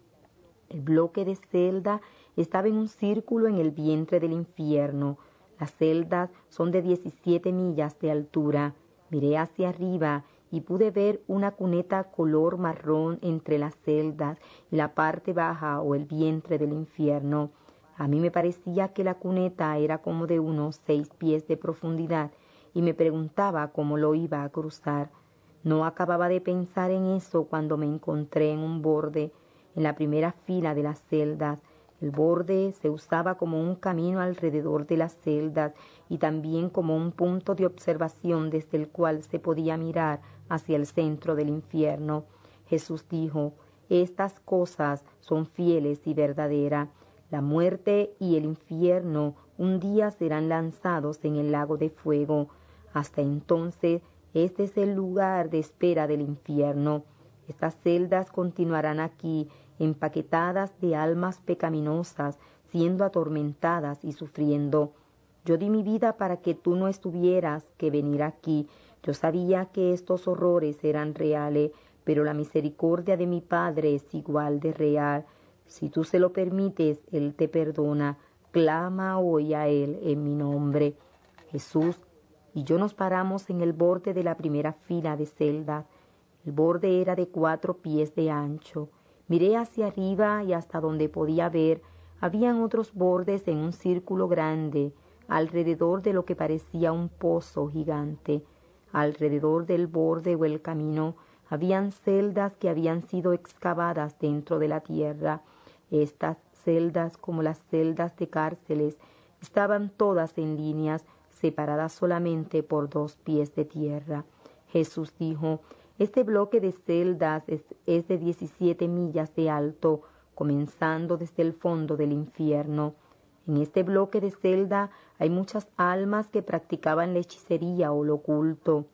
S2: El bloque de celda estaba en un círculo en el vientre del infierno. Las celdas son de 17 millas de altura. Miré hacia arriba y pude ver una cuneta color marrón entre las celdas y la parte baja o el vientre del infierno. A mí me parecía que la cuneta era como de unos 6 pies de profundidad y me preguntaba cómo lo iba a cruzar. No acababa de pensar en eso cuando me encontré en un borde, en la primera fila de las celdas. El borde se usaba como un camino alrededor de las celdas y también como un punto de observación desde el cual se podía mirar hacia el centro del infierno. Jesús dijo: estas cosas son fieles y verdaderas. La muerte y el infierno un día serán lanzados en el lago de fuego. Hasta entonces, este es el lugar de espera del infierno. Estas celdas continuarán aquí, empaquetadas de almas pecaminosas, siendo atormentadas y sufriendo. Yo di mi vida para que tú no tuvieras que venir aquí. Yo sabía que estos horrores eran reales, pero la misericordia de mi Padre es igual de real. Si tú se lo permites, Él te perdona. Clama hoy a Él en mi nombre. Jesús y yo nos paramos en el borde de la primera fila de celdas. El borde era de 4 pies de ancho. Miré hacia arriba y hasta donde podía ver, habían otros bordes en un círculo grande, alrededor de lo que parecía un pozo gigante. Alrededor del borde o el camino habían celdas que habían sido excavadas dentro de la tierra. Estas celdas, como las celdas de cárceles, estaban todas en líneas, separadas solamente por 2 pies de tierra. Jesús dijo: este bloque de celdas es de 17 millas de alto, comenzando desde el fondo del infierno. En este bloque de celda hay muchas almas que practicaban la hechicería o lo oculto.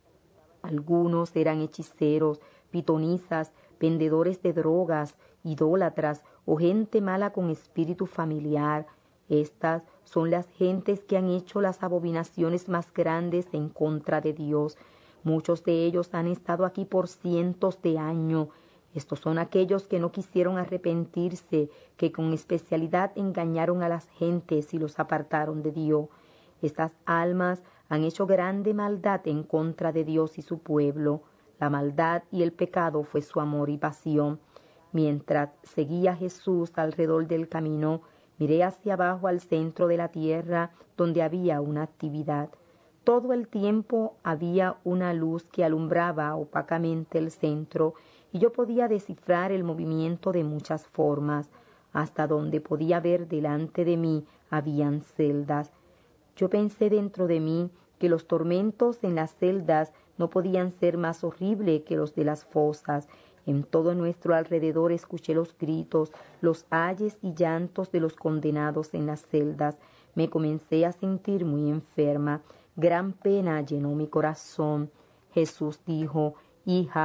S2: Algunos eran hechiceros, pitonisas, vendedores de drogas, idólatras o gente mala con espíritu familiar. Estas son las gentes que han hecho las abominaciones más grandes en contra de Dios. Muchos de ellos han estado aquí por cientos de años. Estos son aquellos que no quisieron arrepentirse, que con especialidad engañaron a las gentes y los apartaron de Dios. Estas almas han hecho grande maldad en contra de Dios y su pueblo. La maldad y el pecado fue su amor y pasión. Mientras seguía a Jesús alrededor del camino, miré hacia abajo al centro de la tierra, donde había una actividad. Todo el tiempo había una luz que alumbraba opacamente el centro, y yo podía descifrar el movimiento de muchas formas. Hasta donde podía ver delante de mí habían celdas. Yo pensé dentro de mí que los tormentos en las celdas no podían ser más horribles que los de las fosas. En todo nuestro alrededor escuché los gritos, los ayes y llantos de los condenados en las celdas. Me comencé a sentir muy enferma. Gran pena llenó mi corazón. Jesús dijo: hija,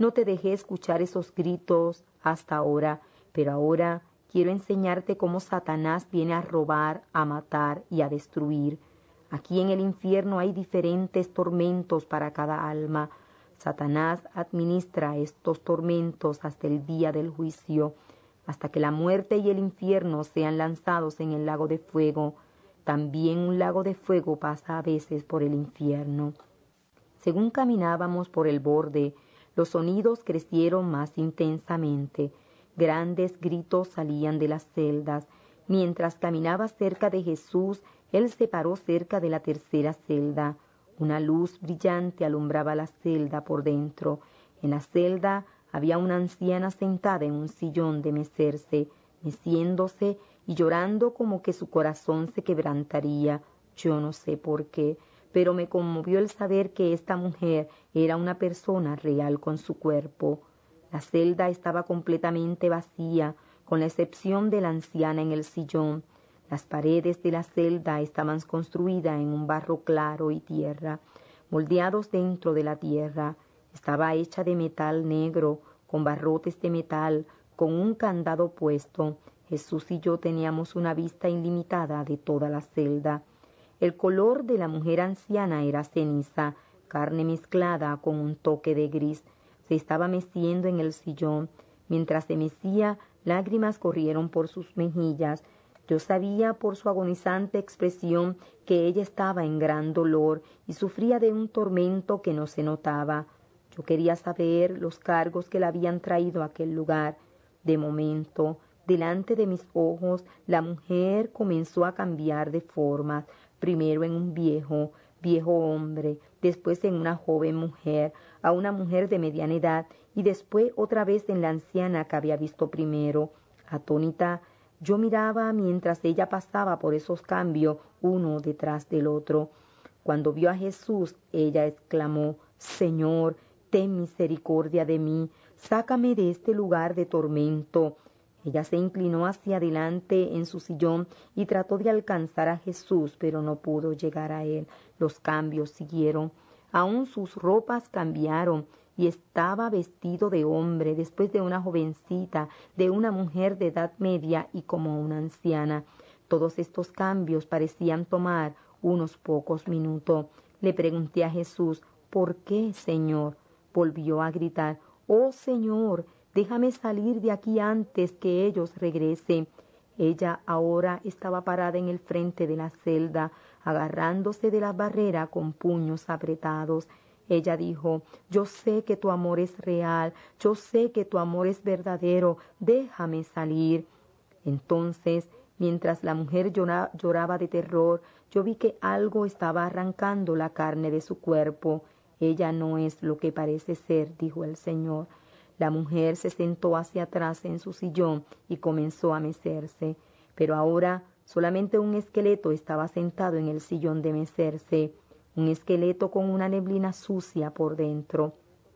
S2: no te dejé escuchar esos gritos hasta ahora, pero ahora quiero enseñarte cómo Satanás viene a robar, a matar y a destruir. Aquí en el infierno hay diferentes tormentos para cada alma. Satanás administra estos tormentos hasta el día del juicio, hasta que la muerte y el infierno sean lanzados en el lago de fuego. También un lago de fuego pasa a veces por el infierno. Según caminábamos por el borde, los sonidos crecieron más intensamente. Grandes gritos salían de las celdas. Mientras caminaba cerca de Jesús, él se paró cerca de la tercera celda. Una luz brillante alumbraba la celda por dentro. En la celda había una anciana sentada en un sillón de mecerse, meciéndose y llorando como que su corazón se quebrantaría. Yo no sé por qué, pero me conmovió el saber que esta mujer era una persona real con su cuerpo. La celda estaba completamente vacía, con la excepción de la anciana en el sillón. Las paredes de la celda estaban construidas en un barro claro y tierra, moldeados dentro de la tierra. Estaba hecha de metal negro, con barrotes de metal, con un candado puesto. Jesús y yo teníamos una vista ilimitada de toda la celda. El color de la mujer anciana era ceniza, carne mezclada con un toque de gris. Se estaba meciendo en el sillón. Mientras se mecía, lágrimas corrieron por sus mejillas. Yo sabía por su agonizante expresión que ella estaba en gran dolor y sufría de un tormento que no se notaba. Yo quería saber los cargos que la habían traído a aquel lugar. De momento, delante de mis ojos, la mujer comenzó a cambiar de forma, primero en un viejo hombre, después en una joven mujer, a una mujer de mediana edad y después otra vez en la anciana que había visto primero. Atónita, yo miraba mientras ella pasaba por esos cambios uno detrás del otro. Cuando vio a Jesús, ella exclamó: «Señor, ten misericordia de mí, sácame de este lugar de tormento». Ella se inclinó hacia adelante en su sillón y trató de alcanzar a Jesús, pero no pudo llegar a él. Los cambios siguieron. Aún sus ropas cambiaron y estaba vestido de hombre, después de una jovencita, de una mujer de edad media y como una anciana. Todos estos cambios parecían tomar unos pocos minutos. Le pregunté a Jesús: «¿Por qué, Señor?». Volvió a gritar: «Oh, Señor, déjame salir de aquí antes que ellos regresen». Ella ahora estaba parada en el frente de la celda, agarrándose de la barrera con puños apretados. Ella dijo: «Yo sé que tu amor es real, yo sé que tu amor es verdadero, déjame salir». Entonces, mientras la mujer lloraba de terror, yo vi que algo estaba arrancando la carne de su cuerpo. «Ella no es lo que parece ser», dijo el Señor. La mujer se sentó hacia atrás en su sillón y comenzó a mecerse, pero ahora solamente un esqueleto estaba sentado en el sillón de mecerse, un esqueleto con una neblina sucia por dentro.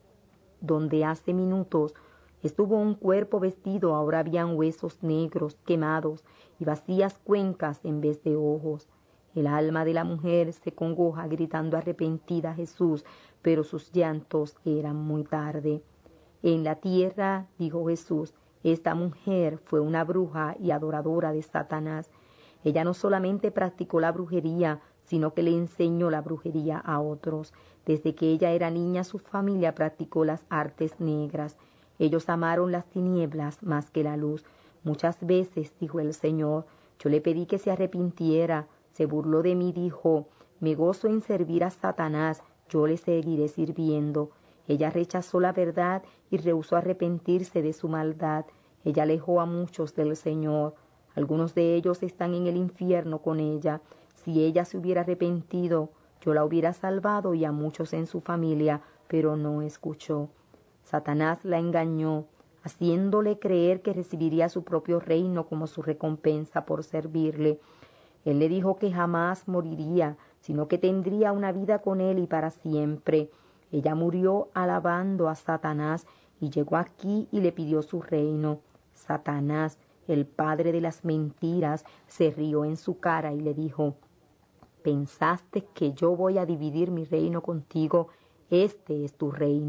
S2: Donde hace minutos estuvo un cuerpo vestido, ahora habían huesos negros, quemados y vacías cuencas en vez de ojos. El alma de la mujer se congoja gritando arrepentida a Jesús, pero sus llantos eran muy tarde. «En la tierra», dijo Jesús, «esta mujer fue una bruja y adoradora de Satanás. Ella no solamente practicó la brujería, sino que le enseñó la brujería a otros. Desde que ella era niña, su familia practicó las artes negras. Ellos amaron las tinieblas más que la luz. Muchas veces», dijo el Señor, «yo le pedí que se arrepintiera. Se burló de mí, dijo: «Me gozo en servir a Satanás, yo le seguiré sirviendo». Ella rechazó la verdad y rehusó arrepentirse de su maldad. Ella alejó a muchos del Señor. Algunos de ellos están en el infierno con ella. Si ella se hubiera arrepentido, yo la hubiera salvado y a muchos en su familia, pero no escuchó. Satanás la engañó, haciéndole creer que recibiría su propio reino como su recompensa por servirle. Él le dijo que jamás moriría, sino que tendría una vida con él y para siempre. Ella murió alabando a Satanás y llegó aquí y le pidió su reino. Satanás, el padre de las mentiras, se rió en su cara y le dijo: «¿Pensaste que yo voy a dividir mi reino contigo? Este es tu reino».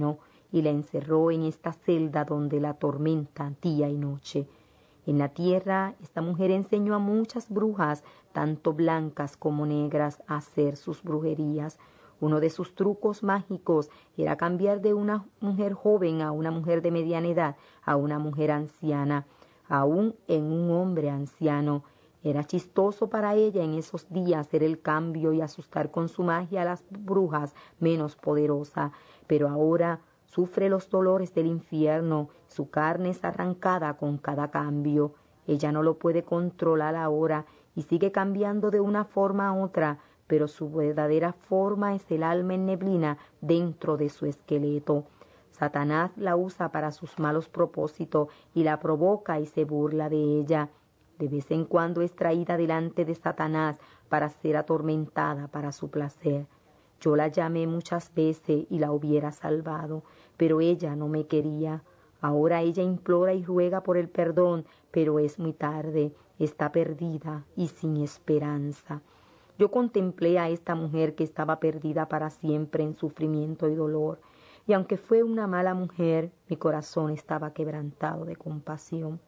S2: y la encerró en esta celda donde la atormenta día y noche. En la tierra, esta mujer enseñó a muchas brujas, tanto blancas como negras, a hacer sus brujerías. Uno de sus trucos mágicos era cambiar de una mujer joven a una mujer de mediana edad, a una mujer anciana, aún en un hombre anciano. Era chistoso para ella en esos días hacer el cambio y asustar con su magia a las brujas menos poderosas, pero ahora sufre los dolores del infierno, su carne es arrancada con cada cambio. Ella no lo puede controlar ahora y sigue cambiando de una forma a otra, pero su verdadera forma es el alma en neblina dentro de su esqueleto. Satanás la usa para sus malos propósitos y la provoca y se burla de ella. De vez en cuando es traída delante de Satanás para ser atormentada para su placer. Yo la llamé muchas veces y la hubiera salvado, pero ella no me quería. Ahora ella implora y ruega por el perdón, pero es muy tarde, está perdida y sin esperanza. Yo contemplé a esta mujer que estaba perdida para siempre en sufrimiento y dolor, y aunque fue una mala mujer, mi corazón estaba quebrantado de compasión.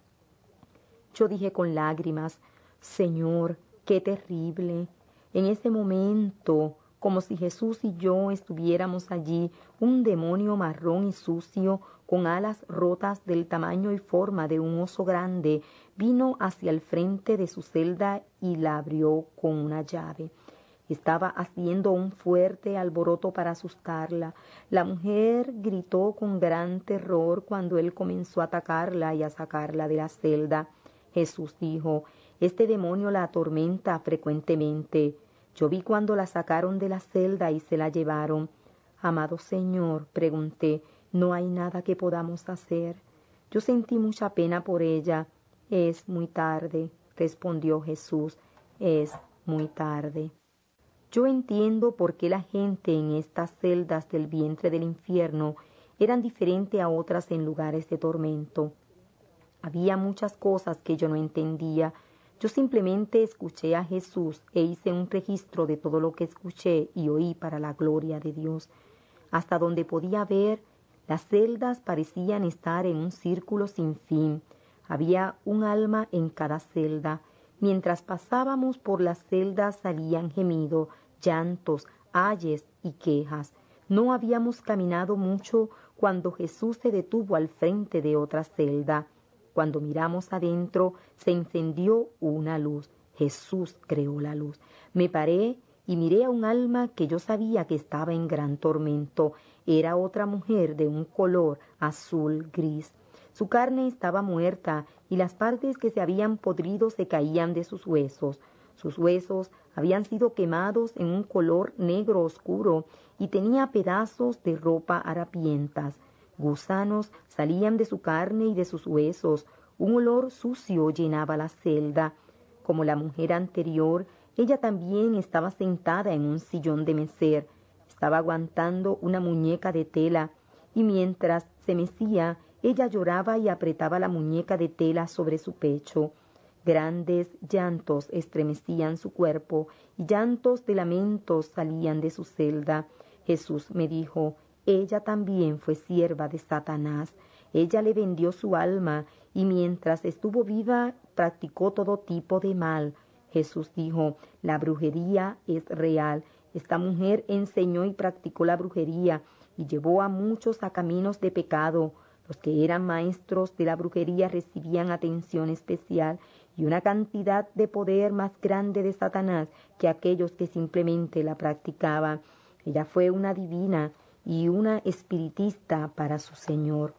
S2: Yo dije con lágrimas, Señor, qué terrible. En ese momento, como si Jesús y yo estuviéramos allí, un demonio marrón y sucio, con alas rotas del tamaño y forma de un oso grande, vino hacia el frente de su celda y la abrió con una llave. Estaba haciendo un fuerte alboroto para asustarla. La mujer gritó con gran terror cuando él comenzó a atacarla y a sacarla de la celda. Jesús dijo, este demonio la atormenta frecuentemente. Yo vi cuando la sacaron de la celda y se la llevaron. Amado Señor, pregunté, ¿no hay nada que podamos hacer? Yo sentí mucha pena por ella. Es muy tarde, respondió Jesús, es muy tarde. Yo entiendo por qué la gente en estas celdas del vientre del infierno eran diferentes a otras en lugares de tormento. Había muchas cosas que yo no entendía. Yo simplemente escuché a Jesús e hice un registro de todo lo que escuché y oí para la gloria de Dios. Hasta donde podía ver, las celdas parecían estar en un círculo sin fin. Había un alma en cada celda. Mientras pasábamos por las celdas salían gemidos, llantos, ayes y quejas. No habíamos caminado mucho cuando Jesús se detuvo al frente de otra celda. Cuando miramos adentro, se encendió una luz. Jesús creó la luz. Me paré y miré a un alma que yo sabía que estaba en gran tormento. Era otra mujer de un color azul gris. Su carne estaba muerta y las partes que se habían podrido se caían de sus huesos. Sus huesos habían sido quemados en un color negro oscuro y tenía pedazos de ropa harapientas. Gusanos salían de su carne y de sus huesos. Un olor sucio llenaba la celda. Como la mujer anterior, ella también estaba sentada en un sillón de mecer. Estaba aguantando una muñeca de tela y mientras se mecía, ella lloraba y apretaba la muñeca de tela sobre su pecho. Grandes llantos estremecían su cuerpo y llantos de lamentos salían de su celda. Jesús me dijo, ella también fue sierva de Satanás. Ella le vendió su alma y mientras estuvo viva practicó todo tipo de mal. Jesús dijo, la brujería es real. Esta mujer enseñó y practicó la brujería y llevó a muchos a caminos de pecado. Los que eran maestros de la brujería recibían atención especial y una cantidad de poder más grande de Satanás que aquellos que simplemente la practicaban. Ella fue una divina y una espiritista para su Señor.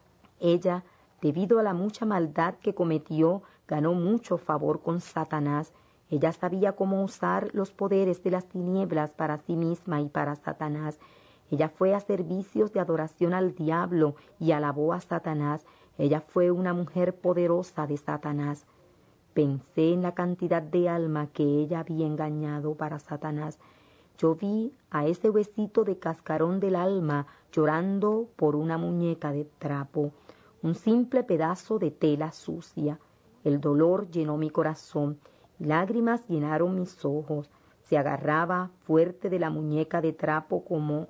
S2: Ella, debido a la mucha maldad que cometió, ganó mucho favor con Satanás. Ella sabía cómo usar los poderes de las tinieblas para sí misma y para Satanás. Ella fue a servicios de adoración al diablo y alabó a Satanás. Ella fue una mujer poderosa de Satanás. Pensé en la cantidad de alma que ella había engañado para Satanás. Yo vi a ese huesito de cascarón del alma llorando por una muñeca de trapo, un simple pedazo de tela sucia. El dolor llenó mi corazón y lágrimas llenaron mis ojos. Se agarraba fuerte de la muñeca de trapo como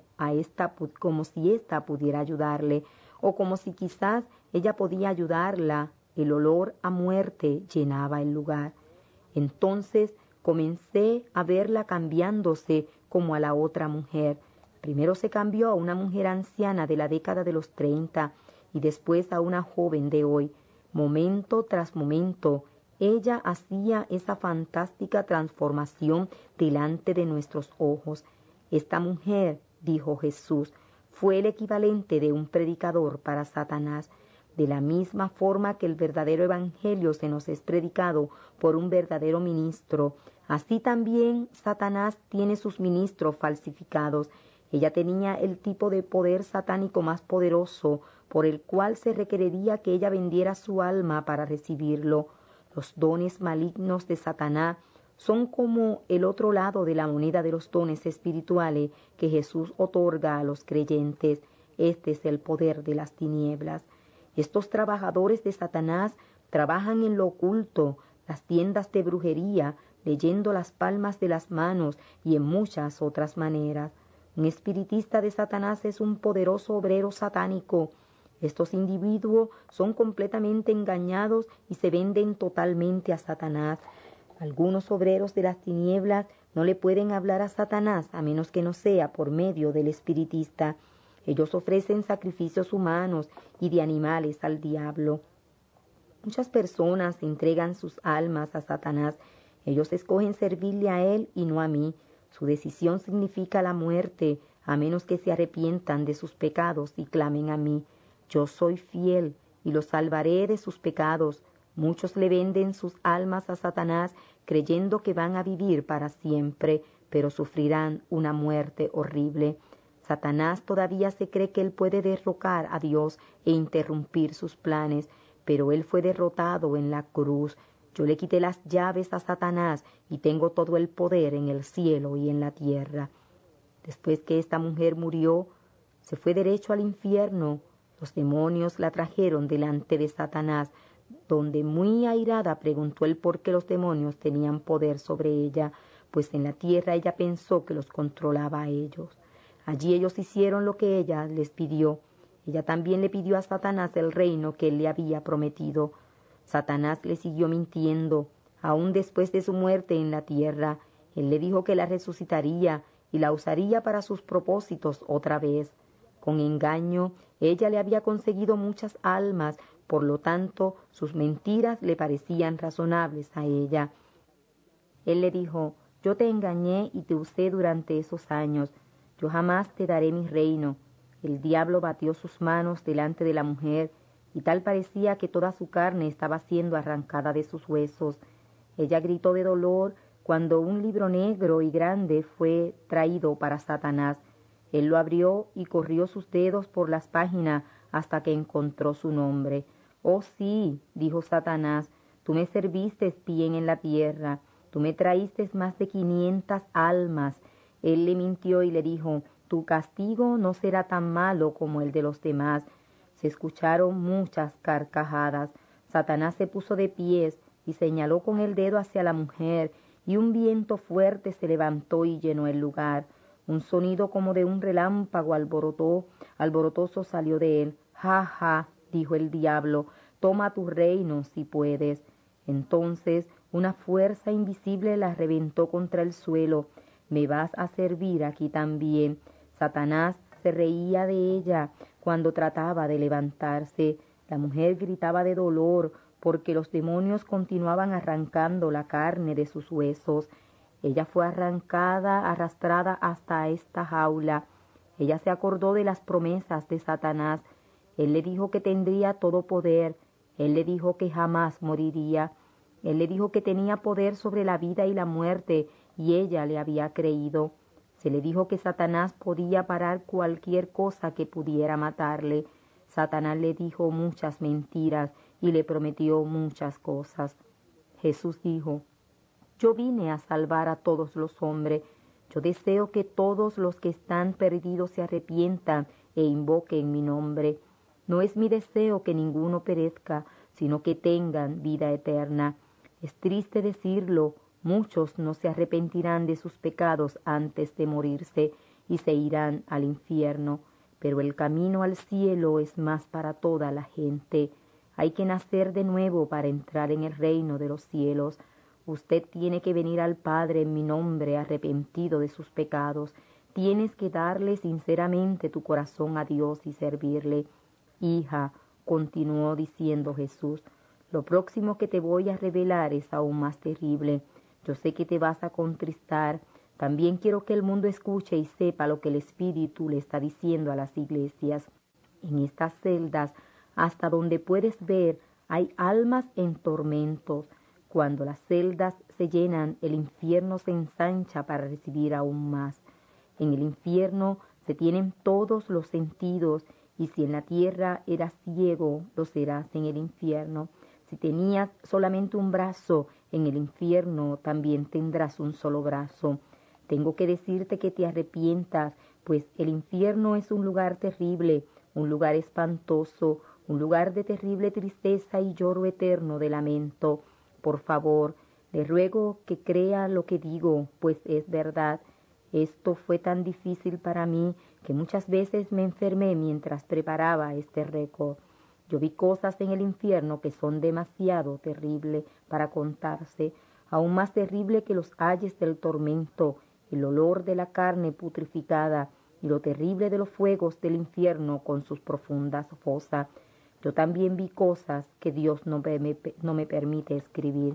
S2: si ésta pudiera ayudarle, o como si quizás ella podía ayudarla. El olor a muerte llenaba el lugar. Entonces comencé a verla cambiándose como a la otra mujer. Primero se cambió a una mujer anciana de la década de los 30 y después a una joven de hoy. Momento tras momento, ella hacía esa fantástica transformación delante de nuestros ojos. Esta mujer, dijo Jesús, fue el equivalente de un predicador para Satanás. De la misma forma que el verdadero evangelio se nos es predicado por un verdadero ministro, así también Satanás tiene sus ministros falsificados. Ella tenía el tipo de poder satánico más poderoso, por el cual se requeriría que ella vendiera su alma para recibirlo. Los dones malignos de Satanás son como el otro lado de la moneda de los dones espirituales que Jesús otorga a los creyentes. Este es el poder de las tinieblas. Estos trabajadores de Satanás trabajan en lo oculto, las tiendas de brujería, leyendo las palmas de las manos y en muchas otras maneras. Un espiritista de Satanás es un poderoso obrero satánico. Estos individuos son completamente engañados y se venden totalmente a Satanás. Algunos obreros de las tinieblas no le pueden hablar a Satanás a menos que no sea por medio del espiritista. Ellos ofrecen sacrificios humanos y de animales al diablo. Muchas personas entregan sus almas a Satanás. Ellos escogen servirle a él y no a mí. Su decisión significa la muerte, a menos que se arrepientan de sus pecados y clamen a mí. Yo soy fiel y los salvaré de sus pecados. Muchos le venden sus almas a Satanás creyendo que van a vivir para siempre, pero sufrirán una muerte horrible. Satanás todavía se cree que él puede derrocar a Dios e interrumpir sus planes, pero él fue derrotado en la cruz. Yo le quité las llaves a Satanás y tengo todo el poder en el cielo y en la tierra. Después que esta mujer murió, se fue derecho al infierno. Los demonios la trajeron delante de Satanás, donde muy airada preguntó él por qué los demonios tenían poder sobre ella, pues en la tierra ella pensó que los controlaba a ellos. Allí ellos hicieron lo que ella les pidió. Ella también le pidió a Satanás el reino que él le había prometido. Satanás le siguió mintiendo, aún después de su muerte en la tierra. Él le dijo que la resucitaría y la usaría para sus propósitos otra vez. Con engaño, ella le había conseguido muchas almas, por lo tanto, sus mentiras le parecían razonables a ella. Él le dijo: yo te engañé y te usé durante esos años. Yo jamás te daré mi reino. El diablo batió sus manos delante de la mujer, y tal parecía que toda su carne estaba siendo arrancada de sus huesos. Ella gritó de dolor cuando un libro negro y grande fue traído para Satanás. Él lo abrió y corrió sus dedos por las páginas hasta que encontró su nombre. «Oh sí», dijo Satanás, «tú me serviste bien en la tierra. Tú me traíste más de 500 almas». Él le mintió y le dijo: «Tu castigo no será tan malo como el de los demás». Se escucharon muchas carcajadas. Satanás se puso de pies y señaló con el dedo hacia la mujer, y un viento fuerte se levantó y llenó el lugar. Un sonido como de un relámpago alborotoso salió de él. «Ja, ja», dijo el diablo, «toma tu reino si puedes». Entonces una fuerza invisible la reventó contra el suelo. «Me vas a servir aquí también». Satanás se reía de ella cuando trataba de levantarse. La mujer gritaba de dolor porque los demonios continuaban arrancando la carne de sus huesos. Ella fue arrastrada hasta esta jaula. Ella se acordó de las promesas de Satanás. Él le dijo que tendría todo poder. Él le dijo que jamás moriría. Él le dijo que tenía poder sobre la vida y la muerte, y ella le había creído. Se le dijo que Satanás podía parar cualquier cosa que pudiera matarle. Satanás le dijo muchas mentiras y le prometió muchas cosas. Jesús dijo: «Yo vine a salvar a todos los hombres. Yo deseo que todos los que están perdidos se arrepientan e invoquen mi nombre. No es mi deseo que ninguno perezca, sino que tengan vida eterna». Es triste decirlo, Muchos no se arrepentirán de sus pecados antes de morirse y se irán al infierno, pero el camino al cielo es más para toda la gente. Hay que nacer de nuevo para entrar en el reino de los cielos. Usted tiene que venir al Padre en mi nombre arrepentido de sus pecados. Tienes que darle sinceramente tu corazón a Dios y servirle. Hija, continuó diciendo Jesús, lo próximo que te voy a revelar es aún más terrible. Yo sé que te vas a contristar. También quiero que el mundo escuche y sepa lo que el Espíritu le está diciendo a las iglesias. En estas celdas, hasta donde puedes ver, hay almas en tormentos. Cuando las celdas se llenan, el infierno se ensancha para recibir aún más. En el infierno se tienen todos los sentidos, y si en la tierra eras ciego, lo serás en el infierno. Si tenías solamente un brazo, en el infierno también tendrás un solo brazo. Tengo que decirte que te arrepientas, pues el infierno es un lugar terrible, un lugar espantoso, un lugar de terrible tristeza y lloro eterno de lamento. Por favor, le ruego que crea lo que digo, pues es verdad. Esto fue tan difícil para mí que muchas veces me enfermé mientras preparaba este récord. Yo vi cosas en el infierno que son demasiado terribles para contarse, aún más terrible que los ayes del tormento, el olor de la carne putrificada y lo terrible de los fuegos del infierno con sus profundas fosas. Yo también vi cosas que Dios no me permite escribir.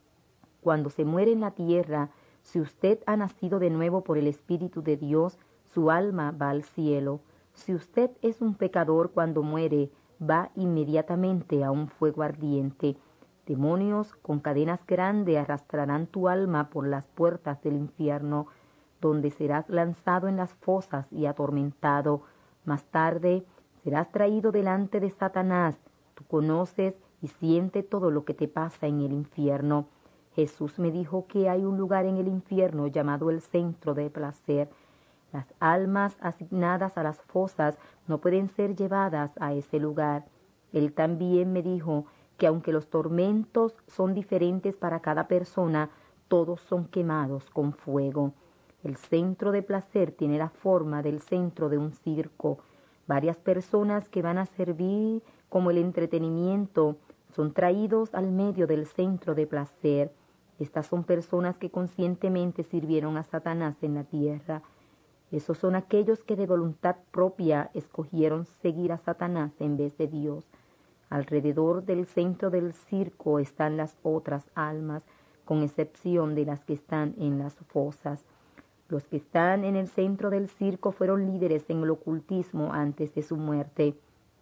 S2: Cuando se muere en la tierra, si usted ha nacido de nuevo por el Espíritu de Dios, su alma va al cielo. Si usted es un pecador cuando muere, va inmediatamente a un fuego ardiente. Demonios con cadenas grandes arrastrarán tu alma por las puertas del infierno, donde serás lanzado en las fosas y atormentado. Más tarde serás traído delante de Satanás. Tú conoces y sientes todo lo que te pasa en el infierno. Jesús me dijo que hay un lugar en el infierno llamado el centro de placer. Las almas asignadas a las fosas no pueden ser llevadas a ese lugar. Él también me dijo que aunque los tormentos son diferentes para cada persona, todos son quemados con fuego. El centro de placer tiene la forma del centro de un circo. Varias personas que van a servir como el entretenimiento son traídos al medio del centro de placer. Estas son personas que conscientemente sirvieron a Satanás en la tierra. Esos son aquellos que de voluntad propia escogieron seguir a Satanás en vez de Dios. Alrededor del centro del circo están las otras almas, con excepción de las que están en las fosas. Los que están en el centro del circo fueron líderes en el ocultismo antes de su muerte.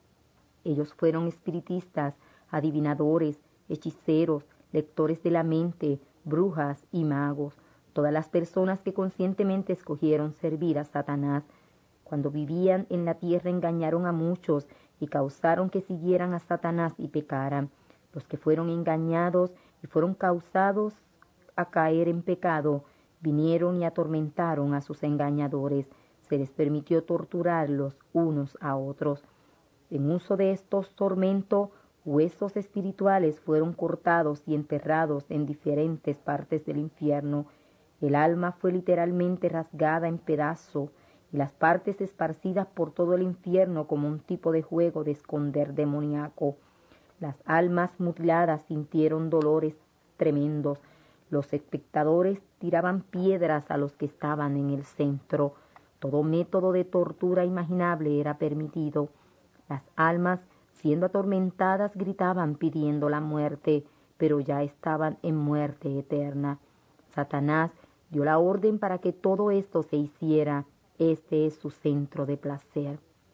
S2: Ellos fueron espiritistas, adivinadores, hechiceros, lectores de la mente, brujas y magos, todas las personas que conscientemente escogieron servir a Satanás. Cuando vivían en la tierra engañaron a muchos y causaron que siguieran a Satanás y pecaran. Los que fueron engañados y fueron causados a caer en pecado, vinieron y atormentaron a sus engañadores. Se les permitió torturarlos unos a otros. En uso de estos tormentos, huesos espirituales fueron cortados y enterrados en diferentes partes del infierno. El alma fue literalmente rasgada en pedazos y las partes esparcidas por todo el infierno como un tipo de juego de esconder demoníaco. Las almas mutiladas sintieron dolores tremendos. Los espectadores tiraban piedras a los que estaban en el centro. Todo método de tortura imaginable era permitido. Las almas, siendo atormentadas, gritaban pidiendo la muerte, pero ya estaban en muerte eterna. Satanás dio la orden para que todo esto se hiciera. Este es su centro de placer.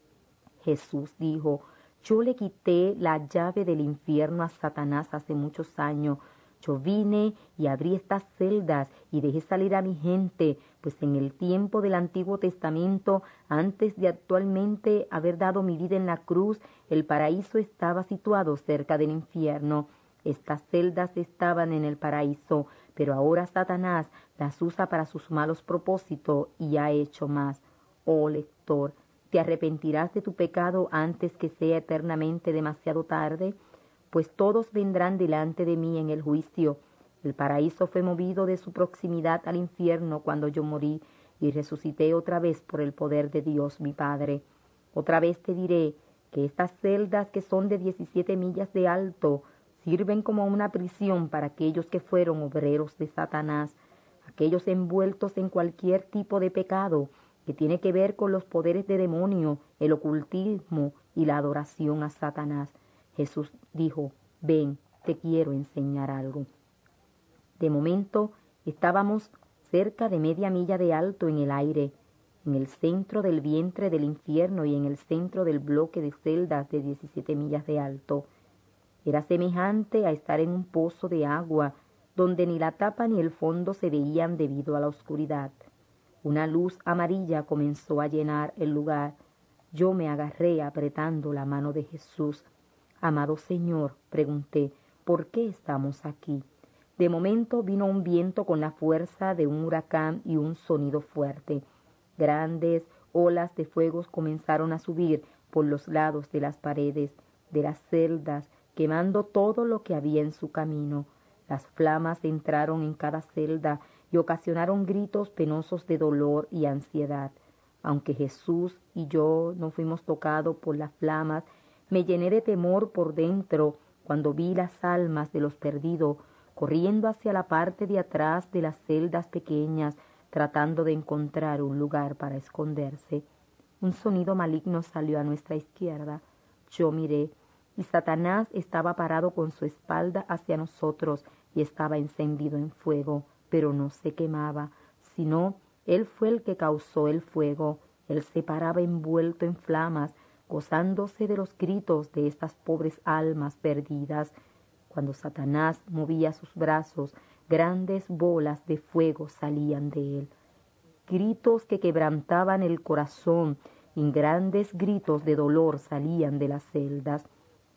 S2: Jesús dijo: yo le quité la llave del infierno a Satanás hace muchos años. Yo vine y abrí estas celdas y dejé salir a mi gente, pues en el tiempo del Antiguo Testamento, antes de actualmente haber dado mi vida en la cruz, el paraíso estaba situado cerca del infierno. Estas celdas estaban en el paraíso, pero ahora Satanás las usa para sus malos propósitos y ha hecho más. Oh lector, ¿te arrepentirás de tu pecado antes que sea eternamente demasiado tarde? Pues todos vendrán delante de mí en el juicio. El paraíso fue movido de su proximidad al infierno cuando yo morí y resucité otra vez por el poder de Dios mi Padre. Otra vez te diré que estas celdas, que son de 17 millas de alto, sirven como una prisión para aquellos que fueron obreros de Satanás, aquellos envueltos en cualquier tipo de pecado que tiene que ver con los poderes de demonio, el ocultismo y la adoración a Satanás. Jesús dijo: ven, te quiero enseñar algo. De momento estábamos cerca de media milla de alto en el aire, en el centro del vientre del infierno y en el centro del bloque de celdas de 17 millas de alto. Era semejante a estar en un pozo de agua donde ni la tapa ni el fondo se veían debido a la oscuridad. Una luz amarilla comenzó a llenar el lugar. Yo me agarré apretando la mano de Jesús. Amado Señor, pregunté, ¿por qué estamos aquí? De momento vino un viento con la fuerza de un huracán y un sonido fuerte. Grandes olas de fuego comenzaron a subir por los lados de las paredes, de las celdas, quemando todo lo que había en su camino. Las flamas entraron en cada celda y ocasionaron gritos penosos de dolor y ansiedad. Aunque Jesús y yo no fuimos tocados por las flamas, me llené de temor por dentro cuando vi las almas de los perdidos corriendo hacia la parte de atrás de las celdas pequeñas, tratando de encontrar un lugar para esconderse. Un sonido maligno salió a nuestra izquierda. Yo miré, y Satanás estaba parado con su espalda hacia nosotros y estaba encendido en fuego, pero no se quemaba, sino él fue el que causó el fuego. Él se paraba envuelto en flamas, gozándose de los gritos de estas pobres almas perdidas. Cuando Satanás movía sus brazos, grandes bolas de fuego salían de él. Gritos que quebrantaban el corazón y grandes gritos de dolor salían de las celdas.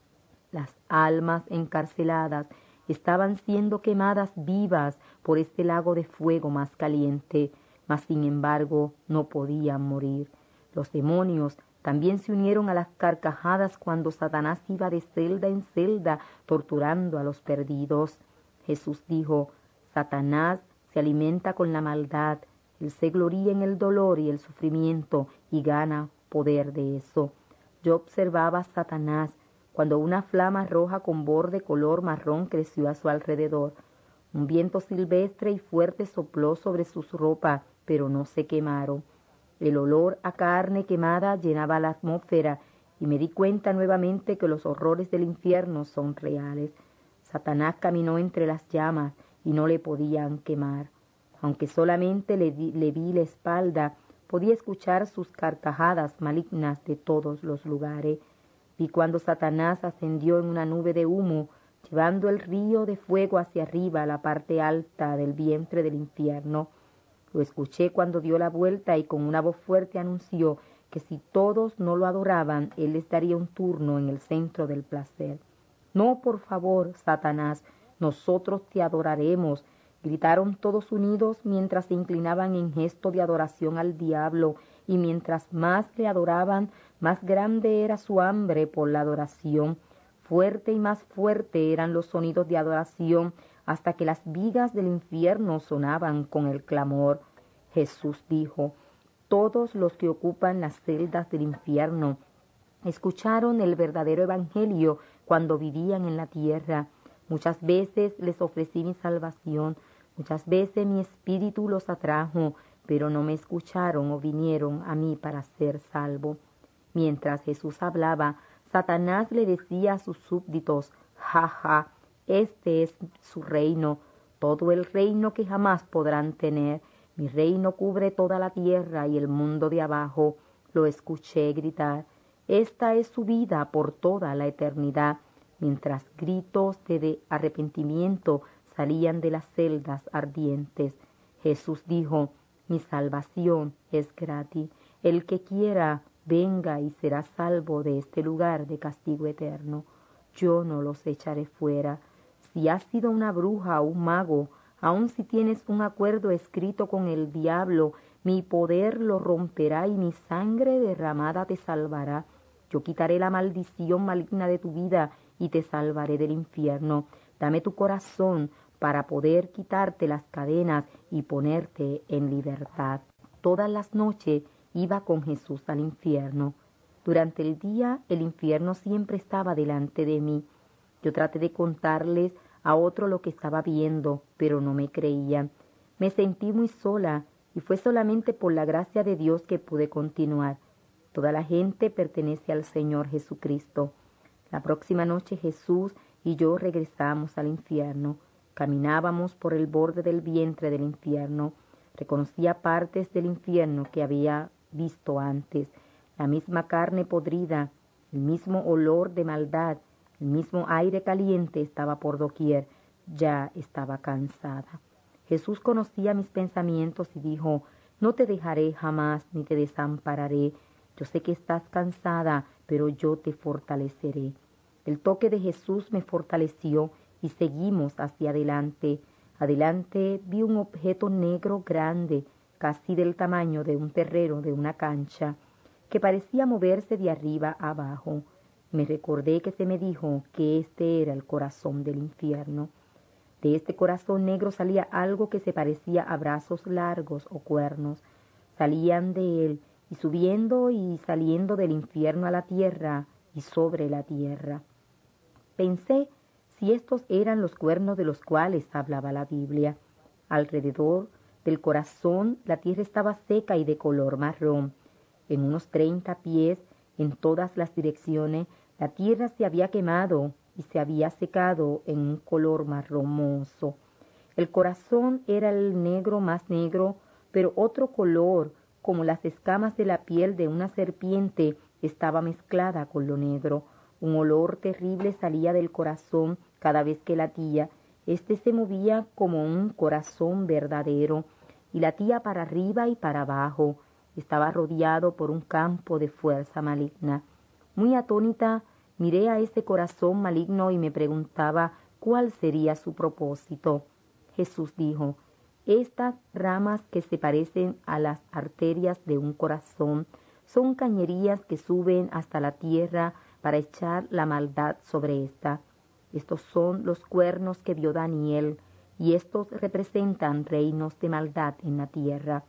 S2: Las almas encarceladas estaban siendo quemadas vivas por este lago de fuego más caliente, mas sin embargo no podían morir. Los demonios también se unieron a las carcajadas cuando Satanás iba de celda en celda torturando a los perdidos. Jesús dijo: Satanás se alimenta con la maldad, él se gloría en el dolor y el sufrimiento y gana poder de eso. Yo observaba a Satanás cuando una flama roja con borde color marrón creció a su alrededor. Un viento silvestre y fuerte sopló sobre sus ropas, pero no se quemaron. El olor a carne quemada llenaba la atmósfera y me di cuenta nuevamente que los horrores del infierno son reales. Satanás caminó entre las llamas y no le podían quemar. Aunque solamente le vi la espalda, podía escuchar sus carcajadas malignas de todos los lugares. Vi cuando Satanás ascendió en una nube de humo, llevando el río de fuego hacia arriba a la parte alta del vientre del infierno. Lo escuché cuando dio la vuelta y con una voz fuerte anunció que si todos no lo adoraban, él les daría un turno en el centro del placer. No, por favor, Satanás, nosotros te adoraremos, gritaron todos unidos mientras se inclinaban en gesto de adoración al diablo, y mientras más le adoraban, más grande era su hambre por la adoración. Fuerte y más fuerte eran los sonidos de adoración, hasta que las vigas del infierno sonaban con el clamor. Jesús dijo: todos los que ocupan las celdas del infierno escucharon el verdadero evangelio cuando vivían en la tierra. Muchas veces les ofrecí mi salvación, muchas veces mi espíritu los atrajo, pero no me escucharon o vinieron a mí para ser salvo. Mientras Jesús hablaba, Satanás le decía a sus súbditos: ja, ja, este es su reino, todo el reino que jamás podrán tener. Mi reino cubre toda la tierra y el mundo de abajo. Lo escuché gritar. Esta es su vida por toda la eternidad, mientras gritos de arrepentimiento salían de las celdas ardientes. Jesús dijo: mi salvación es gratis. El que quiera, venga y será salvo de este lugar de castigo eterno. Yo no los echaré fuera. Si has sido una bruja o un mago, aun si tienes un acuerdo escrito con el diablo, mi poder lo romperá y mi sangre derramada te salvará. Yo quitaré la maldición maligna de tu vida y te salvaré del infierno. Dame tu corazón, para poder quitarte las cadenas y ponerte en libertad. Todas las noches iba con Jesús al infierno. Durante el día el infierno siempre estaba delante de mí. Yo traté de contarles a otro lo que estaba viendo, pero no me creían. Me sentí muy sola y fue solamente por la gracia de Dios que pude continuar. Toda la gente pertenece al Señor Jesucristo. La próxima noche Jesús y yo regresamos al infierno. Caminábamos por el borde del vientre del infierno. Reconocía partes del infierno que había visto antes. La misma carne podrida, el mismo olor de maldad, el mismo aire caliente estaba por doquier. Ya estaba cansada. Jesús conocía mis pensamientos y dijo: no te dejaré jamás ni te desampararé. Yo sé que estás cansada, pero yo te fortaleceré. El toque de Jesús me fortaleció y seguimos hacia adelante. Adelante vi un objeto negro grande, casi del tamaño de un terreno de una cancha, que parecía moverse de arriba a abajo. Me recordé que se me dijo que este era el corazón del infierno. De este corazón negro salía algo que se parecía a brazos largos o cuernos. Salían de él y subiendo y saliendo del infierno a la tierra y sobre la tierra. Pensé si estos eran los cuernos de los cuales hablaba la Biblia. Alrededor del corazón la tierra estaba seca y de color marrón. En unos 30 pies, en todas las direcciones, la tierra se había quemado y se había secado en un color marrón mohoso. El corazón era el negro más negro, pero otro color, como las escamas de la piel de una serpiente, estaba mezclada con lo negro. Un olor terrible salía del corazón cada vez que latía. Este se movía como un corazón verdadero y latía para arriba y para abajo. Estaba rodeado por un campo de fuerza maligna. Muy atónita, miré a ese corazón maligno y me preguntaba cuál sería su propósito. Jesús dijo: estas ramas que se parecen a las arterias de un corazón son cañerías que suben hasta la tierra para echar la maldad sobre ésta. Estos son los cuernos que vio Daniel, y estos representan reinos de maldad en la tierra.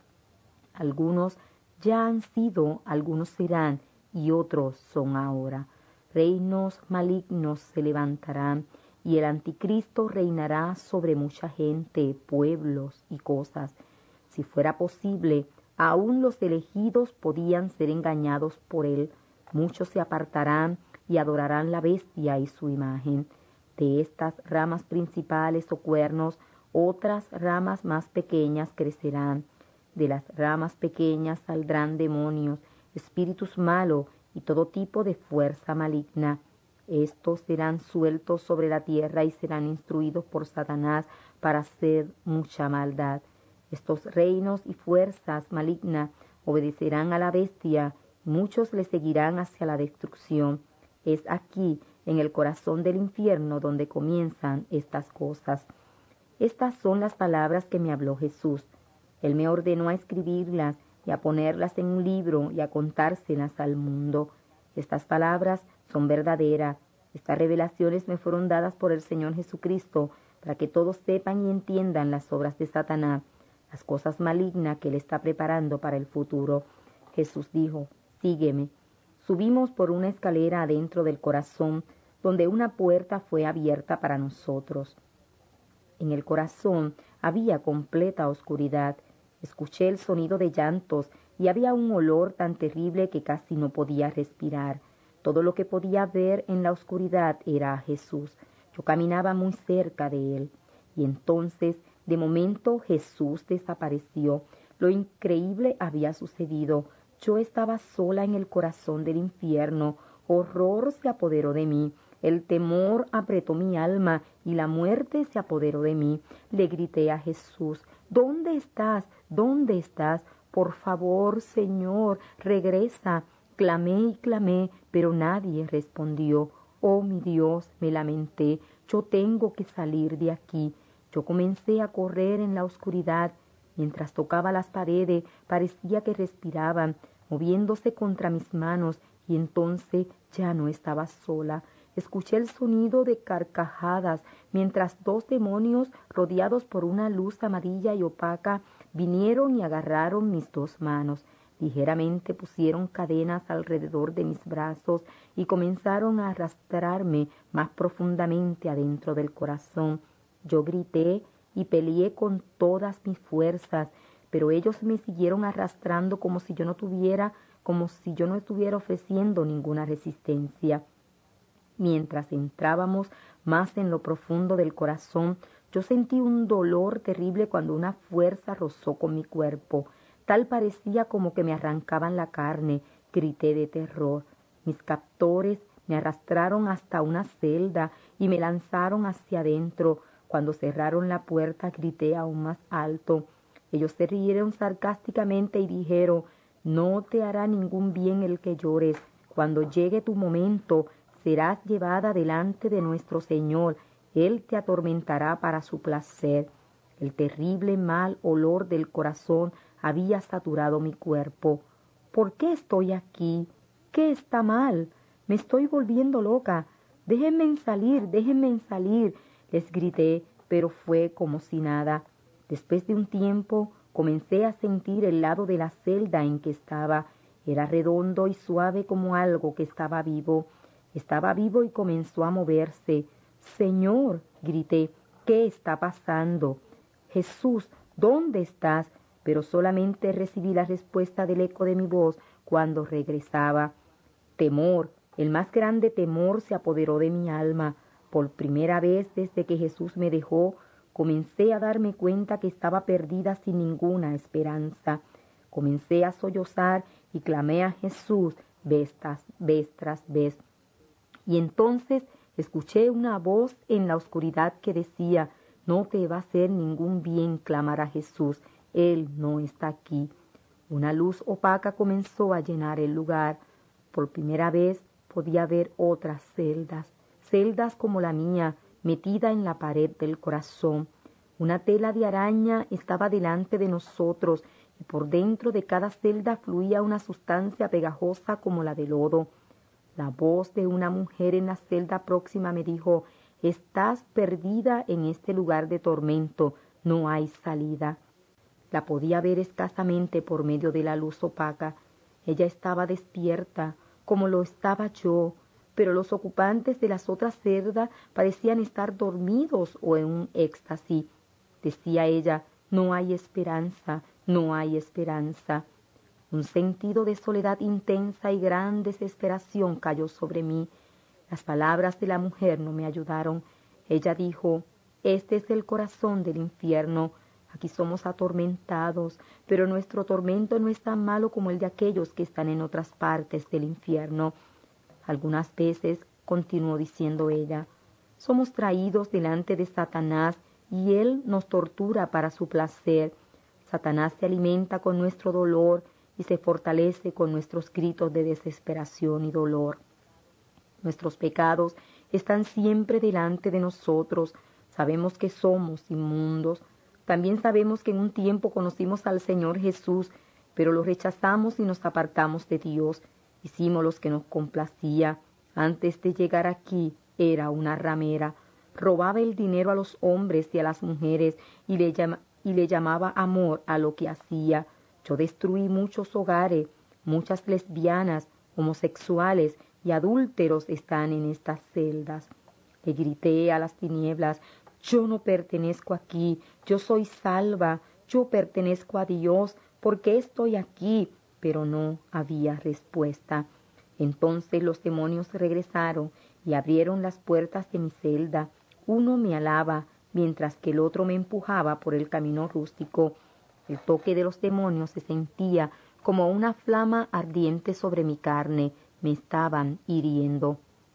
S2: Algunos ya han sido, algunos serán, y otros son ahora. Reinos malignos se levantarán, y el anticristo reinará sobre mucha gente, pueblos y cosas. Si fuera posible, aún los elegidos podían ser engañados por él. Muchos se apartarán y adorarán la bestia y su imagen. De estas ramas principales o cuernos, otras ramas más pequeñas crecerán. De las ramas pequeñas saldrán demonios, espíritus malos y todo tipo de fuerza maligna. Estos serán sueltos sobre la tierra y serán instruidos por Satanás para hacer mucha maldad. Estos reinos y fuerzas malignas obedecerán a la bestia, muchos le seguirán hacia la destrucción. Es aquí, en el corazón del infierno, donde comienzan estas cosas. Estas son las palabras que me habló Jesús. Él me ordenó a escribirlas y a ponerlas en un libro y a contárselas al mundo. Estas palabras son verdaderas. Estas revelaciones me fueron dadas por el Señor Jesucristo para que todos sepan y entiendan las obras de Satanás, las cosas malignas que él está preparando para el futuro. Jesús dijo: sígueme. Subimos por una escalera adentro del corazón, donde una puerta fue abierta para nosotros. En el corazón había completa oscuridad. Escuché el sonido de llantos y había un olor tan terrible que casi no podía respirar. Todo lo que podía ver en la oscuridad era a Jesús. Yo caminaba muy cerca de él. Y entonces, de momento, Jesús desapareció. Lo increíble había sucedido. Yo estaba sola en el corazón del infierno. Horror se apoderó de mí. El temor apretó mi alma y la muerte se apoderó de mí. Le grité a Jesús: ¿dónde estás? ¿Dónde estás? Por favor, Señor, regresa. Clamé y clamé, pero nadie respondió. Oh, mi Dios, me lamenté. Yo tengo que salir de aquí. Yo comencé a correr en la oscuridad. Mientras tocaba las paredes, parecía que respiraban, moviéndose contra mis manos, y entonces ya no estaba sola. escuché el sonido de carcajadas, mientras 2 demonios, rodeados por una luz amarilla y opaca, vinieron y agarraron mis 2 manos. Ligeramente pusieron cadenas alrededor de mis brazos y comenzaron a arrastrarme más profundamente adentro del corazón. Yo grité y peleé con todas mis fuerzas, pero ellos me siguieron arrastrando como si yo no estuviera ofreciendo ninguna resistencia. Mientras entrábamos más en lo profundo del corazón, yo sentí un dolor terrible cuando una fuerza rozó con mi cuerpo. Tal parecía como que me arrancaban la carne. Grité de terror. Mis captores me arrastraron hasta una celda y me lanzaron hacia adentro. Cuando cerraron la puerta, grité aún más alto. Ellos se rieron sarcásticamente y dijeron: «No te hará ningún bien el que llores. Cuando llegue tu momento, serás llevada delante de nuestro Señor. Él te atormentará para su placer». El terrible mal olor del corazón había saturado mi cuerpo. «¿Por qué estoy aquí? ¿Qué está mal? Me estoy volviendo loca. Déjenme salir, les grité, pero fue como si nada. Después de un tiempo, comencé a sentir el lado de la celda en que estaba. Era redondo y suave como algo que estaba vivo. Estaba vivo y comenzó a moverse. «Señor», grité, «¿qué está pasando? Jesús, ¿dónde estás?». Pero solamente recibí la respuesta del eco de mi voz cuando regresaba. Temor, el más grande temor se apoderó de mi alma. Por primera vez desde que Jesús me dejó, comencé a darme cuenta que estaba perdida sin ninguna esperanza. Comencé a sollozar y clamé a Jesús vez tras vez. Y entonces escuché una voz en la oscuridad que decía: «No te va a hacer ningún bien clamar a Jesús. Él no está aquí». Una luz opaca comenzó a llenar el lugar. Por primera vez podía ver otras celdas como la mía, metida en la pared del corazón. Una tela de araña estaba delante de nosotros y por dentro de cada celda fluía una sustancia pegajosa como la de lodo. La voz de una mujer en la celda próxima me dijo: «Estás perdida en este lugar de tormento, no hay salida». La podía ver escasamente por medio de la luz opaca. Ella estaba despierta, como lo estaba yo, pero los ocupantes de las otras celdas parecían estar dormidos o en un éxtasis. Decía ella: «No hay esperanza, no hay esperanza». Un sentido de soledad intensa y gran desesperación cayó sobre mí. Las palabras de la mujer no me ayudaron. Ella dijo: «Este es el corazón del infierno. Aquí somos atormentados, pero nuestro tormento no es tan malo como el de aquellos que están en otras partes del infierno. Algunas veces», continuó diciendo ella, «somos traídos delante de Satanás y él nos tortura para su placer. Satanás se alimenta con nuestro dolor y se fortalece con nuestros gritos de desesperación y dolor. Nuestros pecados están siempre delante de nosotros. Sabemos que somos inmundos. También sabemos que en un tiempo conocimos al Señor Jesús, pero lo rechazamos y nos apartamos de Dios. Hicimos lo que nos complacía. Antes de llegar aquí era una ramera. Robaba el dinero a los hombres y a las mujeres y le llamaba amor a lo que hacía. Yo destruí muchos hogares, muchas lesbianas, homosexuales y adúlteros están en estas celdas. Le grité a las tinieblas: «Yo no pertenezco aquí, yo soy salva, yo pertenezco a Dios, ¿por qué estoy aquí?». Pero no había respuesta. Entonces los demonios regresaron y abrieron las puertas de mi celda. Uno me alaba, mientras que el otro me empujaba por el camino rústico. El toque de los demonios se sentía como una flama ardiente sobre mi carne. Me estaban hiriendo.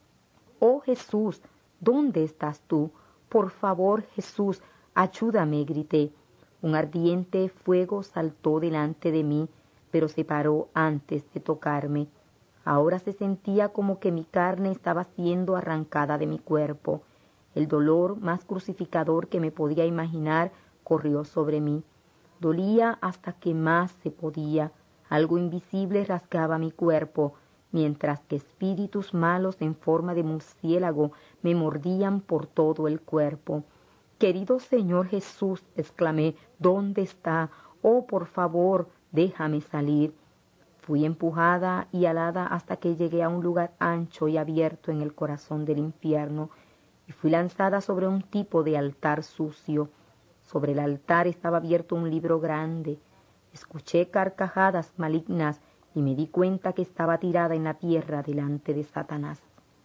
S2: «Oh Jesús, ¿dónde estás tú? Por favor, Jesús, ayúdame», grité. Un ardiente fuego saltó delante de mí, pero se paró antes de tocarme. Ahora se sentía como que mi carne estaba siendo arrancada de mi cuerpo. El dolor más crucificador que me podía imaginar corrió sobre mí. Dolía hasta que más se podía. Algo invisible rasgaba mi cuerpo. mientras que espíritus malos en forma de murciélago me mordían por todo el cuerpo. «Querido Señor Jesús», exclamé, «¿dónde está? Oh, por favor, déjame salir». Fui empujada y alada hasta que llegué a un lugar ancho y abierto en el corazón del infierno, y fui lanzada sobre un tipo de altar sucio. Sobre el altar estaba abierto un libro grande. Escuché carcajadas malignas y me di cuenta que estaba tirada en la tierra delante de Satanás.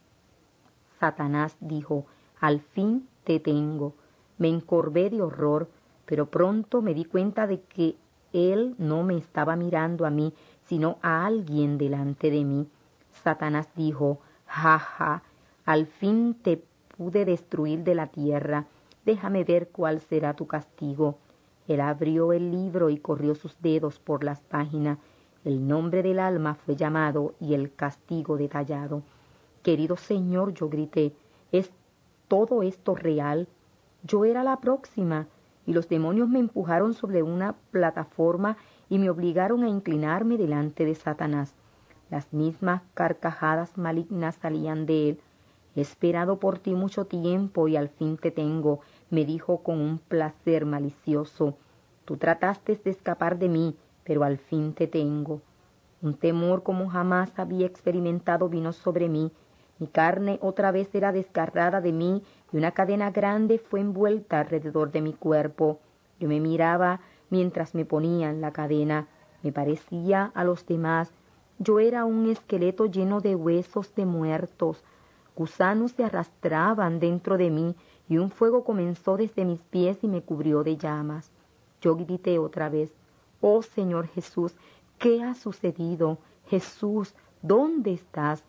S2: Satanás dijo: «Al fin te tengo». Me encorvé de horror, pero pronto me di cuenta de que él no me estaba mirando a mí, sino a alguien delante de mí. Satanás dijo: «Ja, ja, al fin te pude destruir de la tierra. Déjame ver cuál será tu castigo». Él abrió el libro y corrió sus dedos por las páginas. El nombre del alma fue llamado y el castigo detallado. «Querido Señor», yo grité, «¿es todo esto real?» Yo era la próxima, y los demonios me empujaron sobre una plataforma y me obligaron a inclinarme delante de Satanás. Las mismas carcajadas malignas salían de él. «He esperado por ti mucho tiempo y al fin te tengo», me dijo con un placer malicioso. «Tú trataste de escapar de mí, pero al fin te tengo». Un temor como jamás había experimentado vino sobre mí. Mi carne otra vez era desgarrada de mí y una cadena grande fue envuelta alrededor de mi cuerpo. Yo me miraba mientras me ponían la cadena. Me parecía a los demás. Yo era un esqueleto lleno de huesos de muertos. Gusanos se arrastraban dentro de mí y un fuego comenzó desde mis pies y me cubrió de llamas. Yo grité otra vez: «Oh Señor Jesús, ¿qué ha sucedido? Jesús, ¿dónde estás?»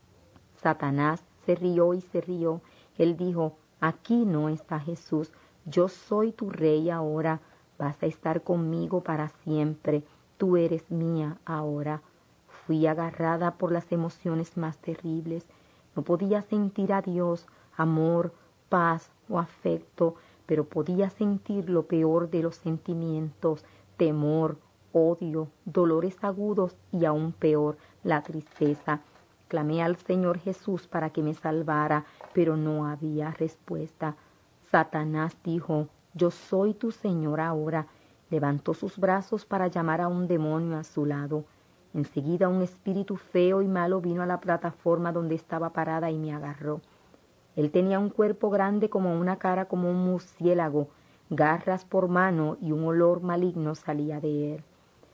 S2: Satanás se rió y se rió. Él dijo: «Aquí no está Jesús. Yo soy tu rey ahora. Vas a estar conmigo para siempre. Tú eres mía ahora». Fui agarrada por las emociones más terribles. No podía sentir a Dios, amor, paz o afecto, pero podía sentir lo peor de los sentimientos: temor, odio, dolores agudos y aún peor, la tristeza. Clamé al Señor Jesús para que me salvara, pero no había respuesta. Satanás dijo: «Yo soy tu Señor ahora». Levantó sus brazos para llamar a un demonio a su lado. Enseguida un espíritu feo y malo vino a la plataforma donde estaba parada y me agarró. Él tenía un cuerpo grande como una cara como un murciélago, garras por mano y un olor maligno salía de él.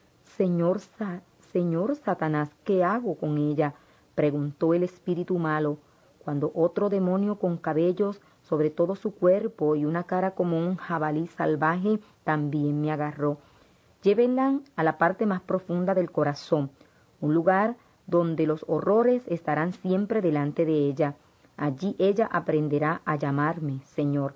S2: Señor Satanás, ¿qué hago con ella?», preguntó el espíritu malo, cuando otro demonio con cabellos sobre todo su cuerpo y una cara como un jabalí salvaje también me agarró. «Llévenla a la parte más profunda del corazón, un lugar donde los horrores estarán siempre delante de ella. Allí ella aprenderá a llamarme Señor».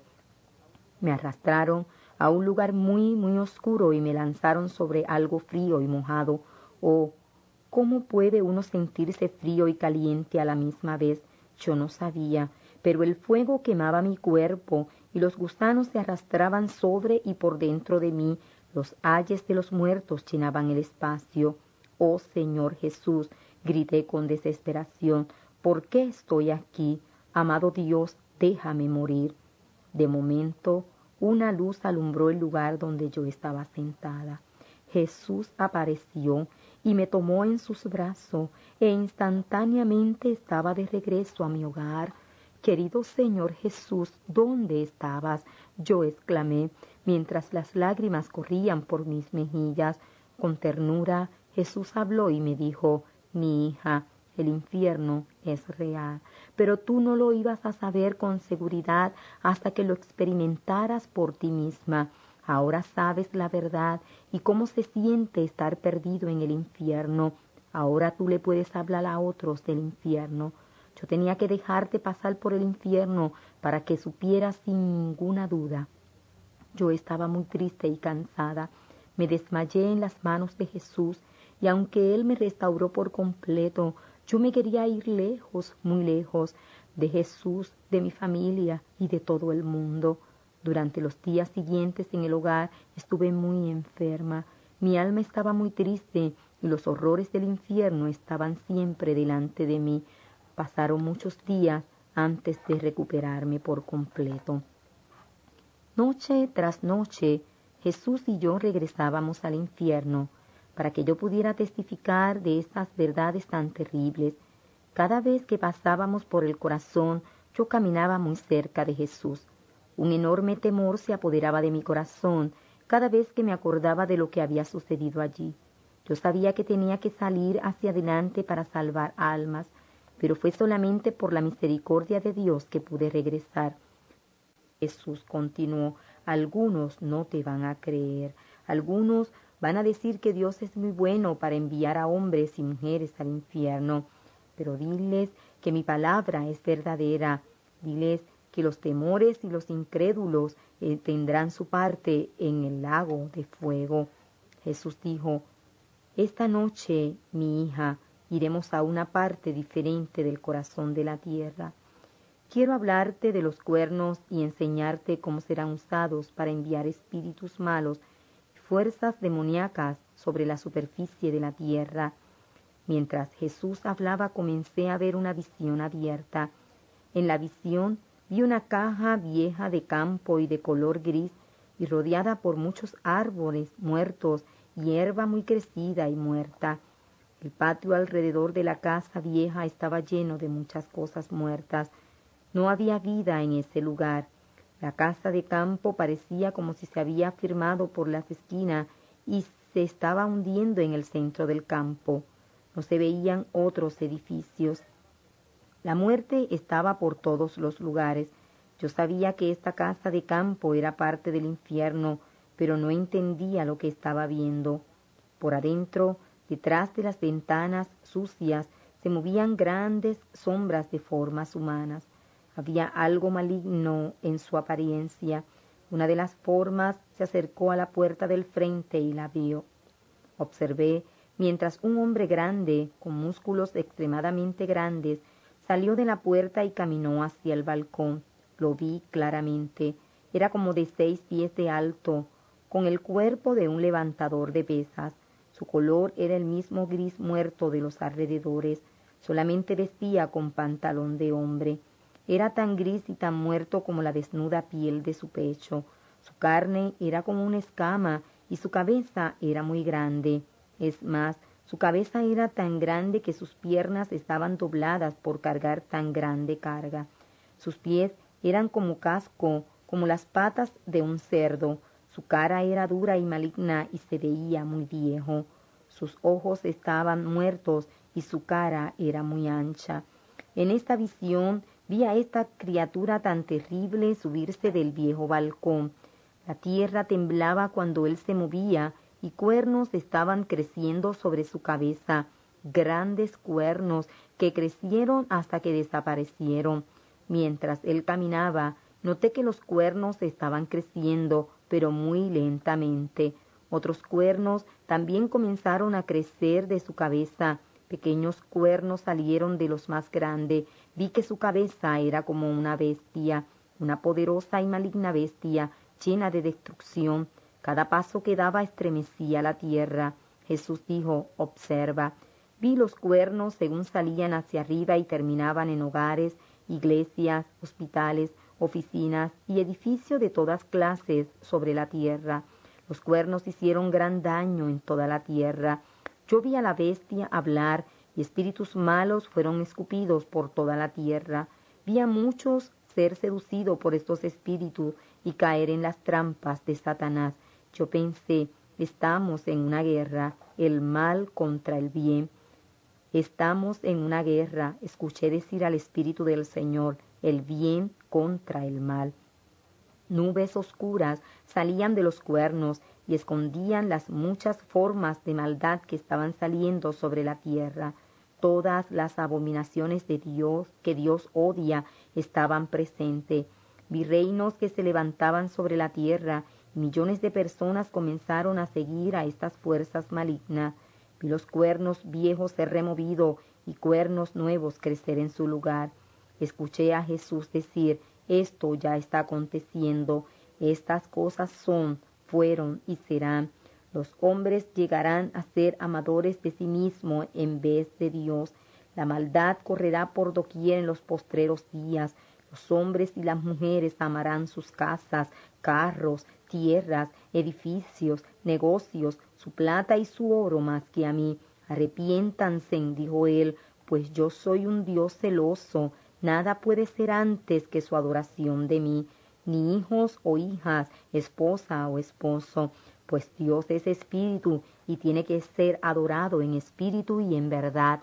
S2: Me arrastraron a un lugar muy, muy oscuro y me lanzaron sobre algo frío y mojado. Oh, ¿cómo puede uno sentirse frío y caliente a la misma vez? Yo no sabía, pero el fuego quemaba mi cuerpo y los gusanos se arrastraban sobre y por dentro de mí. Los ayes de los muertos llenaban el espacio. «Oh Señor Jesús», grité con desesperación, «¿por qué estoy aquí? Amado Dios, déjame morir». De momento, una luz alumbró el lugar donde yo estaba sentada. Jesús apareció y me tomó en sus brazos e instantáneamente estaba de regreso a mi hogar. «Querido Señor Jesús, ¿dónde estabas?», yo exclamé, mientras las lágrimas corrían por mis mejillas. Con ternura, Jesús habló y me dijo: «Mi hija, el infierno es real, pero tú no lo ibas a saber con seguridad hasta que lo experimentaras por ti misma. Ahora sabes la verdad y cómo se siente estar perdido en el infierno. Ahora tú le puedes hablar a otros del infierno. Yo tenía que dejarte pasar por el infierno para que supieras sin ninguna duda». Yo estaba muy triste y cansada. Me desmayé en las manos de Jesús, y aunque Él me restauró por completo, yo me quería ir lejos, muy lejos, de Jesús, de mi familia y de todo el mundo. Durante los días siguientes en el hogar estuve muy enferma. Mi alma estaba muy triste y los horrores del infierno estaban siempre delante de mí. Pasaron muchos días antes de recuperarme por completo. Noche tras noche, Jesús y yo regresábamos al infierno para que yo pudiera testificar de estas verdades tan terribles. Cada vez que pasábamos por el corazón, yo caminaba muy cerca de Jesús. Un enorme temor se apoderaba de mi corazón cada vez que me acordaba de lo que había sucedido allí. Yo sabía que tenía que salir hacia adelante para salvar almas, pero fue solamente por la misericordia de Dios que pude regresar. Jesús continuó: algunos no te van a creer, algunos van a decir que Dios es muy bueno para enviar a hombres y mujeres al infierno, pero diles que mi palabra es verdadera, diles que los temores y los incrédulos tendrán su parte en el lago de fuego. Jesús dijo: esta noche, mi hija, iremos a una parte diferente del corazón de la tierra. Quiero hablarte de los cuernos y enseñarte cómo serán usados para enviar espíritus malos y fuerzas demoníacas sobre la superficie de la tierra. Mientras Jesús hablaba, comencé a ver una visión abierta. En la visión vi una caja vieja de campo y de color gris y rodeada por muchos árboles muertos y hierba muy crecida y muerta. El patio alrededor de la casa vieja estaba lleno de muchas cosas muertas. No había vida en ese lugar. La casa de campo parecía como si se había firmado por las esquinas y se estaba hundiendo en el centro del campo. No se veían otros edificios. La muerte estaba por todos los lugares. Yo sabía que esta casa de campo era parte del infierno, pero no entendía lo que estaba viendo. Por adentro, detrás de las ventanas sucias, se movían grandes sombras de formas humanas. Había algo maligno en su apariencia. Una de las formas se acercó a la puerta del frente y la vio. Observé mientras un hombre grande, con músculos extremadamente grandes, salió de la puerta y caminó hacia el balcón. Lo vi claramente. Era como de 6 pies de alto, con el cuerpo de un levantador de pesas. Su color era el mismo gris muerto de los alrededores. Solamente vestía con pantalón de hombre. Era tan gris y tan muerto como la desnuda piel de su pecho. Su carne era como una escama y su cabeza era muy grande. Es más, su cabeza era tan grande que sus piernas estaban dobladas por cargar tan grande carga. Sus pies eran como casco, como las patas de un cerdo. Su cara era dura y maligna y se veía muy viejo. Sus ojos estaban muertos y su cara era muy ancha. En esta visión vi a esta criatura tan terrible subirse del viejo balcón. La tierra temblaba cuando él se movía y cuernos estaban creciendo sobre su cabeza, grandes cuernos que crecieron hasta que desaparecieron. Mientras él caminaba, noté que los cuernos estaban creciendo, pero muy lentamente. Otros cuernos también comenzaron a crecer de su cabeza. Pequeños cuernos salieron de los más grandes. Vi que su cabeza era como una bestia, una poderosa y maligna bestia, llena de destrucción. Cada paso que daba estremecía la tierra. Jesús dijo: observa. Vi los cuernos según salían hacia arriba y terminaban en hogares, iglesias, hospitales, oficinas y edificios de todas clases sobre la tierra. Los cuernos hicieron gran daño en toda la tierra. Yo vi a la bestia hablar y espíritus malos fueron escupidos por toda la tierra. Vi a muchos ser seducidos por estos espíritus y caer en las trampas de Satanás. Yo pensé: estamos en una guerra, el mal contra el bien. Estamos en una guerra, escuché decir al Espíritu del Señor, el bien contra el mal. Nubes oscuras salían de los cuernos y escondían las muchas formas de maldad que estaban saliendo sobre la tierra. Todas las abominaciones de Dios, que Dios odia, estaban presentes. Vi reinos que se levantaban sobre la tierra, y millones de personas comenzaron a seguir a estas fuerzas malignas. Vi los cuernos viejos ser removidos y cuernos nuevos crecer en su lugar. Escuché a Jesús decir: esto ya está aconteciendo, estas cosas son, fueron y serán. Los hombres llegarán a ser amadores de sí mismos en vez de Dios. La maldad correrá por doquier en los postreros días. Los hombres y las mujeres amarán sus casas, carros, tierras, edificios, negocios, su plata y su oro más que a mí. Arrepiéntanse, dijo él, pues yo soy un Dios celoso. Nada puede ser antes que su adoración de mí, ni hijos o hijas, esposa o esposo, pues Dios es espíritu y tiene que ser adorado en espíritu y en verdad.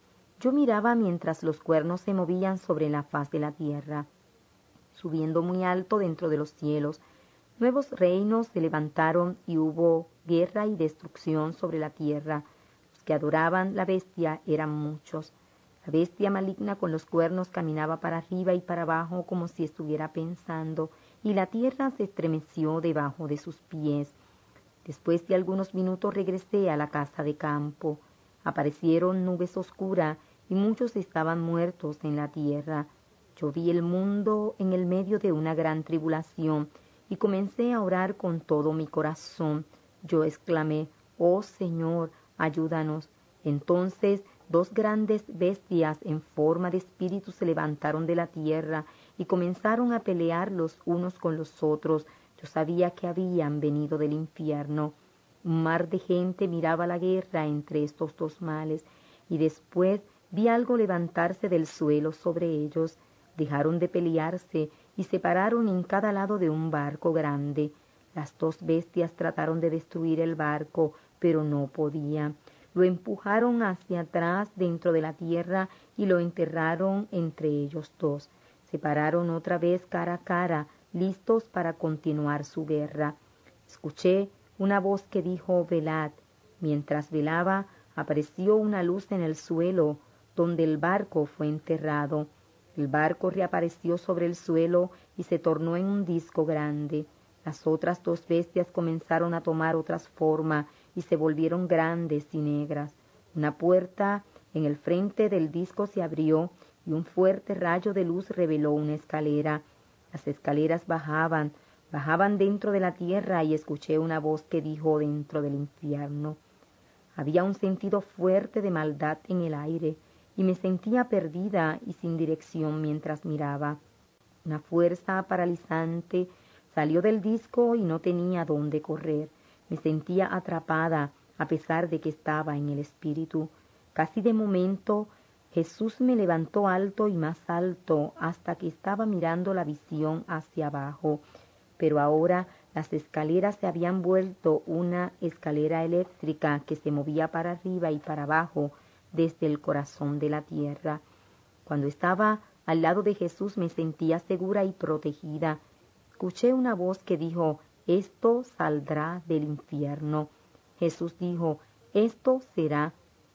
S2: Yo miraba mientras los cuernos se movían sobre la faz de la tierra, subiendo muy alto dentro de los cielos. Nuevos reinos se levantaron y hubo guerra y destrucción sobre la tierra. Los que adoraban la bestia eran muchos. La bestia maligna con los cuernos caminaba para arriba y para abajo como si estuviera pensando, y la tierra se estremeció debajo de sus pies. Después de algunos minutos regresé a la casa de campo. Aparecieron nubes oscuras y muchos estaban muertos en la tierra. Yo vi el mundo en el medio de una gran tribulación y comencé a orar con todo mi corazón. Yo exclamé: «Oh Señor, ayúdanos». Entonces 2 grandes bestias en forma de espíritu se levantaron de la tierra y comenzaron a pelear los unos con los otros. Yo sabía que habían venido del infierno. Un mar de gente miraba la guerra entre estos 2 males, y después vi algo levantarse del suelo sobre ellos. Dejaron de pelearse y se pararon en cada lado de un barco grande. Las 2 bestias trataron de destruir el barco, pero no podían. Lo empujaron hacia atrás dentro de la tierra y lo enterraron entre ellos 2. Se pararon otra vez cara a cara, listos para continuar su guerra. Escuché una voz que dijo: «Velad». Mientras velaba, apareció una luz en el suelo donde el barco fue enterrado. El barco reapareció sobre el suelo y se tornó en un disco grande. Las otras 2 bestias comenzaron a tomar otras formas y se volvieron grandes y negras. Una puerta en el frente del disco se abrió y un fuerte rayo de luz reveló una escalera. Las escaleras bajaban dentro de la tierra, y escuché una voz que dijo dentro del infierno. Había un sentido fuerte de maldad en el aire, y me sentía perdida y sin dirección mientras miraba. Una fuerza paralizante salió del disco y no tenía dónde correr. Me sentía atrapada, a pesar de que estaba en el espíritu. Casi de momento, Jesús me levantó alto y más alto hasta que estaba mirando la visión hacia abajo. Pero ahora las escaleras se habían vuelto una escalera eléctrica que se movía para arriba y para abajo desde el corazón de la tierra. Cuando estaba al lado de Jesús me sentía segura y protegida. Escuché una voz que dijo: «Esto saldrá del infierno». Jesús dijo: «Esto será.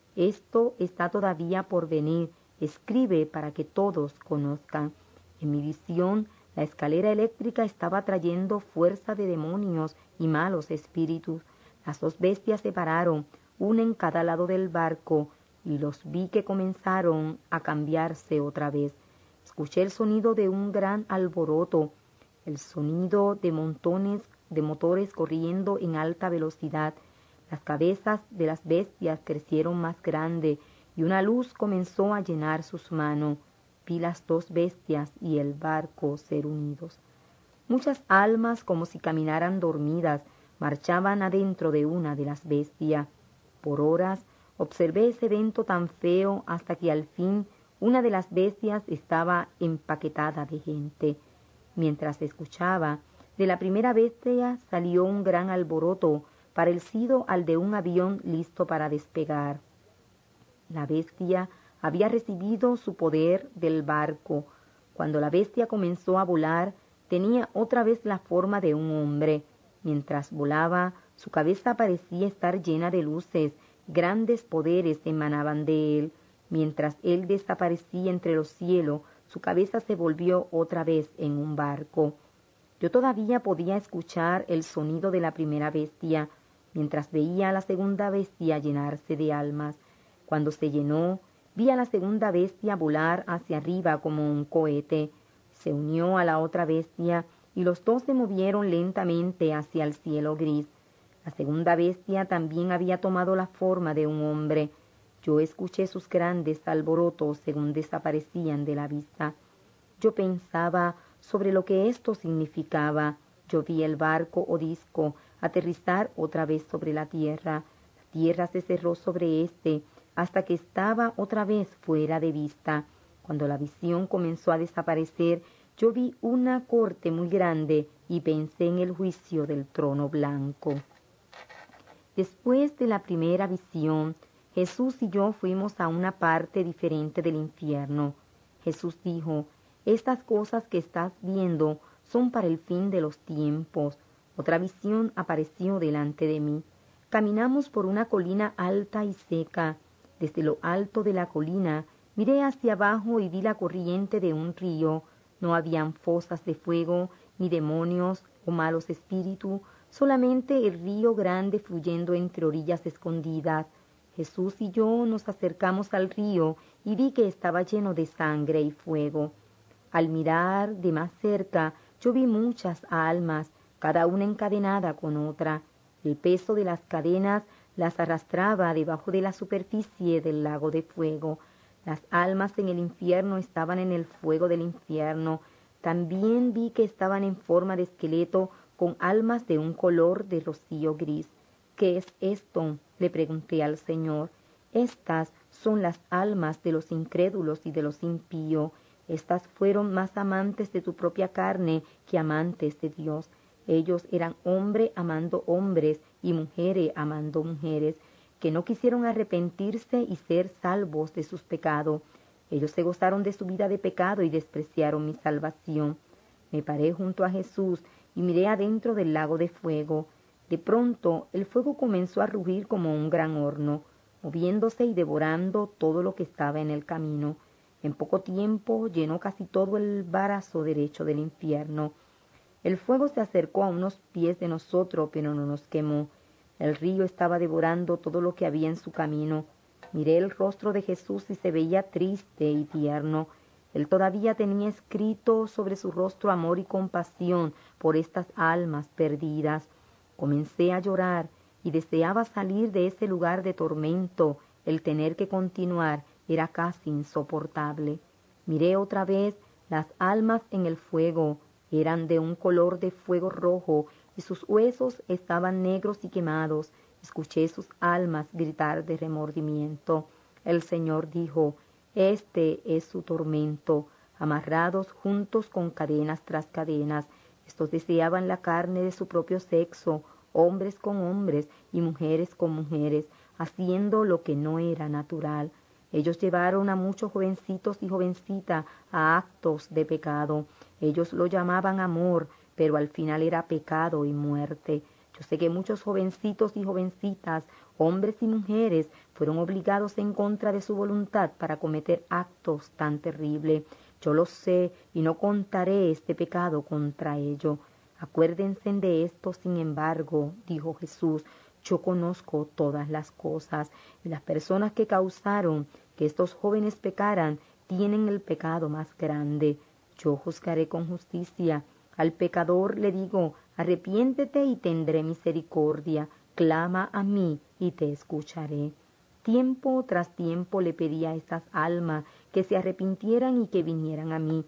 S2: Esto está todavía por venir. Escribe para que todos conozcan». En mi visión, la escalera eléctrica estaba trayendo fuerza de demonios y malos espíritus. Las 2 bestias se pararon, una en cada lado del barco, y los vi que comenzaron a cambiarse otra vez. Escuché el sonido de un gran alboroto, el sonido de montones de motores corriendo en alta velocidad. Las cabezas de las bestias crecieron más grande y una luz comenzó a llenar sus manos. Vi las 2 bestias y el barco ser unidos. Muchas almas, como si caminaran dormidas, marchaban adentro de una de las bestias. Por horas observé ese evento tan feo hasta que al fin una de las bestias estaba empaquetada de gente. Mientras escuchaba, de la primera bestia salió un gran alboroto, parecido al de un avión listo para despegar. La bestia había recibido su poder del barco. Cuando la bestia comenzó a volar, tenía otra vez la forma de un hombre. Mientras volaba, su cabeza parecía estar llena de luces. Grandes poderes emanaban de él. Mientras él desaparecía entre los cielos, su cabeza se volvió otra vez en un barco. Yo todavía podía escuchar el sonido de la primera bestia, mientras veía a la segunda bestia llenarse de almas. Cuando se llenó, vi a la segunda bestia volar hacia arriba como un cohete. Se unió a la otra bestia y los 2 se movieron lentamente hacia el cielo gris. La segunda bestia también había tomado la forma de un hombre. Yo escuché sus grandes alborotos según desaparecían de la vista. Yo pensaba sobre lo que esto significaba. Yo vi el barco o disco aterrizar otra vez sobre la tierra. La tierra se cerró sobre éste hasta que estaba otra vez fuera de vista. Cuando la visión comenzó a desaparecer, yo vi una corte muy grande y pensé en el juicio del trono blanco. Después de la primera visión, Jesús y yo fuimos a una parte diferente del infierno. Jesús dijo: «Estas cosas que estás viendo son para el fin de los tiempos». Otra visión apareció delante de mí. Caminamos por una colina alta y seca. Desde lo alto de la colina miré hacia abajo y vi la corriente de un río. No habían fosas de fuego, ni demonios o malos espíritus, solamente el río grande fluyendo entre orillas escondidas. Jesús y yo nos acercamos al río y vi que estaba lleno de sangre y fuego. Al mirar de más cerca, yo vi muchas almas, cada una encadenada con otra. El peso de las cadenas las arrastraba debajo de la superficie del lago de fuego. Las almas en el infierno estaban en el fuego del infierno. También vi que estaban en forma de esqueleto, con almas de un color de rocío gris. «¿Qué es esto?», le pregunté al Señor. «Estas son las almas de los incrédulos y de los impíos. Estas fueron más amantes de tu propia carne que amantes de Dios. Ellos eran hombres amando hombres y mujeres amando mujeres, que no quisieron arrepentirse y ser salvos de sus pecados. Ellos se gozaron de su vida de pecado y despreciaron mi salvación». Me paré junto a Jesús y miré adentro del lago de fuego. De pronto el fuego comenzó a rugir como un gran horno, moviéndose y devorando todo lo que estaba en el camino. En poco tiempo llenó casi todo el brazo derecho del infierno. El fuego se acercó a unos pies de nosotros, pero no nos quemó. El río estaba devorando todo lo que había en su camino. Miré el rostro de Jesús y se veía triste y tierno. Él todavía tenía escrito sobre su rostro amor y compasión por estas almas perdidas. Comencé a llorar y deseaba salir de ese lugar de tormento. El tener que continuar era casi insoportable. Miré otra vez las almas en el fuego. Eran de un color de fuego rojo y sus huesos estaban negros y quemados. Escuché sus almas gritar de remordimiento. El Señor dijo: «Este es su tormento, amarrados juntos con cadenas tras cadenas. Estos deseaban la carne de su propio sexo, hombres con hombres y mujeres con mujeres, haciendo lo que no era natural. Ellos llevaron a muchos jovencitos y jovencitas a actos de pecado. Ellos lo llamaban amor, pero al final era pecado y muerte. Yo sé que muchos jovencitos y jovencitas, hombres y mujeres, fueron obligados en contra de su voluntad para cometer actos tan terribles. Yo lo sé y no contaré este pecado contra ellos. Acuérdense de esto, sin embargo», dijo Jesús. «Yo conozco todas las cosas, y las personas que causaron que estos jóvenes pecaran tienen el pecado más grande. Yo juzgaré con justicia. Al pecador le digo: arrepiéntete y tendré misericordia. Clama a mí y te escucharé». Tiempo tras tiempo le pedí a estas almas que se arrepintieran y que vinieran a mí.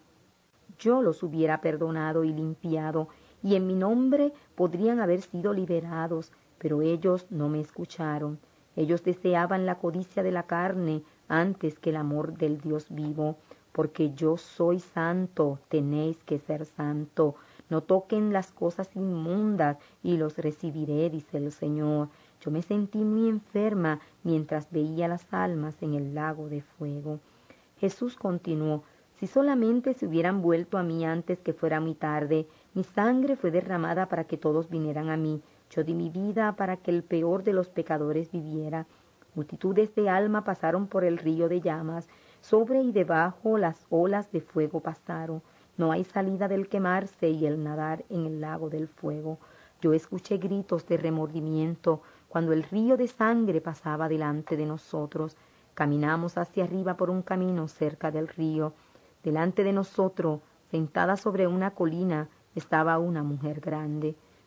S2: Yo los hubiera perdonado y limpiado, y en mi nombre podrían haber sido liberados, pero ellos no me escucharon. Ellos deseaban la codicia de la carne antes que el amor del Dios vivo. «Porque yo soy santo, tenéis que ser santo. No toquen las cosas inmundas y los recibiré», dice el Señor. Yo me sentí muy enferma mientras veía las almas en el lago de fuego. Jesús continuó: «Si solamente se hubieran vuelto a mí antes que fuera muy tarde. Mi sangre fue derramada para que todos vinieran a mí. Yo di mi vida para que el peor de los pecadores viviera». Multitudes de almas pasaron por el río de llamas. Sobre y debajo las olas de fuego pasaron. No hay salida del quemarse y el nadar en el lago del fuego. Yo escuché gritos de remordimiento cuando el río de sangre pasaba delante de nosotros. Caminamos hacia arriba por un camino cerca del río. Delante de nosotros, sentada sobre una colina, estaba una mujer grande.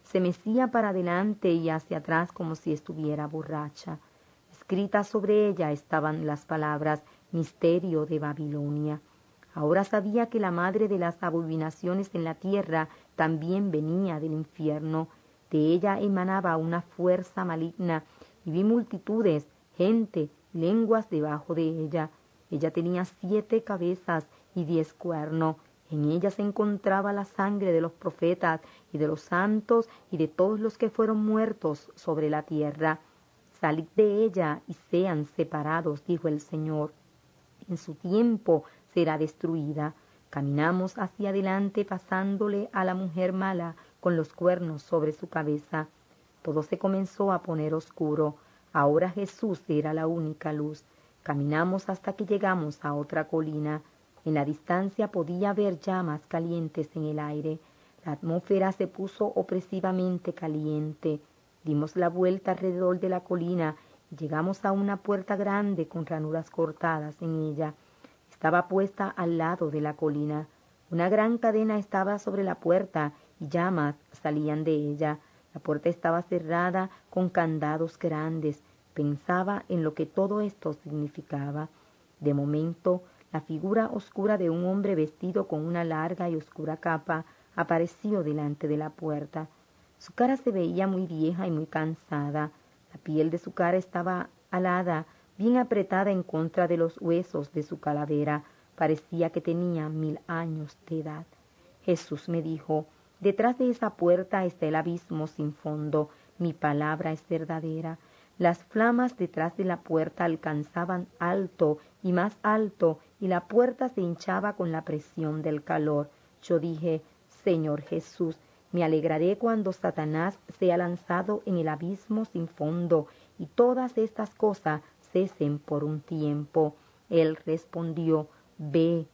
S2: Se mecía para adelante y hacia atrás como si estuviera borracha. Escritas sobre ella estaban las palabras «Misterio de Babilonia». Ahora sabía que la madre de las abominaciones en la tierra también venía del infierno. De ella emanaba una fuerza maligna, y vi multitudes, gente, lenguas debajo de ella. Ella tenía 7 cabezas y 10 cuernos. En ella se encontraba la sangre de los profetas y de los santos y de todos los que fueron muertos sobre la tierra. Salid de ella y sean separados, dijo el Señor. En su tiempo será destruida. Caminamos hacia adelante pasándole a la mujer mala con los cuernos sobre su cabeza. Todo se comenzó a poner oscuro. Ahora Jesús era la única luz. Caminamos hasta que llegamos a otra colina. En la distancia podía ver llamas calientes en el aire. La atmósfera se puso opresivamente caliente. Dimos la vuelta alrededor de la colina y llegamos a una puerta grande con ranuras cortadas en ella. Estaba puesta al lado de la colina. Una gran cadena estaba sobre la puerta y llamas salían de ella. La puerta estaba cerrada con candados grandes. Pensaba en lo que todo esto significaba. De momento, la figura oscura de un hombre vestido con una larga y oscura capa apareció delante de la puerta. Su cara se veía muy vieja y muy cansada. La piel de su cara estaba alada, bien apretada en contra de los huesos de su calavera. Parecía que tenía 1000 años de edad. Jesús me dijo: «Detrás de esa puerta está el abismo sin fondo. Mi palabra es verdadera». Las flamas detrás de la puerta alcanzaban alto y más alto, y la puerta se hinchaba con la presión del calor. Yo dije: «Señor Jesús, me alegraré cuando Satanás sea lanzado en el abismo sin fondo y todas estas cosas cesen por un tiempo». Él respondió: «Ve,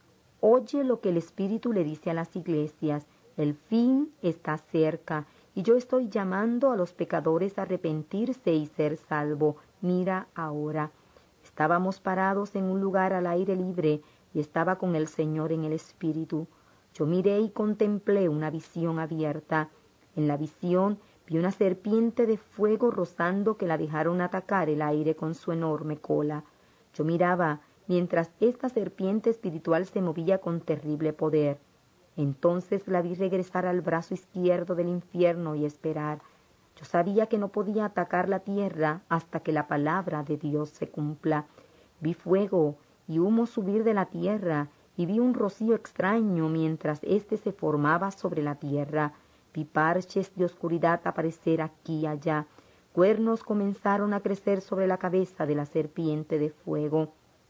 S2: oye lo que el Espíritu le dice a las iglesias. El fin está cerca, y yo estoy llamando a los pecadores a arrepentirse y ser salvo. Mira ahora». Estábamos parados en un lugar al aire libre y estaba con el Señor en el Espíritu. Yo miré y contemplé una visión abierta. En la visión vi una serpiente de fuego rozando que la dejaron atacar el aire con su enorme cola. Yo miraba mientras esta serpiente espiritual se movía con terrible poder. Entonces la vi regresar al brazo izquierdo del infierno y esperar. Yo sabía que no podía atacar la tierra hasta que la palabra de Dios se cumpla. Vi fuego y humo subir de la tierra, y vi un rocío extraño mientras éste se formaba sobre la tierra. Vi parches de oscuridad aparecer aquí y allá. Cuernos comenzaron a crecer sobre la cabeza de la serpiente de fuego.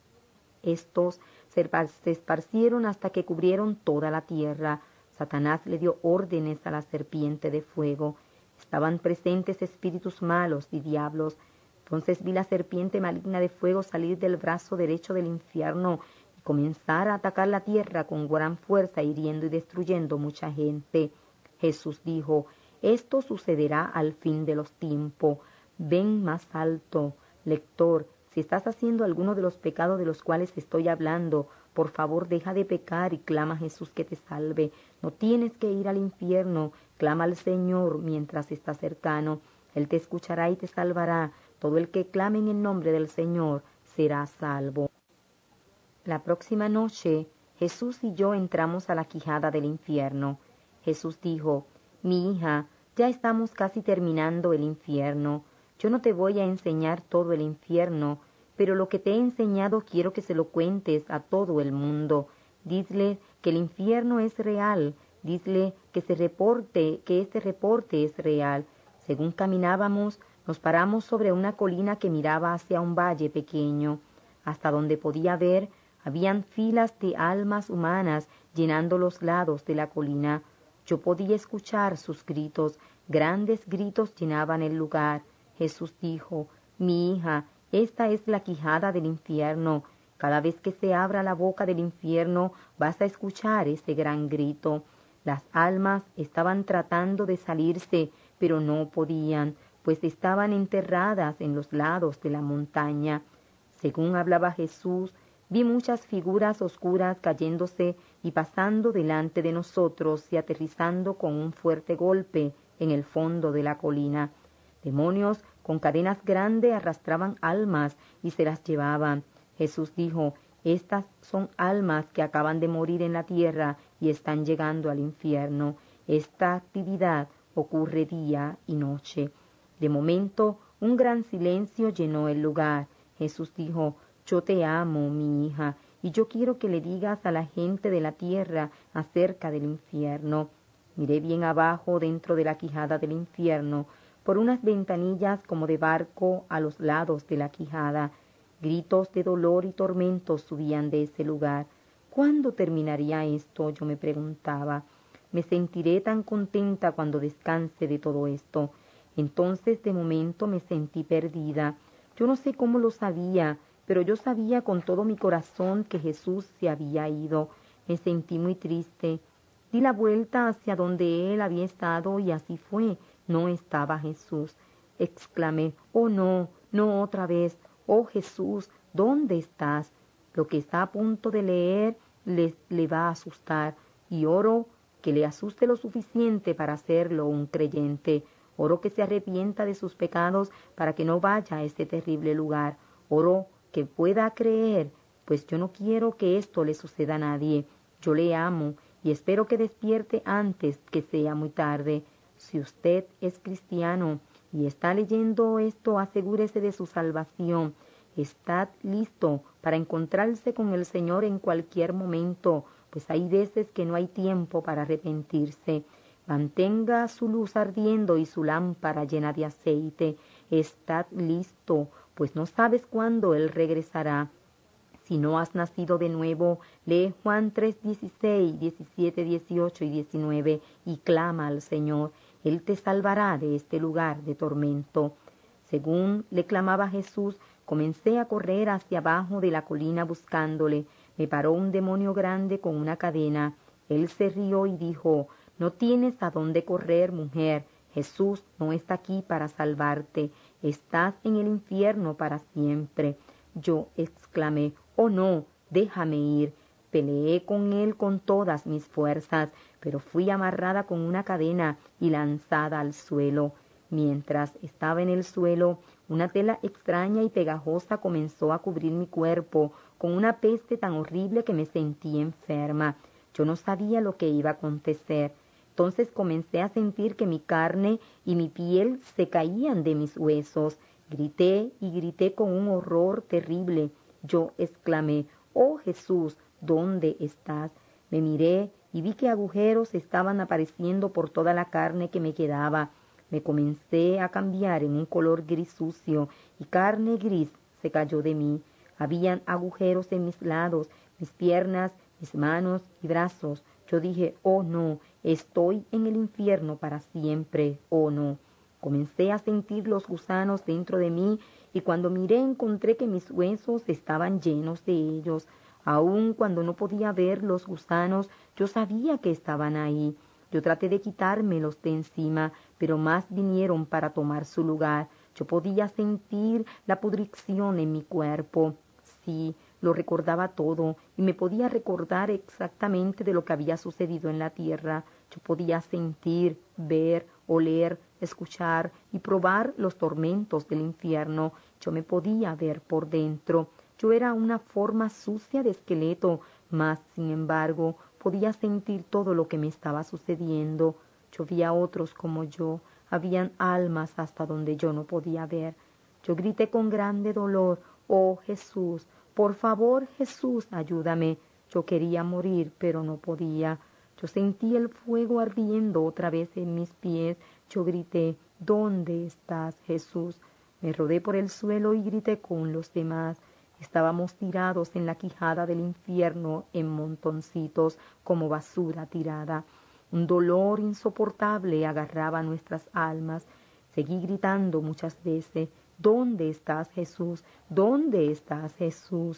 S2: Estos se esparcieron hasta que cubrieron toda la tierra. Satanás le dio órdenes a la serpiente de fuego. Estaban presentes espíritus malos y diablos. Entonces vi la serpiente maligna de fuego salir del brazo derecho del infierno y comenzar a atacar la tierra con gran fuerza, hiriendo y destruyendo mucha gente. Jesús dijo: «Esto sucederá al fin de los tiempos». Ven más alto, lector. Si estás haciendo alguno de los pecados de los cuales estoy hablando, por favor deja de pecar y clama a Jesús que te salve. No tienes que ir al infierno. Clama al Señor mientras está cercano. Él te escuchará y te salvará. Todo el que clame en el nombre del Señor será salvo. La próxima noche, Jesús y yo entramos a la quijada del infierno. Jesús dijo: «Mi hija, ya estamos casi terminando el infierno. Yo no te voy a enseñar todo el infierno, pero lo que te he enseñado quiero que se lo cuentes a todo el mundo. Dile que el infierno es real. Dile que este reporte es real». Según caminábamos, nos paramos sobre una colina que miraba hacia un valle pequeño. Hasta donde podía ver, habían filas de almas humanas llenando los lados de la colina. Yo podía escuchar sus gritos. Grandes gritos llenaban el lugar. Jesús dijo: «Mi hija, esta es la quijada del infierno. Cada vez que se abra la boca del infierno, vas a escuchar ese gran grito». Las almas estaban tratando de salirse, pero no podían, pues estaban enterradas en los lados de la montaña. Según hablaba Jesús, vi muchas figuras oscuras cayéndose y pasando delante de nosotros y aterrizando con un fuerte golpe en el fondo de la colina. Demonios con cadenas grandes arrastraban almas y se las llevaban. Jesús dijo: estas son almas que acaban de morir en la tierra y están llegando al infierno. Esta actividad ocurre día y noche. De momento, un gran silencio llenó el lugar. Jesús dijo: yo te amo, mi hija, y yo quiero que le digas a la gente de la tierra acerca del infierno. Miré bien abajo dentro de la quijada del infierno, por unas ventanillas como de barco a los lados de la quijada. Gritos de dolor y tormentos subían de ese lugar. ¿Cuándo terminaría esto?, yo me preguntaba. Me sentiré tan contenta cuando descanse de todo esto. Entonces de momento me sentí perdida. Yo no sé cómo lo sabía, pero yo sabía con todo mi corazón que Jesús se había ido. Me sentí muy triste. Di la vuelta hacia donde él había estado y así fue. No estaba Jesús. Exclamé: oh no, no otra vez. Oh Jesús, ¿dónde estás? Lo que está a punto de leer le va a asustar, y oro que le asuste lo suficiente para hacerlo un creyente. Oro que se arrepienta de sus pecados para que no vaya a este terrible lugar. Oro que pueda creer, pues yo no quiero que esto le suceda a nadie. Yo le amo y espero que despierte antes que sea muy tarde. Si usted es cristiano y está leyendo esto, asegúrese de su salvación. Estad listo para encontrarse con el Señor en cualquier momento, pues hay veces que no hay tiempo para arrepentirse. Mantenga su luz ardiendo y su lámpara llena de aceite. Estad listo, pues no sabes cuándo Él regresará. Si no has nacido de nuevo, lee Juan 3:16, 17, 18 y 19 y clama al Señor. Él te salvará de este lugar de tormento. Según le clamaba Jesús, comencé a correr hacia abajo de la colina buscándole. Me paró un demonio grande con una cadena. Él se rió y dijo: no tienes a dónde correr, mujer. Jesús no está aquí para salvarte. Estás en el infierno para siempre. Yo exclamé: oh no, déjame ir. Peleé con él con todas mis fuerzas, pero fui amarrada con una cadena y lanzada al suelo. Mientras estaba en el suelo, una tela extraña y pegajosa comenzó a cubrir mi cuerpo con una peste tan horrible que me sentí enferma. Yo no sabía lo que iba a acontecer. Entonces comencé a sentir que mi carne y mi piel se caían de mis huesos. Grité y grité con un horror terrible. Yo exclamé: oh Jesús, ¿dónde estás? Me miré y vi que agujeros estaban apareciendo por toda la carne que me quedaba. Me comencé a cambiar en un color gris sucio y carne gris se cayó de mí. Habían agujeros en mis lados, mis piernas, mis manos y brazos. Yo dije: oh no, estoy en el infierno para siempre, oh no. Comencé a sentir los gusanos dentro de mí y cuando miré encontré que mis huesos estaban llenos de ellos. Aun cuando no podía ver los gusanos, yo sabía que estaban ahí. Yo traté de quitármelos de encima, pero más vinieron para tomar su lugar. Yo podía sentir la pudrición en mi cuerpo. Sí, lo recordaba todo y me podía recordar exactamente de lo que había sucedido en la tierra. Yo podía sentir, ver, oler, escuchar y probar los tormentos del infierno. Yo me podía ver por dentro. Yo era una forma sucia de esqueleto, mas, sin embargo, podía sentir todo lo que me estaba sucediendo. Yo vi a otros como yo. Habían almas hasta donde yo no podía ver. Yo grité con grande dolor: oh Jesús, por favor, Jesús, ayúdame. Yo quería morir, pero no podía. Yo sentí el fuego ardiendo otra vez en mis pies. Yo grité: ¿dónde estás, Jesús? Me rodé por el suelo y grité con los demás. Estábamos tirados en la quijada del infierno en montoncitos como basura tirada. Un dolor insoportable agarraba nuestras almas. Seguí gritando muchas veces: ¿dónde estás, Jesús? ¿Dónde estás, Jesús?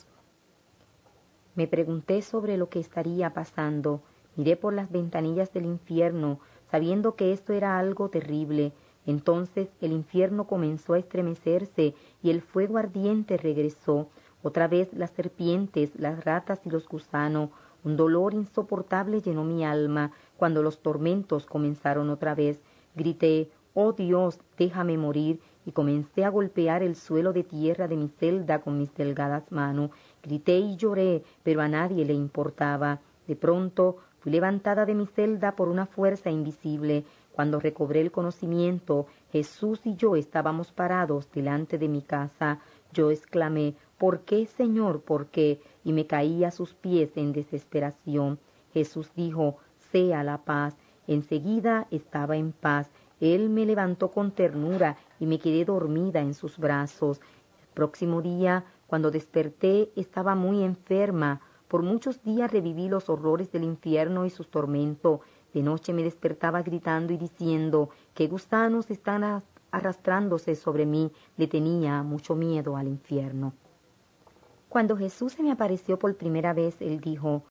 S2: Me pregunté sobre lo que estaría pasando. Miré por las ventanillas del infierno, sabiendo que esto era algo terrible. Entonces el infierno comenzó a estremecerse y el fuego ardiente regresó. Otra vez las serpientes, las ratas y los gusanos. Un dolor insoportable llenó mi alma cuando los tormentos comenzaron otra vez. Grité, «Oh Dios, déjame morir», y comencé a golpear el suelo de tierra de mi celda con mis delgadas manos. Grité y lloré, pero a nadie le importaba. De pronto fui levantada de mi celda por una fuerza invisible. Cuando recobré el conocimiento, Jesús y yo estábamos parados delante de mi casa. Yo exclamé, «¿Por qué, Señor? ¿Por qué?», y me caí a sus pies en desesperación. Jesús dijo, «Sea la paz». Enseguida estaba en paz. Él me levantó con ternura y me quedé dormida en sus brazos. El próximo día, cuando desperté, estaba muy enferma. Por muchos días reviví los horrores del infierno y sus tormentos. De noche me despertaba gritando y diciendo, «¿Qué gusanos están arrastrándose sobre mí?». Le tenía mucho miedo al infierno. Cuando Jesús se me apareció por primera vez, él dijo,